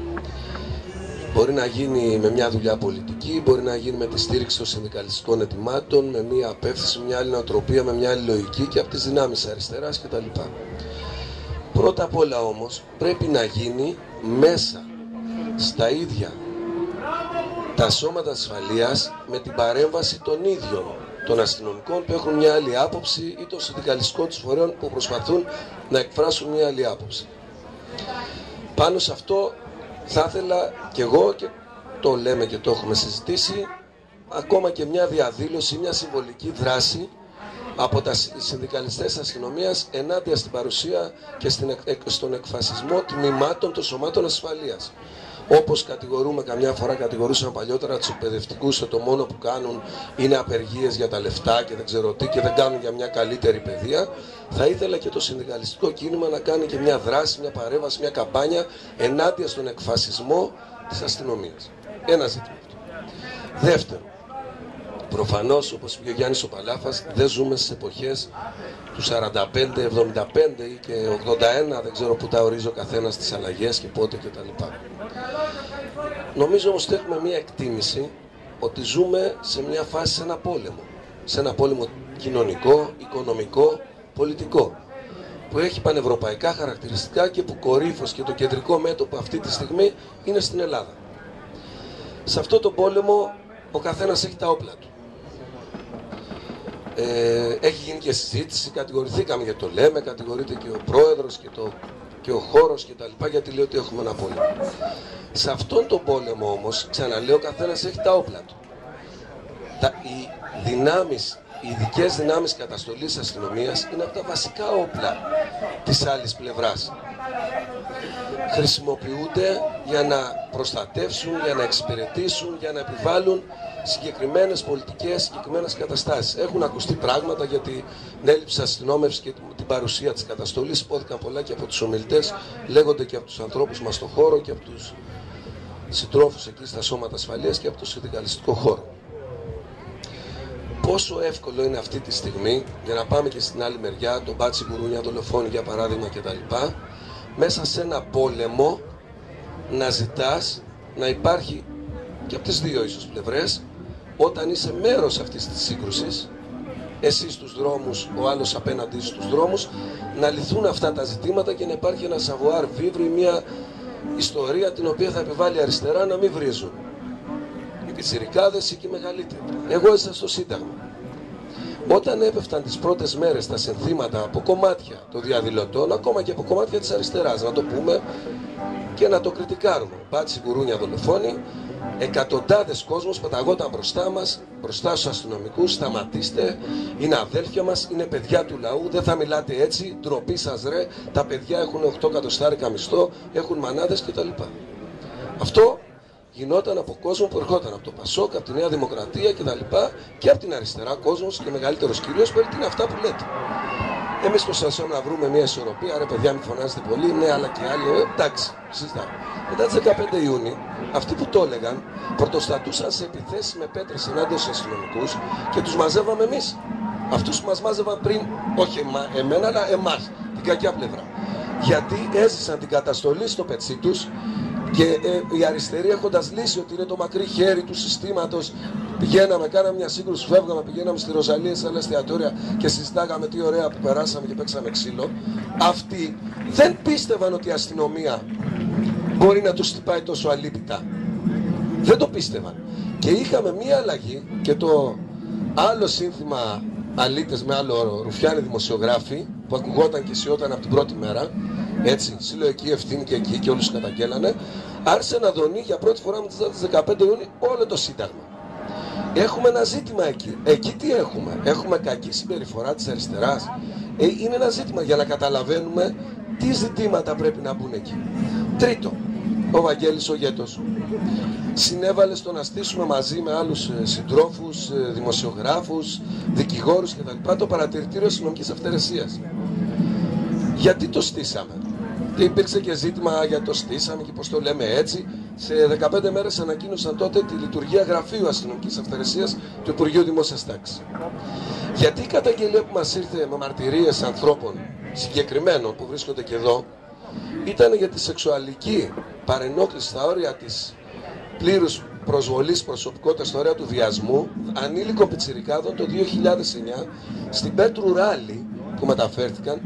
Μπορεί να γίνει με μια δουλειά πολιτική, μπορεί να γίνει με τη στήριξη των συνδικαλιστικών ετοιμάτων, με μια απεύθυνση, μια άλλη νοοτροπία, με μια άλλη λογική και από τις δυνάμεις αριστεράς κτλ. Πρώτα απ' όλα όμως πρέπει να γίνει μέσα στα ίδια τα σώματα ασφαλείας με την παρέμβαση των ίδιων των αστυνομικών που έχουν μια άλλη άποψη ή των συνδικαλιστικών τους φορέων που προσπαθούν να εκφράσουν μια άλλη άποψη. Πάνω σε αυτό θα ήθελα και εγώ, και το λέμε και το έχουμε συζητήσει, ακόμα και μια διαδήλωση, μια συμβολική δράση από τα συνδικαλιστές αστυνομίας ενάντια στην παρουσία και στον εκφασισμό τμήματων των σωμάτων ασφαλείας. Όπως κατηγορούμε, καμιά φορά κατηγορούσαν παλιότερα τους εκπαιδευτικούς ότι το μόνο που κάνουν είναι απεργίες για τα λεφτά και δεν ξέρω τι και δεν κάνουν για μια καλύτερη παιδεία, θα ήθελα και το συνδικαλιστικό κίνημα να κάνει και μια δράση, μια παρέμβαση, μια καμπάνια ενάντια στον εκφασισμό της αστυνομίας. Ένα ζήτημα αυτό. Δεύτερο, προφανώς, όπως είπε ο Γιάννης ο Παλάφας, δεν ζούμε στις εποχές του σαράντα πέντε, εβδομήντα πέντε ή και ογδόντα ένα, δεν ξέρω που τα ορίζει ο καθένας τις αλλαγές και πότε κτλ. Νομίζω όμως ότι έχουμε μια εκτίμηση ότι ζούμε σε μια φάση, σε ένα πόλεμο. Σε ένα πόλεμο κοινωνικό, οικονομικό, πολιτικό, που έχει πανευρωπαϊκά χαρακτηριστικά και που κορύφος και το κεντρικό μέτωπο αυτή τη στιγμή είναι στην Ελλάδα. Σε αυτό το πόλεμο ο καθένας έχει τα όπλα του. Ε, έχει γίνει και συζήτηση, κατηγορηθήκαμε γιατί το λέμε, κατηγορείται και ο πρόεδρος και, το, και ο χώρος και τα λοιπά γιατί λέει ότι έχουμε ένα πόλεμο. Σε αυτόν τον πόλεμο όμως, ξαναλέω, ο καθένας έχει τα όπλα του. Τα, οι δυνάμεις, οι ειδικές δυνάμεις καταστολής αστυνομίας είναι από τα βασικά όπλα της άλλης πλευράς. Χρησιμοποιούνται για να προστατεύσουν, για να εξυπηρετήσουν, για να επιβάλλουν συγκεκριμένες πολιτικές, συγκεκριμένες καταστάσεις. Έχουν ακουστεί πράγματα για την έλλειψη αστυνόμευσης και την παρουσία της καταστολής. Υπόθηκαν πολλά και από τους ομιλητές, λέγονται και από τους ανθρώπους μας στον χώρο και από τους συντρόφους εκεί στα σώματα ασφαλείας και από το συνδικαλιστικό χώρο. Πόσο εύκολο είναι αυτή τη στιγμή, για να πάμε και στην άλλη μεριά, τον Μπάτσι Γουρούνια, δολοφόνοι για παράδειγμα κτλ., μέσα σε ένα πόλεμο να ζητάς να υπάρχει και από τις δύο ίσως πλευρές, όταν είσαι μέρος αυτής της σύγκρουσης, εσύ στους δρόμους, ο άλλος απέναντί στους δρόμους, να λυθούν αυτά τα ζητήματα και να υπάρχει ένα savoir vivre, μια ιστορία την οποία θα επιβάλλει αριστερά να μην βρίζουν. Οι πιτσιρικάδες ή και οι μεγαλύτεροι. Εγώ έζησα στο Σύνταγμα. Όταν έπεφταν τις πρώτες μέρες τα συνθήματα από κομμάτια των διαδηλωτών, ακόμα και από κομμάτια της αριστεράς, να το πούμε και να το κριτικάρουμε. Μπάτσι Γουρούνια δολοφόνοι, Εκατοντάδες κόσμος πεταγόταν μπροστά μας, μπροστά στους αστυνομικούς. Σταματήστε, είναι αδέλφια μας, είναι παιδιά του λαού, δεν θα μιλάτε έτσι, ντροπή σας ρε, τα παιδιά έχουν οκτώ εκατοστάρικα μισθό, έχουν μανάδες κτλ. Αυτό γινόταν από κόσμο που ερχόταν από το Πασόκ, από τη Νέα Δημοκρατία κτλ. Και από την αριστερά κόσμος και μεγαλύτερος κυρίως, που είναι αυτά που λέτε. Εμείς προσπαθούμε να βρούμε μια ισορροπία. Ρε παιδιά, μην φωνάζετε πολύ. Ναι, αλλά και άλλοι. Ε, εντάξει, συζητάμε. Μετά τις δεκαπέντε Ιουνίου, αυτοί που το έλεγαν πρωτοστατούσαν σε επιθέσεις με πέτρες ενάντια στους αστυνομικούς και τους μαζεύαμε εμείς. Αυτούς που μας μάζευαν πριν, όχι εμά, εμένα, αλλά εμάς, την κακιά πλευρά. Γιατί έζησαν την καταστολή στο πετσί τους και ε, οι αριστεροί, έχοντας λύσει ότι είναι το μακρύ χέρι του συστήματος, πηγαίναμε, κάναμε μια σύγκρουση, φεύγαμε, πηγαίναμε στη Ροζαλία, σε άλλα εστιατόρια και συζητάγαμε τι ωραία που περάσαμε και παίξαμε ξύλο. Αυτοί δεν πίστευαν ότι η αστυνομία μπορεί να τους χτυπάει τόσο αλίπητα. Δεν το πίστευαν. Και είχαμε μία αλλαγή και το άλλο σύνθημα αλήτες με άλλο ρουφιάνοι δημοσιογράφοι που ακουγόταν και σιώταν από την πρώτη μέρα, έτσι, συλλογική ευθύνη και εκεί και όλους καταγγέλανε, άρχισε να δονεί για πρώτη φορά με τις δεκαπέντε Ιουνίου όλο το Σύνταγμα. Έχουμε ένα ζήτημα εκεί. Εκεί τι έχουμε? Έχουμε κακή συμπεριφορά της αριστεράς. Ε, είναι ένα ζήτημα για να καταλαβαίνουμε τι ζητήματα πρέπει να μπουν εκεί. Τρίτο, ο Βαγγέλης ο Γέτος συνέβαλε στο να στήσουμε μαζί με άλλους συντρόφους, δημοσιογράφους, δικηγόρους κτλ. Το παρατηρητήριο αστυνομικής αυθαιρεσίας. Γιατί το στήσαμε? Και υπήρξε και ζήτημα για το στήσαμε και πώς το λέμε έτσι. Σε δεκαπέντε μέρες ανακοίνωσαν τότε τη λειτουργία γραφείου αστυνομικής αυθαιρεσίας του Υπουργείου Δημόσιας Τάξης. Γιατί η καταγγελία που μας ήρθε με μαρτυρίες ανθρώπων συγκεκριμένων που βρίσκονται και εδώ ήταν για τη σεξουαλική παρενόχληση στα όρια της πλήρους προσβολής προσωπικότητας, στα όρια του βιασμού, ανήλικων πιτσιρικάδων το δύο χιλιάδες εννιά στην Πέτρου Ράλι που μεταφέρθηκαν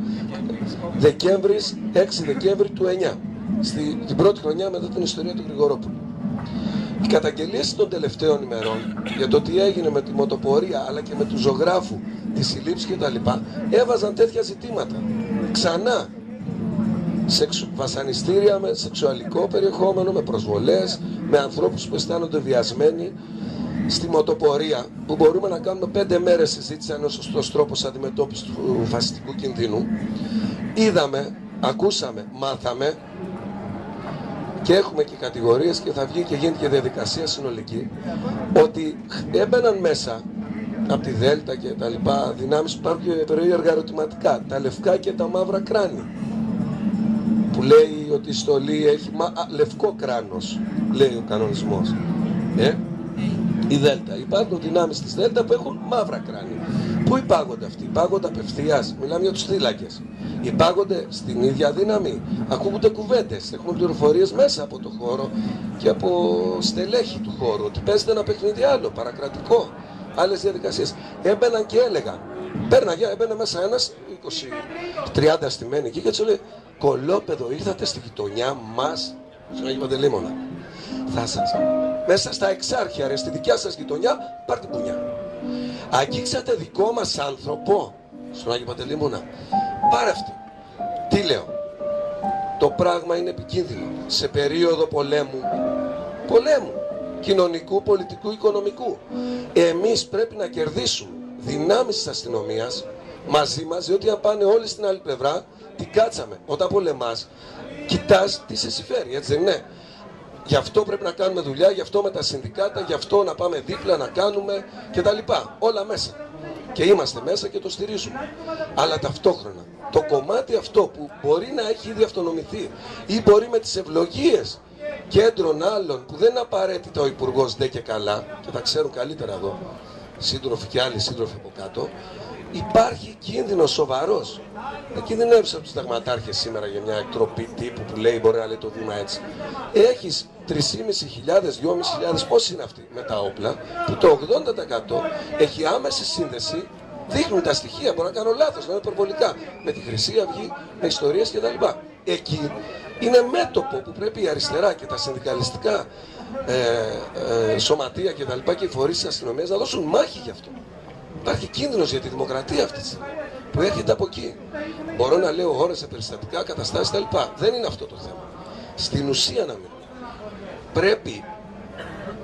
Δεκέμβρης, έξι Δεκέμβρη του εννιά, στη, την πρώτη χρονιά μετά την ιστορία του Γρηγορόπουλου. Οι καταγγελίες των τελευταίων ημερών για το τι έγινε με τη μοτοπορία αλλά και με του ζωγράφου, τη συλλήψη κτλ. Έβαζαν τέτοια ζητήματα. Ξανά σεξου, βασανιστήρια με σεξουαλικό περιεχόμενο, με προσβολές, με ανθρώπους που αισθάνονται βιασμένοι στη μοτοπορία, που μπορούμε να κάνουμε πέντε μέρες συζήτηση αν είναι ο σωστός τρόπος αντιμετώπισης του φασιστικού κινδύνου. Είδαμε, ακούσαμε, μάθαμε και έχουμε και κατηγορίες και θα βγει και γίνεται και διαδικασία συνολική ότι έμπαιναν μέσα από τη Δέλτα και τα λοιπά δυνάμεις που υπάρχουν και περίεργα ερωτηματικά, τα λευκά και τα μαύρα κράνη, που λέει ότι η στολή έχει μα... Α, λευκό κράνος, λέει ο κανονισμός. Ε? Η Δέλτα. Υπάρχουν δυνάμεις της Δέλτα που έχουν μαύρα κράνη. Πού υπάγονται αυτοί? Υπάγονται απευθείας. Μιλάμε για τους θύλακες. Υπάγονται στην ίδια δύναμη. Ακούγονται κουβέντες. Έχουμε πληροφορίες μέσα από το χώρο και από στελέχη του χώρου ότι παίζεται ένα παιχνίδι άλλο, παρακρατικό. Άλλες διαδικασίες. Έμπαιναν και έλεγαν. Πέρναγε, έμπαινε μέσα ένας είκοσι τριάντα στημένοι εκεί και έτσι λέει: κολόπεδο, ήρθατε στη γειτονιά μας, στον Άγιο Παντελεήμονα. Θα σας. Μέσα στα εξάρχεια, ρε, στη δικιά σας γειτονιά, πάρ' την πουνιά. Αγγίξατε δικό μας άνθρωπο, στον Άγιο Παντελεήμονα. Πάρε αυτή. Τι λέω? Το πράγμα είναι επικίνδυνο. Σε περίοδο πολέμου, πολέμου, κοινωνικού, πολιτικού, οικονομικού. Εμείς πρέπει να κερδίσουμε δυνάμεις της αστυνομίας μαζί μας, διότι αν πάνε όλοι στην άλλη πλευρά, την κάτσαμε. Όταν πολεμάς, κοιτάς τι σε συμφέρει, έτσι δεν είναι? Γι' αυτό πρέπει να κάνουμε δουλειά, γι' αυτό με τα συνδικάτα, γι' αυτό να πάμε δίπλα, να κάνουμε κτλ. Όλα μέσα. Και είμαστε μέσα και το στηρίζουμε. Αλλά ταυτόχρονα, το κομμάτι αυτό που μπορεί να έχει ήδη αυτονομηθεί ή μπορεί με τις ευλογίες κέντρων άλλων που δεν είναι απαραίτητα ο Υπουργός ντε και καλά, και τα ξέρουν καλύτερα εδώ, σύντροφοι και άλλοι σύντροφοι από κάτω, υπάρχει κίνδυνος σοβαρός. Δεν κινδυνεύεις από τους συνταγματάρχες σήμερα για μια εκτροπή τύπου που λέει μπορεί να λέει το βήμα έτσι. Έχεις τρεις χιλιάδες πεντακόσιες, δυόμισι χιλιάδες, πώς είναι αυτοί με τα όπλα, που το ογδόντα τοις εκατό έχει άμεση σύνδεση, δείχνουν τα στοιχεία, μπορώ να κάνω λάθος, να είναι υπερβολικά, με τη Χρυσή Αυγή, με ιστορίες κτλ. Εκεί είναι μέτωπο που πρέπει η αριστερά και τα συνδικαλιστικά ε, ε, σωματεία κτλ. Και οι φορείς της αστυνομίας να δώσουν μάχη γι' αυτό. Υπάρχει κίνδυνος για τη δημοκρατία αυτή τη στιγμή που έρχεται από εκεί. Μπορώ να λέω ώρες σε περιστατικά, καταστάσεις κτλ. Δεν είναι αυτό το θέμα. Στην ουσία να μην. Πρέπει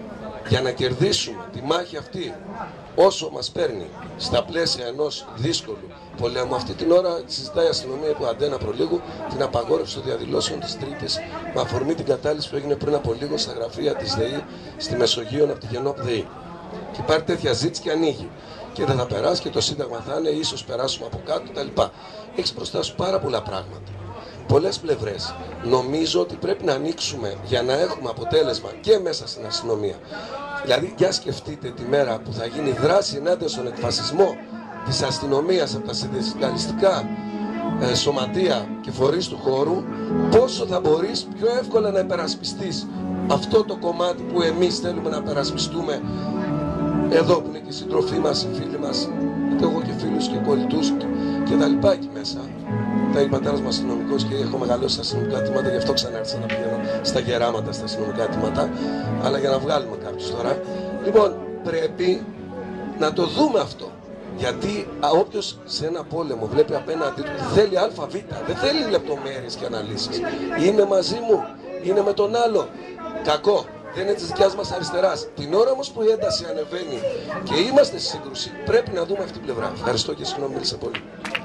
για να κερδίσουμε τη μάχη αυτή όσο μας παίρνει στα πλαίσια ενός δύσκολου πολέμου. Αυτή την ώρα συζητάει η αστυνομία υπό αντένα προλίγου την απαγόρευση των διαδηλώσεων της Τρίτης με αφορμή την κατάληψη που έγινε πριν από λίγο στα γραφεία της ΔΕΗ στη Μεσογείο από τη Γενόπ ΔΕΗ. Και υπάρχει τέτοια ζήτηση και ανοίγει. Και δεν θα περάσει και το Σύνταγμα θα είναι, ίσως περάσουμε από κάτω κτλ. Έχεις μπροστά σου πάρα πολλά πράγματα. Πολλές πλευρές. Νομίζω ότι πρέπει να ανοίξουμε για να έχουμε αποτέλεσμα και μέσα στην αστυνομία. Δηλαδή, για σκεφτείτε τη μέρα που θα γίνει δράση ενάντια στον εκφασισμό της αστυνομίας από τα συνδικαλιστικά ε, σωματεία και φορείς του χώρου, πόσο θα μπορείς πιο εύκολα να υπερασπιστείς αυτό το κομμάτι που εμείς θέλουμε να υπερασπιστούμε εδώ που είναι και οι σύντροφοί μας, οι φίλοι μας, είτε εγώ και φίλους και κολλητούς και, και τα λοιπά εκεί μέσα. Τα είπε πατέρας μου αστυνομικός και έχω μεγαλώσει στα αστυνομικά τμήματα, γι' αυτό ξανάρχισα να πηγαίνω στα γεράματα, στα αστυνομικά τμήματα, αλλά για να βγάλουμε κάποιους τώρα. Λοιπόν, πρέπει να το δούμε αυτό. Γιατί όποιος σε ένα πόλεμο βλέπει απέναντί του θέλει ΑΒ, δεν θέλει λεπτομέρειες και αναλύσεις. Είναι μαζί μου, είναι με τον άλλο. Κακό. Δεν είναι της δικιάς μας αριστεράς. Την ώρα όμως που η ένταση ανεβαίνει και είμαστε στη σύγκρουση, πρέπει να δούμε αυτή την πλευρά. Ευχαριστώ και συγγνώμη, μίλησα πολύ.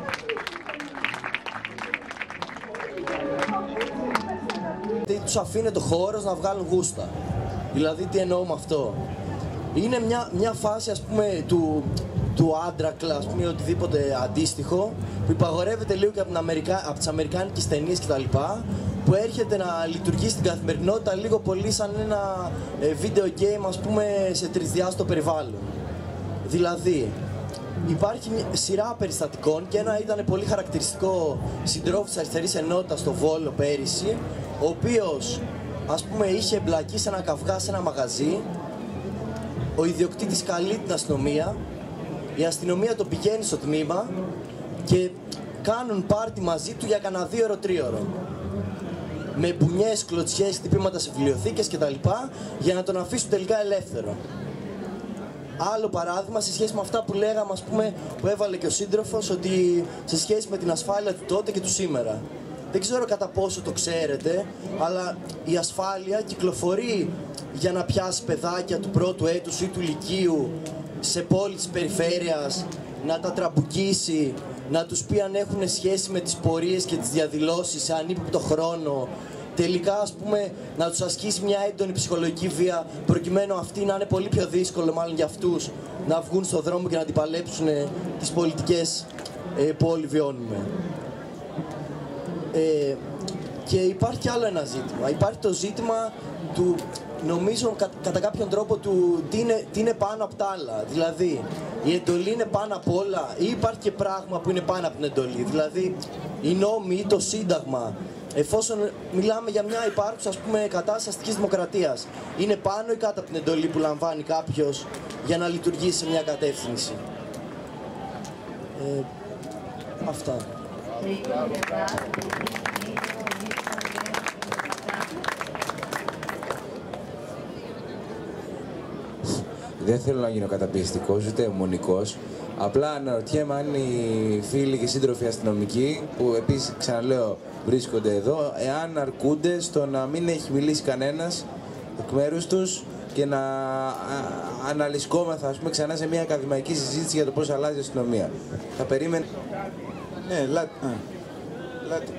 Τους αφήνει το χώρος να βγάλουν γούστα. Δηλαδή τι εννοώ με αυτό. Είναι μια, μια φάση ας πούμε του, του άντρακλα, ας πούμε, οτιδήποτε αντίστοιχο, που υπαγορεύεται λίγο και από, Αμερικα... από τις αμερικάνικες ταινίες κτλ. Που έρχεται να λειτουργεί στην καθημερινότητα λίγο πολύ σαν ένα ε, video game, ας πούμε, σε τρισδιάστο περιβάλλον. Δηλαδή, υπάρχει μια σειρά περιστατικών και ένα ήταν πολύ χαρακτηριστικό συντρόφου της αριστερής ενότητας στο Βόλο πέρυσι, ο οποίος, ας πούμε, είχε εμπλακεί σε ένα καυγά σε ένα μαγαζί, ο ιδιοκτήτης καλεί την αστυνομία, η αστυνομία τον πηγαίνει στο τμήμα και κάνουν πάρτι μαζί του για κανένα δύο ώρο, τρίωρο. Με μπουνιές, κλωτσιές, χτυπήματα σε βιβλιοθήκες κτλ. Για να τον αφήσουν τελικά ελεύθερο. Άλλο παράδειγμα σε σχέση με αυτά που λέγαμε, ας πούμε, που έβαλε και ο σύντροφος, ότι σε σχέση με την ασφάλεια του τότε και του σήμερα. Δεν ξέρω κατά πόσο το ξέρετε, αλλά η ασφάλεια κυκλοφορεί για να πιάσει παιδάκια του πρώτου έτους ή του λυκείου σε πόλεις της περιφέρειας, να τα τραμπουκίσει, να τους πει αν έχουν σχέση με τις πορείες και τις διαδηλώσεις σε ανύποπτο χρόνο, τελικά, ας πούμε, να τους ασκήσει μια έντονη ψυχολογική βία, προκειμένου αυτή να είναι πολύ πιο δύσκολο, μάλλον για αυτούς, να βγουν στον δρόμο και να αντιπαλέψουν τις πολιτικές ε, που όλοι βιώνουμε. Ε, και υπάρχει κι άλλο ένα ζήτημα. Υπάρχει το ζήτημα του, νομίζω, κα, κατά κάποιον τρόπο, του τι είναι, τι είναι πάνω από τα άλλα. Δηλαδή, η εντολή είναι πάνω απ' όλα ή υπάρχει και πράγμα που είναι πάνω από την εντολή. Δηλαδή, οι νόμοι ή το Σύνταγμα, εφόσον μιλάμε για μια υπάρχουσα, ας πούμε, κατάσταση αστικής δημοκρατίας, είναι πάνω ή κάτω από την εντολή που λαμβάνει κάποιος για να λειτουργήσει σε μια κατεύθυνση. Ε, αυτά. Δεν θέλω να γίνω καταπιεστικός, ούτε αιμονικός. Απλά αναρωτιέμαι αν οι φίλοι και σύντροφοι αστυνομικοί, που επίσης ξαναλέω βρίσκονται εδώ, εάν αρκούνται στο να μην έχει μιλήσει κανένας εκ μέρους τους και να αναλυσκόμεθα, ας πούμε, ξανά σε μια ακαδημαϊκή συζήτηση για το πώς αλλάζει η αστυνομία. Θα περίμενε... Ναι, λάτε. Λάτε.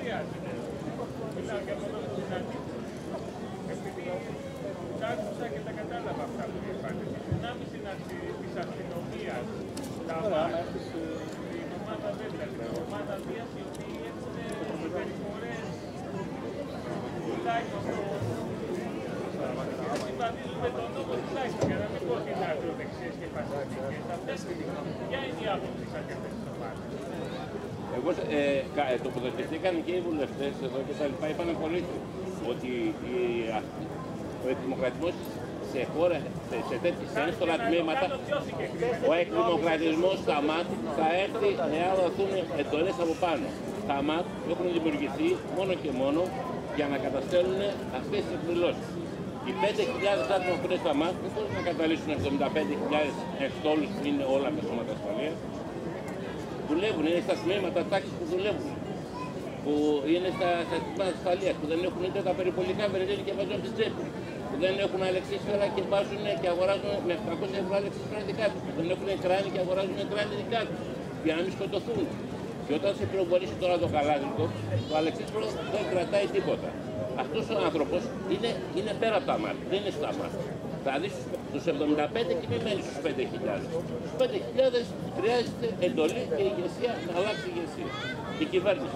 Εγώ ε, τοποθετηθήκαν και οι βουλευτές εδώ και τα λοιπά, είπαν πολύ ότι η, ο εκδημοκρατισμός σε χώρα, σε, σε τέτοιες ένστολα τμήματα, ο εκδημοκρατισμός στα ΜΑΤ θα έρθει εάν δοθούν εντολές από πάνω. Τα ΜΑΤ έχουν δημιουργηθεί μόνο και μόνο για να καταστέλνουν αυτές τις εκδηλώσεις. Οι πέντε χιλιάδες άτομα που είναι στα ΜΑΤ δεν μπορούν να καταλύσουν εβδομήντα πέντε χιλιάδες εκτόλους που είναι όλα τα σώματα ασφαλείας. Δουλεύουν, είναι στα τμήματα τάξης που δουλεύουν. που είναι στα συστήματα ασφαλείας, που δεν έχουν ούτε τα περιπολικά βενζίνη και βάζουν στην τσέπη, που δεν έχουν αλεξίσφαιρα και βάζουν και αγοράζουν με επτακόσια ευρώ αλεξίσφαιρα δικά τους, που δεν έχουν κράνη και αγοράζουν κράνη δικά τους, για να μην σκοτωθούν. Και όταν σε πυροβολήσει τώρα το καλάζικο, το αλεξίσφαιρο δεν κρατάει τίποτα. Αυτός ο άνθρωπος είναι, είναι πέρα από τα μάτια, δεν είναι στα μάτια. Θα δεις τους εβδομήντα πέντε και μη μένει στους πέντε χιλιάδες. Στους πέντε χιλιάδες χρειάζεται εντολή και ηγεσία να αλλάξει ηγεσία. Η κυβέρνηση.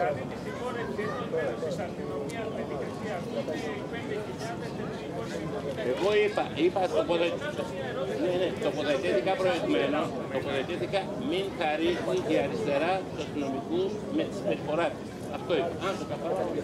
Εγώ είπα, είπα τοποθετήθηκα, ναι, ναι, τοποθετήθηκα προηγουμένω, τοποθετήθηκα μην χαρίζει η αριστερά τους αστυνομικούς με τη συμπεριφορά της. Αυτό είπα. Αν το καπάρω.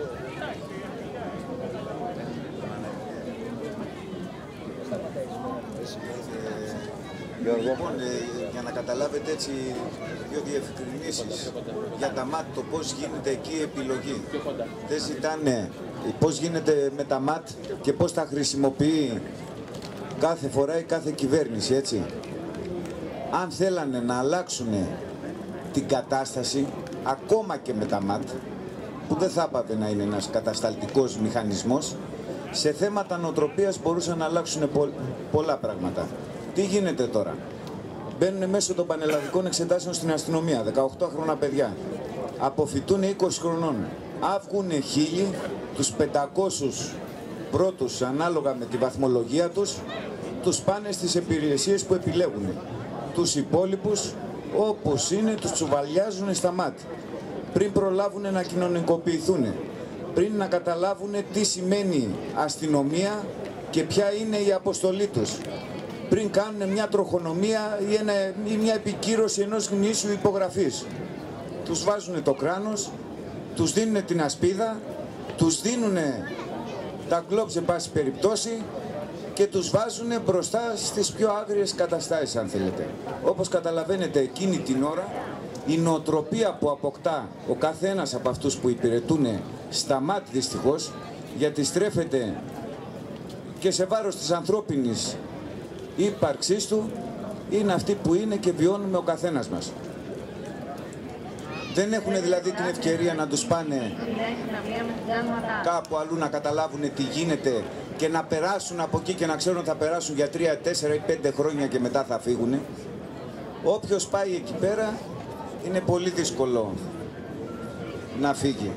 Λοιπόν, για να καταλάβετε έτσι δύο διευκρινήσεις για τα ΜΑΤ, το πώς γίνεται εκεί η επιλογή. Δεν ζητάνε πώς γίνεται με τα ΜΑΤ και πώς τα χρησιμοποιεί κάθε φορά η κάθε κυβέρνηση, έτσι. Αν θέλανε να αλλάξουν την κατάσταση, ακόμα και με τα ΜΑΤ, που δεν θα έπαβε να είναι ένας κατασταλτικός μηχανισμός, σε θέματα νοοτροπίας μπορούσαν να αλλάξουν πολλά πράγματα. Τι γίνεται τώρα? Μπαίνουν μέσω των πανελλαδικών εξετάσεων στην αστυνομία, δεκαοκτώ-χρόνια παιδιά. Αποφυτούν είκοσι χρονών. Αύγουνε χίλιοι, τους πεντακόσιους πρώτους ανάλογα με τη βαθμολογία τους, τους πάνε στις υπηρεσίες που επιλέγουν. Τους υπόλοιπους, όπως είναι, τους τσουβαλιάζουν στα μάτια. Πριν προλάβουν να κοινωνικοποιηθούν, πριν να καταλάβουν τι σημαίνει αστυνομία και ποια είναι η αποστολή τους, πριν κάνουν μια τροχονομία ή, ένα, ή μια επικύρωση ενός γνήσιου υπογραφής. Τους βάζουν το κράνος, τους δίνουν την ασπίδα, τους δίνουν τα γκλόπ σε πάση περιπτώσει και τους βάζουν μπροστά στις πιο άγριες καταστάσεις, αν θέλετε. Όπως καταλαβαίνετε, εκείνη την ώρα η νοοτροπία που αποκτά ο καθένας από αυτούς που υπηρετούν στα μάτια δυστυχώς, γιατί στρέφεται και σε βάρος της ανθρώπινης ύπαρξής του, είναι αυτή που είναι και βιώνουμε ο καθένας μας. Δεν έχουν δηλαδή την ευκαιρία να τους πάνε κάπου αλλού να καταλάβουν τι γίνεται και να περάσουν από εκεί και να ξέρουν ότι θα περάσουν για τρία, τέσσερα ή πέντε χρόνια και μετά θα φύγουν. Όποιος πάει εκεί πέρα είναι πολύ δύσκολο να φύγει.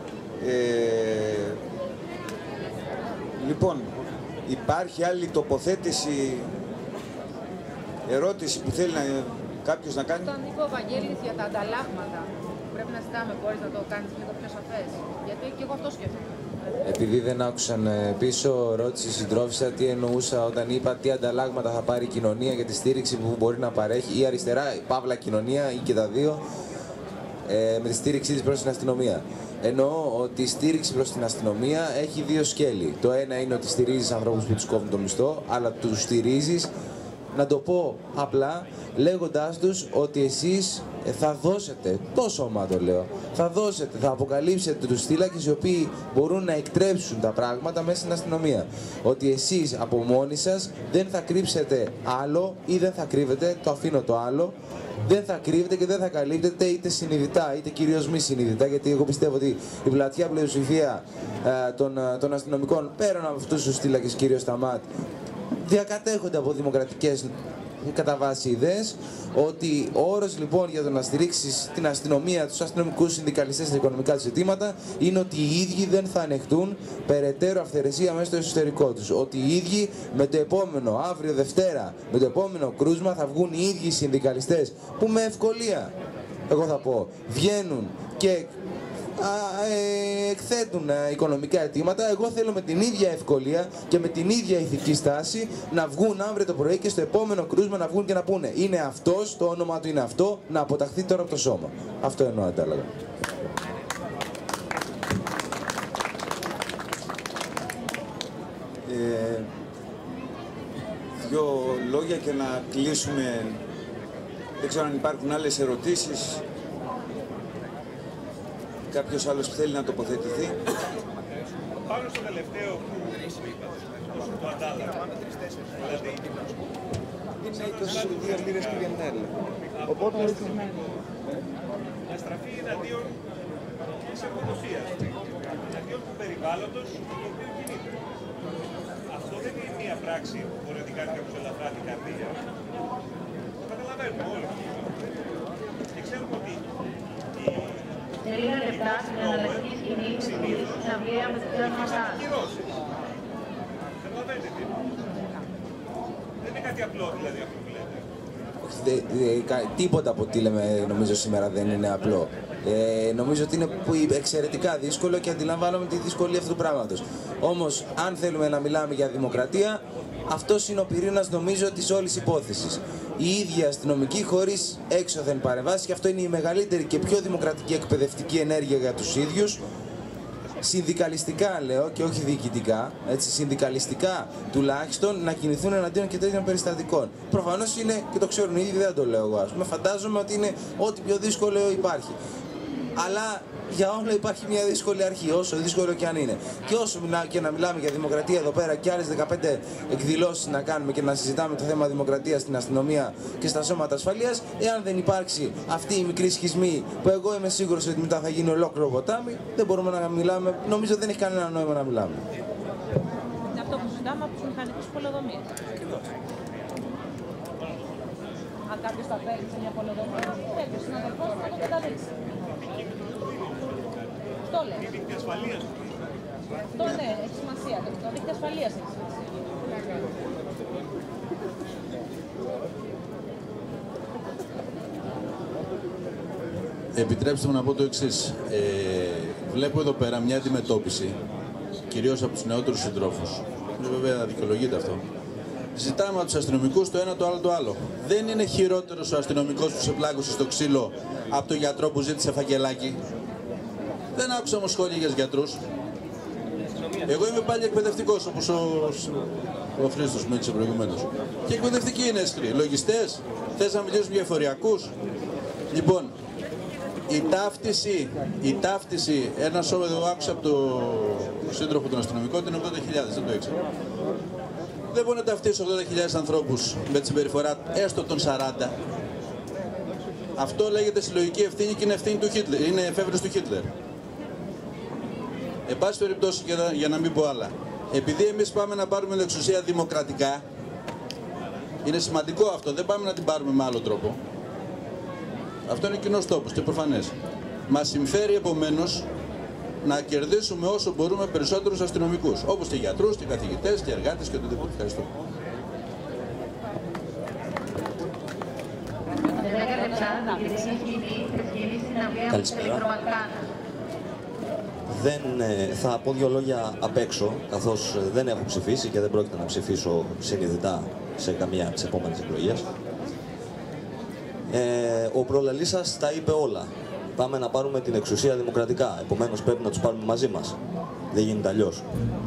Ε, λοιπόν, υπάρχει άλλη τοποθέτηση, ερώτηση που θέλει να, κάποιος να κάνει? Όταν είπε ο Βαγγέλης για τα ανταλλάγματα που πρέπει να ζητάμε, μπορείς να το κάνεις λίγο πιο σαφές? Γιατί και εγώ αυτό σκέφτομαι. Επειδή δεν άκουσαν πίσω, ρώτησε η συντρόφισσα τι εννοούσα όταν είπα τι ανταλλάγματα θα πάρει η κοινωνία για τη στήριξη που μπορεί να παρέχει η αριστερά, η παύλα κοινωνία ή και τα δύο, ε, με τη στήριξή της προς την αστυνομία. Εννοώ ότι η στήριξη προς την αστυνομία έχει δύο σκέλη. Το ένα είναι ότι στηρίζεις ανθρώπους που τους κόβουν το μισθό, αλλά τους στηρίζεις, να το πω απλά, λέγοντάς τους ότι εσείς θα δώσετε, το σώμα το λέω, θα δώσετε, θα αποκαλύψετε τους θύλακες οι οποίοι μπορούν να εκτρέψουν τα πράγματα μέσα στην αστυνομία. Ότι εσείς από μόνοι σας δεν θα κρύψετε άλλο ή δεν θα κρύβετε, το αφήνω το άλλο, δεν θα κρύβετε και δεν θα καλύπτετε είτε συνειδητά είτε κυρίως μη συνειδητά, γιατί εγώ πιστεύω ότι η πλατιά πλειοψηφία ε, των, των αστυνομικών πέραν από αυτούς τους θύλακες, κυρίως τα ΜΑΤ, διακατέχονται από δημοκρατικές κατά βάση ιδέες, ότι ο όρος λοιπόν για το να στηρίξεις την αστυνομία, τους αστυνομικούς συνδικαλιστές στα οικονομικά τους ζητήματα, είναι ότι οι ίδιοι δεν θα ανεχτούν περαιτέρω αυθαιρεσία μέσα στο εσωτερικό τους. Ότι οι ίδιοι με το επόμενο, αύριο Δευτέρα, με το επόμενο κρούσμα θα βγουν οι ίδιοι συνδικαλιστές που με ευκολία, εγώ θα πω, βγαίνουν και Α, ε, εκθέτουν ε, οικονομικά αιτήματα. Εγώ θέλω με την ίδια ευκολία και με την ίδια ηθική στάση να βγουν αύριο το πρωί και στο επόμενο κρούσμα να βγουν και να πούνε είναι αυτός, το όνομα του είναι αυτό, να αποταχθεί τώρα από το σώμα. Αυτό εννοώ αντάλλαγα. Ε, δύο λόγια και να κλείσουμε. Δεν ξέρω αν υπάρχουν άλλες ερωτήσεις. Κάποιος άλλος που θέλει να τοποθετηθεί? Πάνω στο τελευταίο που το αντάλλαγμα, δηλαδή είναι είκοσι δύο λίρες του Γενέλ. Οπότε να στραφεί εναντίον της εργοδοσίας, εναντίον του περιβάλλοντος το οποίο κινείται. Αυτό δεν είναι μία πράξη που μπορεί να την κάνει κάποιος ελαφρά την καρδία. Το καταλαβαίνουμε όλοι. Και ξέρουμε ότι σε λίγα λεπτά στην εναλλακτική σκηνή συνήθως συναυλία με την πλέον μασάζ. Καταλαβαίνετε τι. Δεν είναι κάτι απλό δηλαδή αυτό που λέτε. Δε, δε, τίποτα από ό,τι λέμε νομίζω σήμερα δεν είναι απλό. Ε, νομίζω ότι είναι εξαιρετικά δύσκολο και αντιλαμβάνομαι τη δυσκολία αυτού του πράγματος. Όμως, αν θέλουμε να μιλάμε για δημοκρατία, αυτός είναι ο πυρήνας νομίζω της όλης υπόθεσης. Η ίδια αστυνομική χωρίς έξωθεν παρεμβάσεις, και αυτό είναι η μεγαλύτερη και πιο δημοκρατική εκπαιδευτική ενέργεια για τους ίδιους. Συνδικαλιστικά λέω και όχι διοικητικά, έτσι, συνδικαλιστικά τουλάχιστον να κινηθούν εναντίον και τέτοιων περιστατικών. Προφανώς είναι, και το ξέρουν οι ίδιοι, δεν το λέω εγώ, ας πούμε, φαντάζομαι ότι είναι ό,τι πιο δύσκολο υπάρχει. Αλλά για όλα υπάρχει μια δύσκολη αρχή, όσο δύσκολο και αν είναι. Και όσο και να μιλάμε για δημοκρατία εδώ πέρα και άλλες δεκαπέντε εκδηλώσεις να κάνουμε και να συζητάμε το θέμα δημοκρατίας στην αστυνομία και στα σώματα ασφαλείας, εάν δεν υπάρξει αυτή η μικρή σχισμή που εγώ είμαι σίγουρος ότι μετά θα γίνει ολόκληρο ποτάμι, δεν μπορούμε να μιλάμε. Νομίζω δεν έχει κανένα νόημα να μιλάμε. Είναι αυτό που συζητάμε από τους μηχανικούς πολεοδομίες. Αν κάποιος θα φέρει σε μια πολεοδομία, πρέπει ο συναδελφός να το καταδείξει. Αυτό λέει. Η δίκτυα ασφαλείας. Αυτό ναι, έχει σημασία. Το δίκτυο ασφαλείας έχει σημασία. Επιτρέψτε μου να πω το εξής. Ε, βλέπω εδώ πέρα μια αντιμετώπιση, κυρίως από τους νεότερους συντρόφους. Είναι βέβαια δικαιολογείται αυτό. Ζητάμε από τους αστυνομικούς το ένα το άλλο το άλλο. Δεν είναι χειρότερος ο αστυνομικός που σε πλάκωσε στο ξύλο από τον γιατρό που ζήτησε φακελάκι. Δεν άκουσα όμως σχόλια για τους γιατρούς. Εγώ είμαι πάλι εκπαιδευτικός, όπως ο, ο Χρήστος μου έδειξε προηγουμένως. Και εκπαιδευτικοί είναι έσχυροι. Λογιστές, θες να μιλήσουμε για εφοριακούς. Λοιπόν, η ταύτιση, η ταύτιση, ένα σώμα εδώ άκουσα από το σύντροφο των αστυνομικών, είναι ογδόντα χιλιάδες, δεν το ήξερα. Δεν μπορεί να ταυτίσει ογδόντα χιλιάδες ανθρώπους με τη συμπεριφορά έστω των σαράντα. Αυτό λέγεται συλλογική ευθύνη και είναι ευθύνη του Χίτλερ, είναι εφεύρεση του Χίτλερ. Εν πάση περιπτώσει, για να, για να μην πω άλλα, επειδή εμείς πάμε να πάρουμε την εξουσία δημοκρατικά, είναι σημαντικό αυτό, δεν πάμε να την πάρουμε με άλλο τρόπο. Αυτό είναι κοινός τόπος και προφανές. Μας συμφέρει επομένως να κερδίσουμε όσο μπορούμε περισσότερους αστυνομικούς, όπως και γιατρούς και καθηγητές και εργάτες και οτιδήποτε. Ευχαριστώ. Καλησπέρα. Δεν, ε, θα πω δύο λόγια απ' έξω, καθώς ε, δεν έχω ψηφίσει και δεν πρόκειται να ψηφίσω συνειδητά σε καμία από τις επόμενες εκλογές. Ε, ο προλαλής σας τα είπε όλα. Πάμε να πάρουμε την εξουσία δημοκρατικά, επομένως πρέπει να τους πάρουμε μαζί μας. Δεν γίνεται αλλιώς.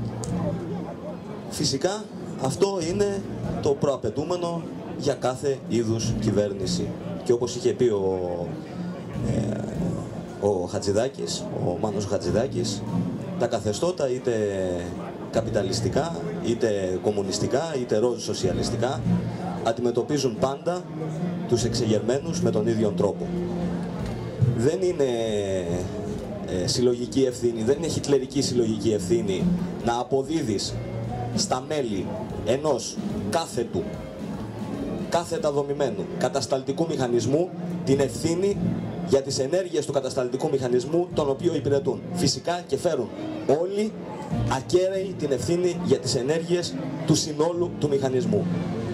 Φυσικά αυτό είναι το προαπαιτούμενο για κάθε είδους κυβέρνηση. Και όπως είχε πει ο, ε, ο Χατζηδάκης, ο Μάνος Χατζηδάκης, τα καθεστώτα είτε καπιταλιστικά, είτε κομμουνιστικά, είτε ροζ σοσιαλιστικά, αντιμετωπίζουν πάντα τους εξεγερμένους με τον ίδιο τρόπο. Δεν είναι ε, συλλογική ευθύνη, δεν είναι χιτλερική συλλογική ευθύνη να αποδίδεις στα μέλη ενός κάθετου, κάθετα δομημένου κατασταλτικού μηχανισμού την ευθύνη για τις ενέργειες του κατασταλτικού μηχανισμού τον οποίο υπηρετούν. Φυσικά και φέρουν όλοι ακέραιοι την ευθύνη για τις ενέργειες του συνόλου του μηχανισμού.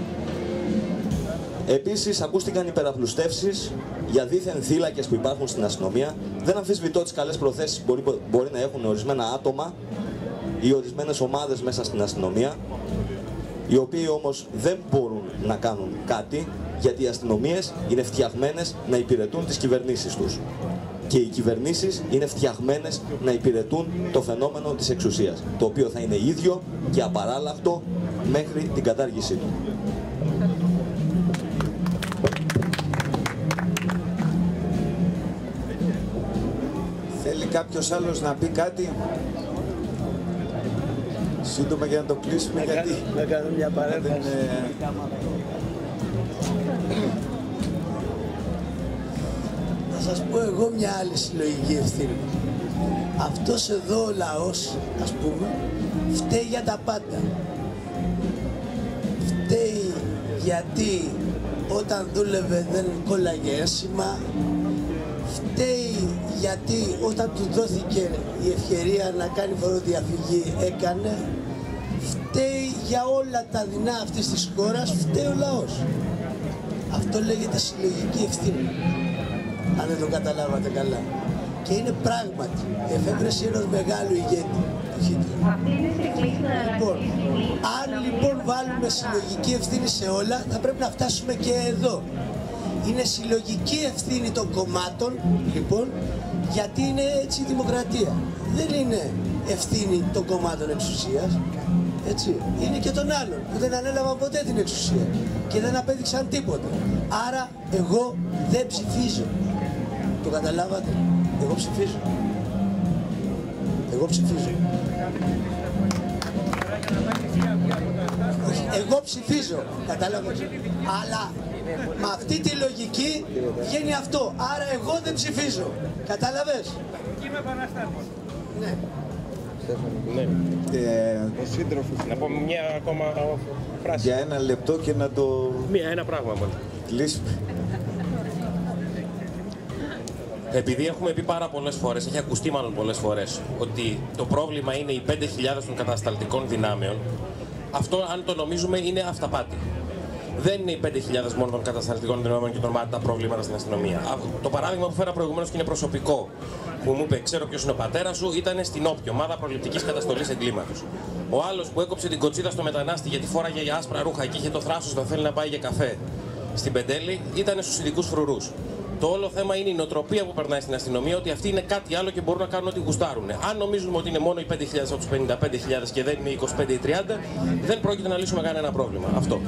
Επίσης, ακούστηκαν υπεραπλουστεύσεις για δίθεν θύλακες που υπάρχουν στην αστυνομία. Δεν αμφισβητώ τις καλές προθέσεις που μπορεί, μπορεί να έχουν ορισμένα άτομα ή ορισμένες ομάδες μέσα στην αστυνομία, οι οποίοι όμως δεν μπορούν να κάνουν κάτι, γιατί οι αστυνομίες είναι φτιαγμένες να υπηρετούν τις κυβερνήσεις τους. Και οι κυβερνήσεις είναι φτιαγμένες να υπηρετούν το φαινόμενο της εξουσίας, το οποίο θα είναι ίδιο και απαράλλαχτο μέχρι την κατάργησή του. Θέλει κάποιος άλλος να πει κάτι? Σύντομα για να το κλείσουμε, να γιατί... Να κάνω μια παρέμβαση. Θα σας πω εγώ μια άλλη συλλογική ευθύνη. αυτός εδώ ο λαός, ας πούμε, φταίει για τα πάντα. Φταίει γιατί όταν δούλευε δεν κόλλαγε ένσημα. Φταίει γιατί όταν του δόθηκε η ευκαιρία να κάνει φοροδιαφυγή έκανε. Φταίει για όλα τα δεινά αυτής της χώρας, φταίει ο λαός. Αυτό λέγεται συλλογική ευθύνη, αν δεν το καταλάβατε καλά. Και είναι πράγματι εφεύρεση ενός μεγάλου ηγέτη του Χίτλερ. Λοιπόν, αν λοιπόν βάλουμε συλλογική ευθύνη σε όλα, θα πρέπει να φτάσουμε και εδώ. Είναι συλλογική ευθύνη των κομμάτων, λοιπόν, γιατί είναι έτσι η δημοκρατία. Δεν είναι ευθύνη των κομμάτων εξουσίας, έτσι. Είναι και των άλλων που δεν ανέλαβαν ποτέ την εξουσία και δεν απέδειξαν τίποτα. Άρα εγώ δεν ψηφίζω. Το καταλάβατε? Εγώ ψηφίζω. Εγώ ψηφίζω. Όχι, εγώ ψηφίζω. Κατάλαβες? Αλλά με αυτή τη λογική βγαίνει αυτό. Άρα εγώ δεν ψηφίζω. Κατάλαβες? Ναι. Ναι. Ε, ο σύντροφος. Να πω μια ακόμα φράση. Για ένα λεπτό και να το... Μία, ένα πράγμα μόνο. Κλείσουμε. Επειδή έχουμε πει πάρα πολλές φορές, έχει ακουστεί μάλλον πολλές φορές, ότι το πρόβλημα είναι οι πέντε χιλιάδες των κατασταλτικών δυνάμεων, αυτό αν το νομίζουμε είναι αυταπάτη. Δεν είναι οι πέντε χιλιάδες μόνο των κατασταλτικών δυνάμεων και των ΜΑΤ τα προβλήματα στην αστυνομία. Το παράδειγμα που φέρα προηγουμένως και είναι προσωπικό, που μου είπε: ξέρω ποιος είναι ο πατέρας σου, ήταν στην Όπιο, ομάδα προληπτικής καταστολής εγκλήματος. Ο άλλος που έκοψε την κοτσίδα στο μετανάστη γιατί φόραγε για άσπρα ρούχα και είχε το θράσος να θέλει να πάει για καφέ στην Πεντέλη, ήταν στους ειδικούς φρουρούς. Το όλο θέμα είναι η νοοτροπία που περνάει στην αστυνομία, ότι αυτοί είναι κάτι άλλο και μπορούν να κάνουν ό,τι γουστάρουν. Αν νομίζουμε ότι είναι μόνο οι πέντε χιλιάδες από τους πενήντα πέντε χιλιάδες και δεν είναι οι είκοσι πέντε ή τριάντα, δεν πρόκειται να λύσουμε κανένα πρόβλημα. Αυτό.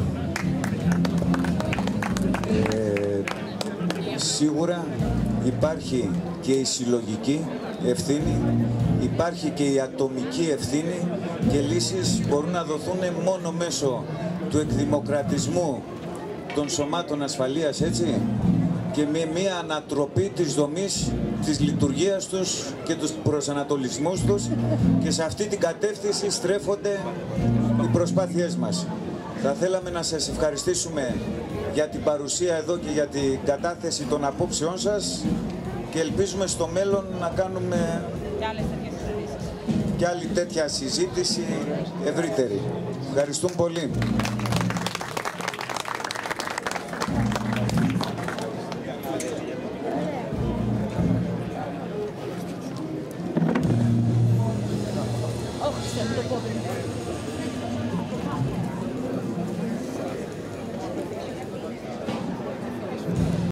Ε, σίγουρα υπάρχει και η συλλογική ευθύνη, υπάρχει και η ατομική ευθύνη και λύσεις μπορούν να δοθούν μόνο μέσω του εκδημοκρατισμού των σωμάτων ασφαλείας, έτσι, και με μια ανατροπή της δομής, της λειτουργίας τους και τους προσανατολισμούς τους, και σε αυτή την κατεύθυνση στρέφονται οι προσπάθειές μας. Θα θέλαμε να σας ευχαριστήσουμε για την παρουσία εδώ και για την κατάθεση των απόψεών σας και ελπίζουμε στο μέλλον να κάνουμε και άλλη τέτοια συζήτηση ευρύτερη. Ευχαριστούμε πολύ. Όχι, σε αυτό το